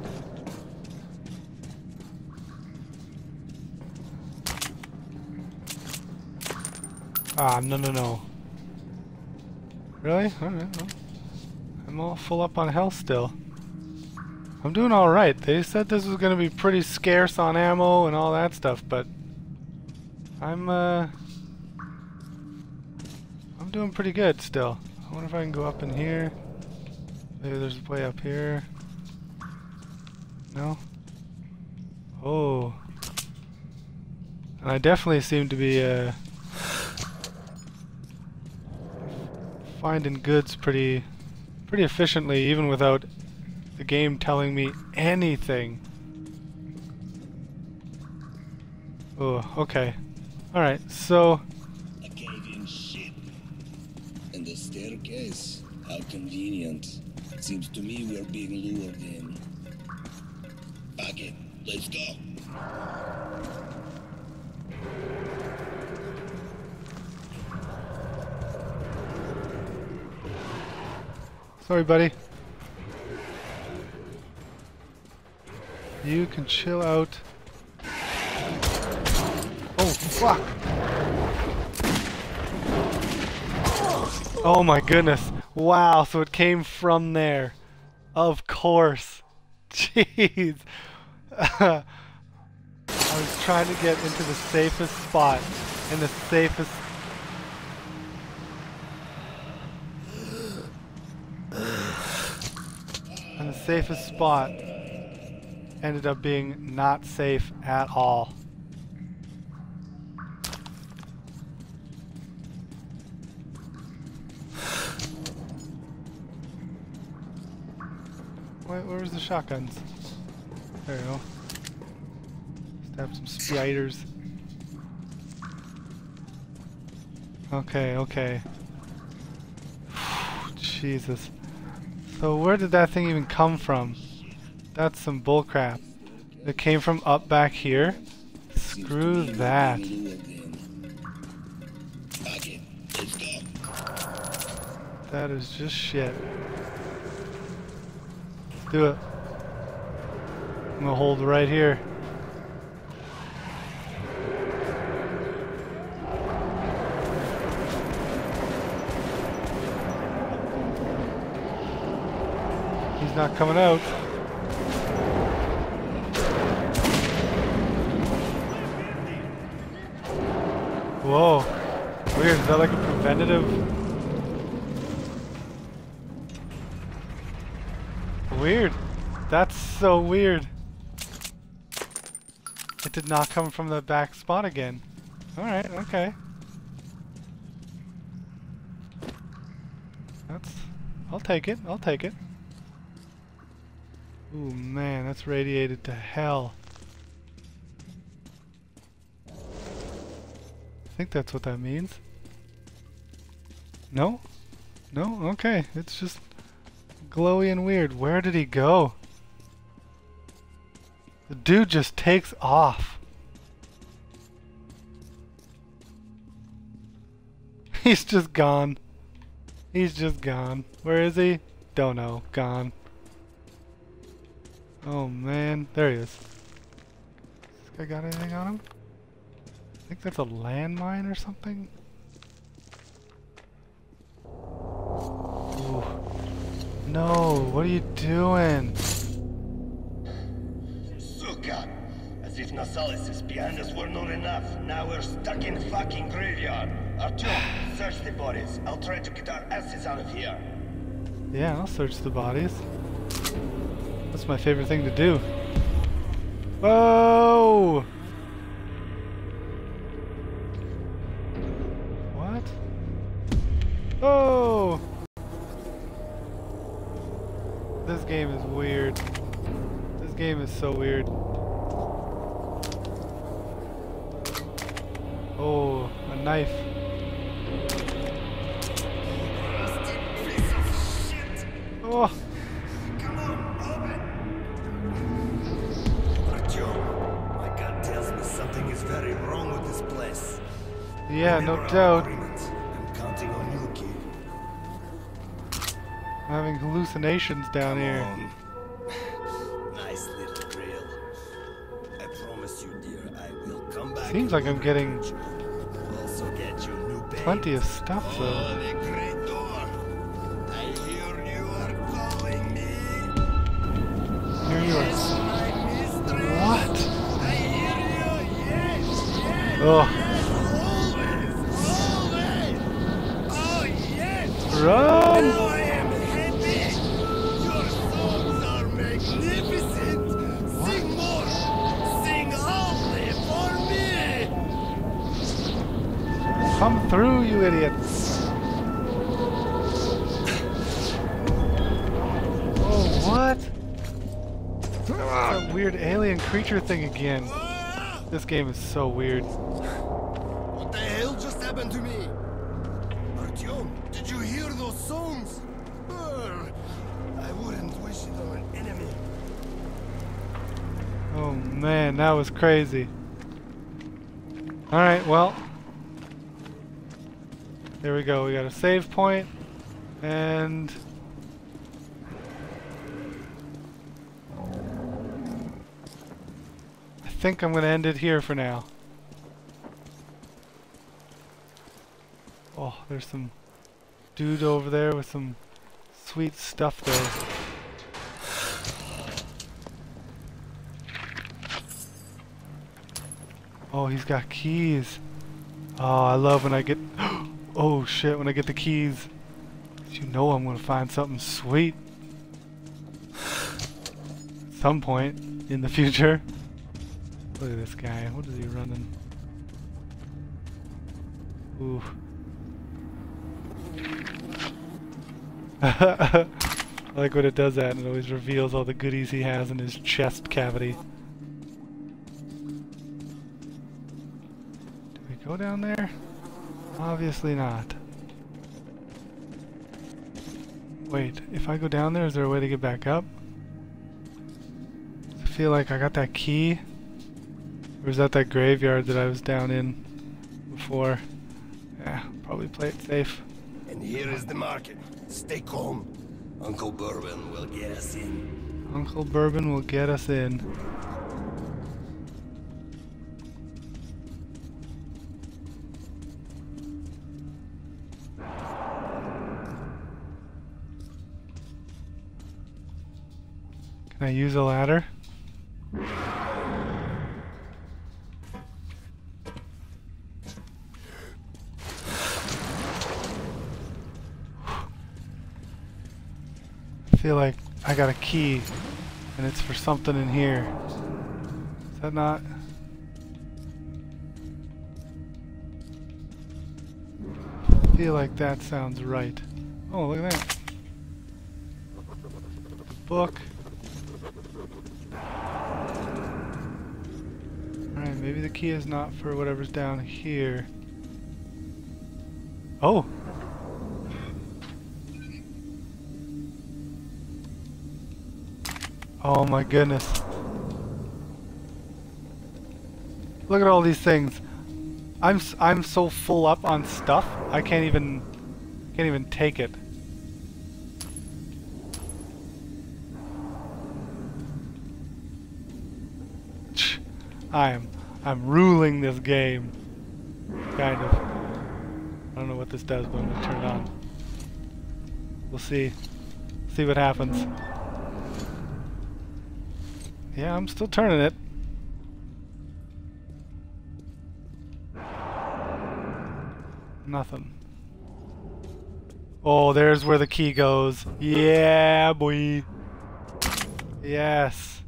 Ah, no. Really? Alright, well. I'm all full up on health still. I'm doing alright. They said this was gonna be pretty scarce on ammo and all that stuff, but I'm doing pretty good still. I wonder if I can go up in here. Maybe there's a way up here. No? Oh. And I definitely seem to be finding goods pretty efficiently, even without the game telling me anything. Oh, okay. Alright, so A cave-in ship. And the staircase. How convenient. Seems to me we're being lured in. Fuck it. Let's go. sorry, buddy. You can chill out. Oh, fuck! Oh my goodness. Wow, so it came from there. Of course. Jeez. I was trying to get into the safest spot. In the safest... And the safest spot ended up being not safe at all. Where's the shotguns? There you go. Stab some spiders. Okay, okay. Jesus. So where did that thing even come from? That's some bullcrap. It came from up back here? Screw that. That is just shit. Let's do it. I'm gonna hold right here. He's not coming out. Whoa. Weird. Is that like a preventative? Weird. That's so weird. It did not come from the back spot again. Alright, okay. I'll take it. I'll take it. Ooh, man, that's radiated to hell. I think that's what that means. No? No? Okay. It's just glowy and weird. Where did he go? The dude just takes off. He's just gone. He's just gone. Where is he? Don't know. Gone. Oh man, there he is. This guy got anything on him? I think that's a landmine or something. Ooh. No, what are you doing? Suka! As if Nasalis behind us were not enough. Now we're stuck in fucking graveyard. Artyom, search the bodies. I'll try to get our asses out of here. Yeah, I'll search the bodies. That's my favorite thing to do. Whoa! Oh! This game is weird. This game is so weird. Oh, a knife. Oh! My gut tells me something is very wrong with this place. Yeah, no doubt. I'm counting on you, kid. I'm having hallucinations down here. Nice little grill. I promise you, dear, I will come back. Seems like I'm getting also get you new bait. plenty of stuff though. Oh, the great door. I hear you are calling me. Here you are. What? I hear you. Yes, yes. Oh. Oh, yes. Run! Now I am happy. Your songs are magnificent. Sing more. Sing only for me. Come through, you idiot! Oh, what? That weird alien creature thing again. This game is so weird. What the hell just happened to me? Artyom, did you hear those songs? I wouldn't wish it on an enemy. Oh man, that was crazy. Alright, well. There we go, we got a save point, and I think I'm gonna end it here for now. Oh, there's some dude over there with some sweet stuff there. Oh, he's got keys. Oh, I love when I get... Oh shit, when I get the keys. You know I'm gonna find something sweet. At some point in the future. Look at this guy. What is he running? Ooh. I like when it does that, and it always reveals all the goodies he has in his chest cavity. Do we go down there? Obviously not. Wait, if I go down there, is there a way to get back up? I feel like I got that key. Or is that graveyard that I was down in before? Yeah, probably play it safe. And here is the market. Stay calm. Uncle Bourbon will get us in. Uncle Bourbon will get us in. Can I use a ladder? I feel like I got a key and it's for something in here. Is that not? I feel like that sounds right. Oh, look at that. Book. Alright, maybe the key is not for whatever's down here. Oh! Oh my goodness. Look at all these things. I'm so full up on stuff, I can't even take it. I'm ruling this game. Kind of. I don't know what this does, but I'm gonna turn it on. We'll see. See what happens. Yeah, I'm still turning it. Nothing. Oh, there's where the key goes. Yeah, boy. Yes.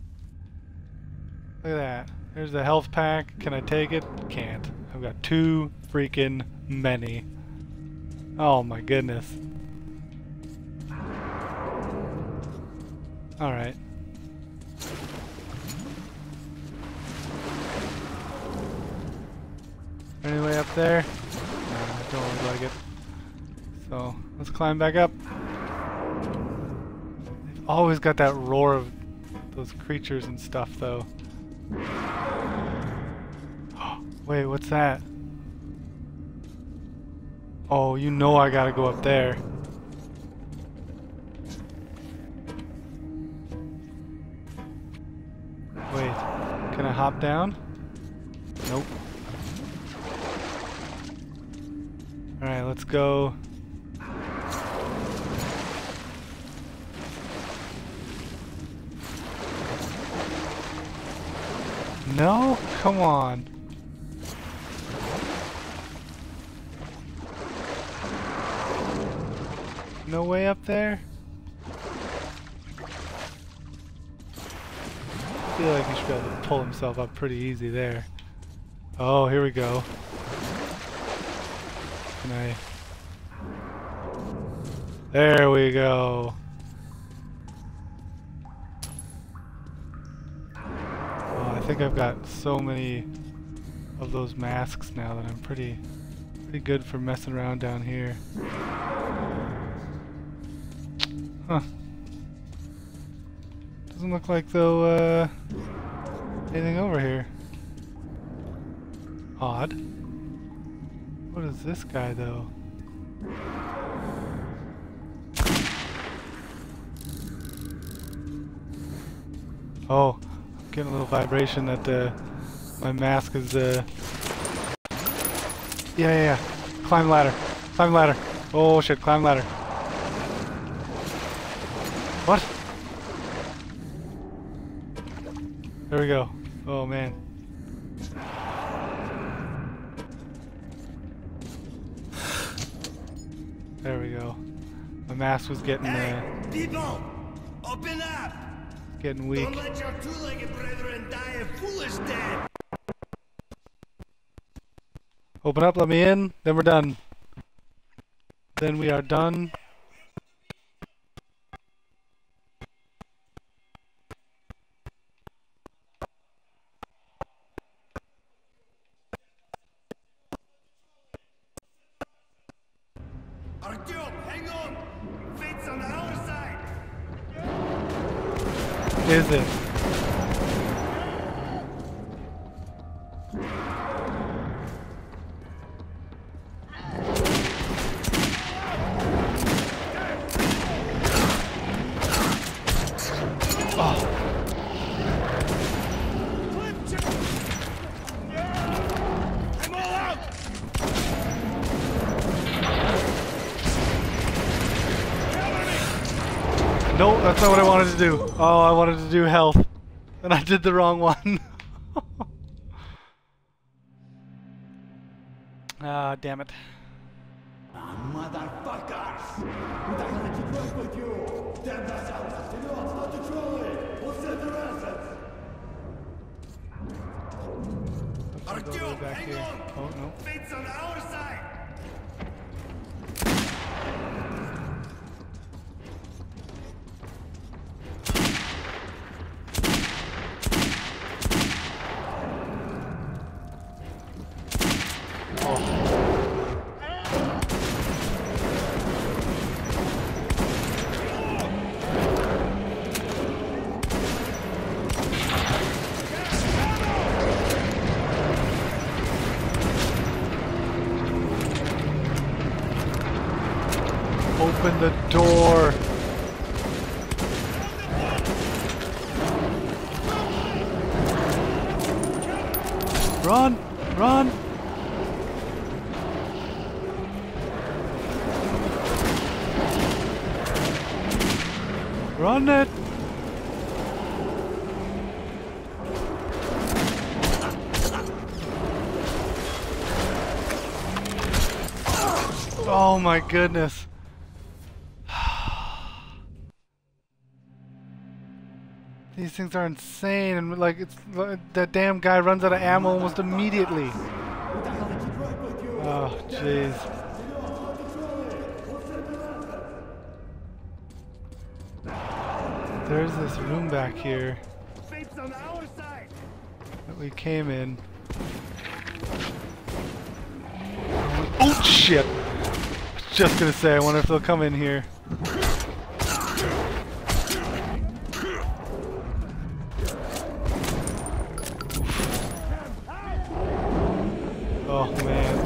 Look at that. There's the health pack. Can I take it? Can't. I've got too freaking many. Oh my goodness. Alright. Any way up there? No, I don't look like it. So, let's climb back up. They've always got that roar of those creatures and stuff, though. Wait, what's that? Oh, you know I gotta go up there. Wait, can I hop down? Nope. Alright, let's go. No? Come on. No way up there? I feel like he should be able to pull himself up pretty easy there. Oh, here we go. Can I... There we go. Oh, I think I've got so many of those masks now that I'm pretty good for messing around down here. Huh. Doesn't look like though anything over here. Odd. What is this guy though? Oh, I'm getting a little vibration that my mask is yeah. Climb ladder. Climb ladder. Oh shit, climb ladder. What? There we go. Oh man. There we go. My mask was getting people! Open up! Getting weak. Don't let your two-legged brethren die a foolish death! Open up, let me in, then we're done. Then we are done. Artyom, hang on! Fate's on our side! Is it? No, that's not what I wanted to do. Oh, I wanted to do health. And I did the wrong one. Ah, damn it. Motherfuckers! Who the hell did you bring with you? Damn vessels! You know it's not the trolley! We'll send the assets! Artyom, hang here. on! Oh, no. Fate's on our side! Open the door. Run! Run! Run it! Oh my goodness. These things are insane, and like it's that damn guy runs out of ammo almost immediately. Oh jeez. There's this room back here that we came in. Oh shit! Just gonna say, I wonder if they'll come in here. Oh man.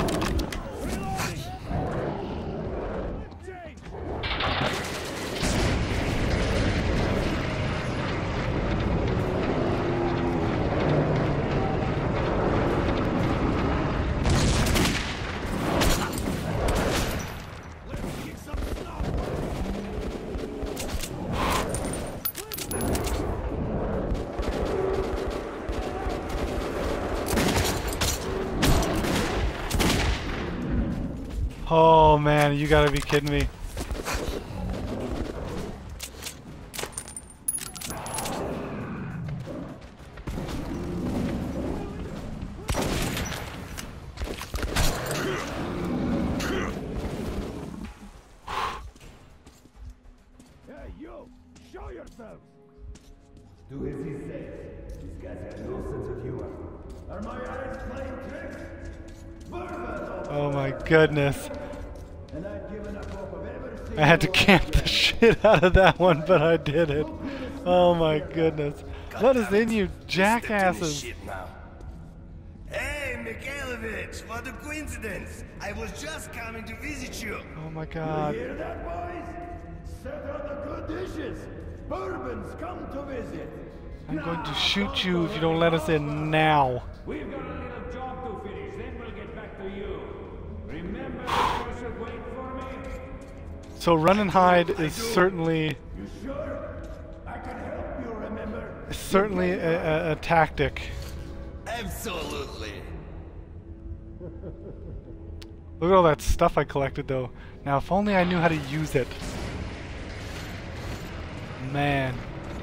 Oh man, you gotta be kidding me. Hey, you! Show yourselves! Do as he says. These guys have no sense of humor. Are my eyes playing tricks? Oh my goodness. And I've given up hope of ever seeing I had to camp the shit out of that one, but I did it. Oh my goodness. Let us in, you jackasses. Hey, Mikhailovich, what a coincidence. I was just coming to visit you. Oh my god. You hear that, boys? Set out the good dishes. Bourbon's come to visit. I'm going to shoot you if you don't let us in now. We've got a little job to finish, then we'll get back to you. Remember that you should wait for me? So run and hide is certainly You sure? I can help you, remember? certainly a tactic. Absolutely. Look at all that stuff I collected though. Now if only I knew how to use it. Man.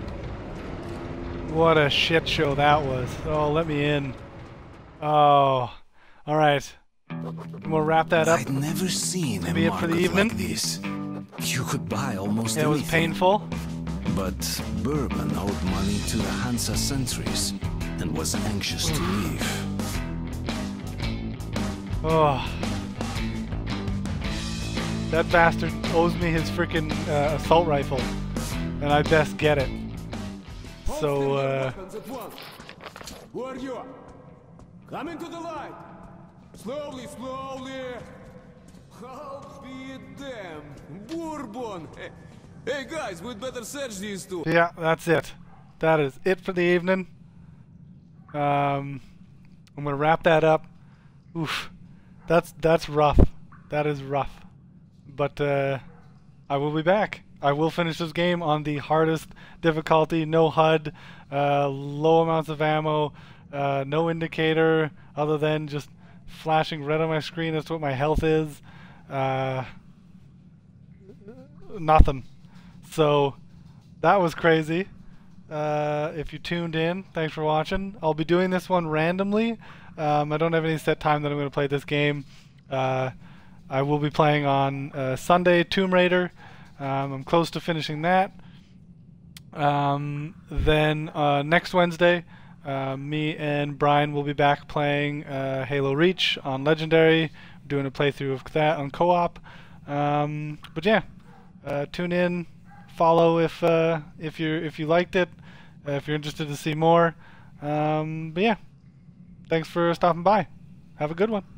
What a shit show that was. Oh, let me in. Oh. Alright. We'll wrap that up. I'd never seen a Be it for the market evening. like this. You could buy almost It was anything. painful. But Bourbon owed money to the Hansa sentries and was anxious to leave. Oh. That bastard owes me his freaking assault rifle. And I best get it. So, Who are you? Come into the light! Slowly, slowly! I'll be damned! Bourbon! Hey guys, we'd better search these two! yeah, that's it. That is it for the evening. I'm gonna wrap that up. Oof. That's rough. That is rough. But, I will be back. I will finish this game on the hardest difficulty, no HUD, low amounts of ammo, no indicator other than just flashing red on my screen as to what my health is. Nothing. So that was crazy. If you tuned in, thanks for watching. I'll be doing this one randomly. I don't have any set time that I'm going to play this game. I will be playing on Sunday Tomb Raider. I'm close to finishing that. Then next Wednesday, me and Brian will be back playing Halo Reach on Legendary, doing a playthrough of that on co-op. But yeah, tune in, follow if you liked it, if you're interested to see more. But yeah, thanks for stopping by. Have a good one.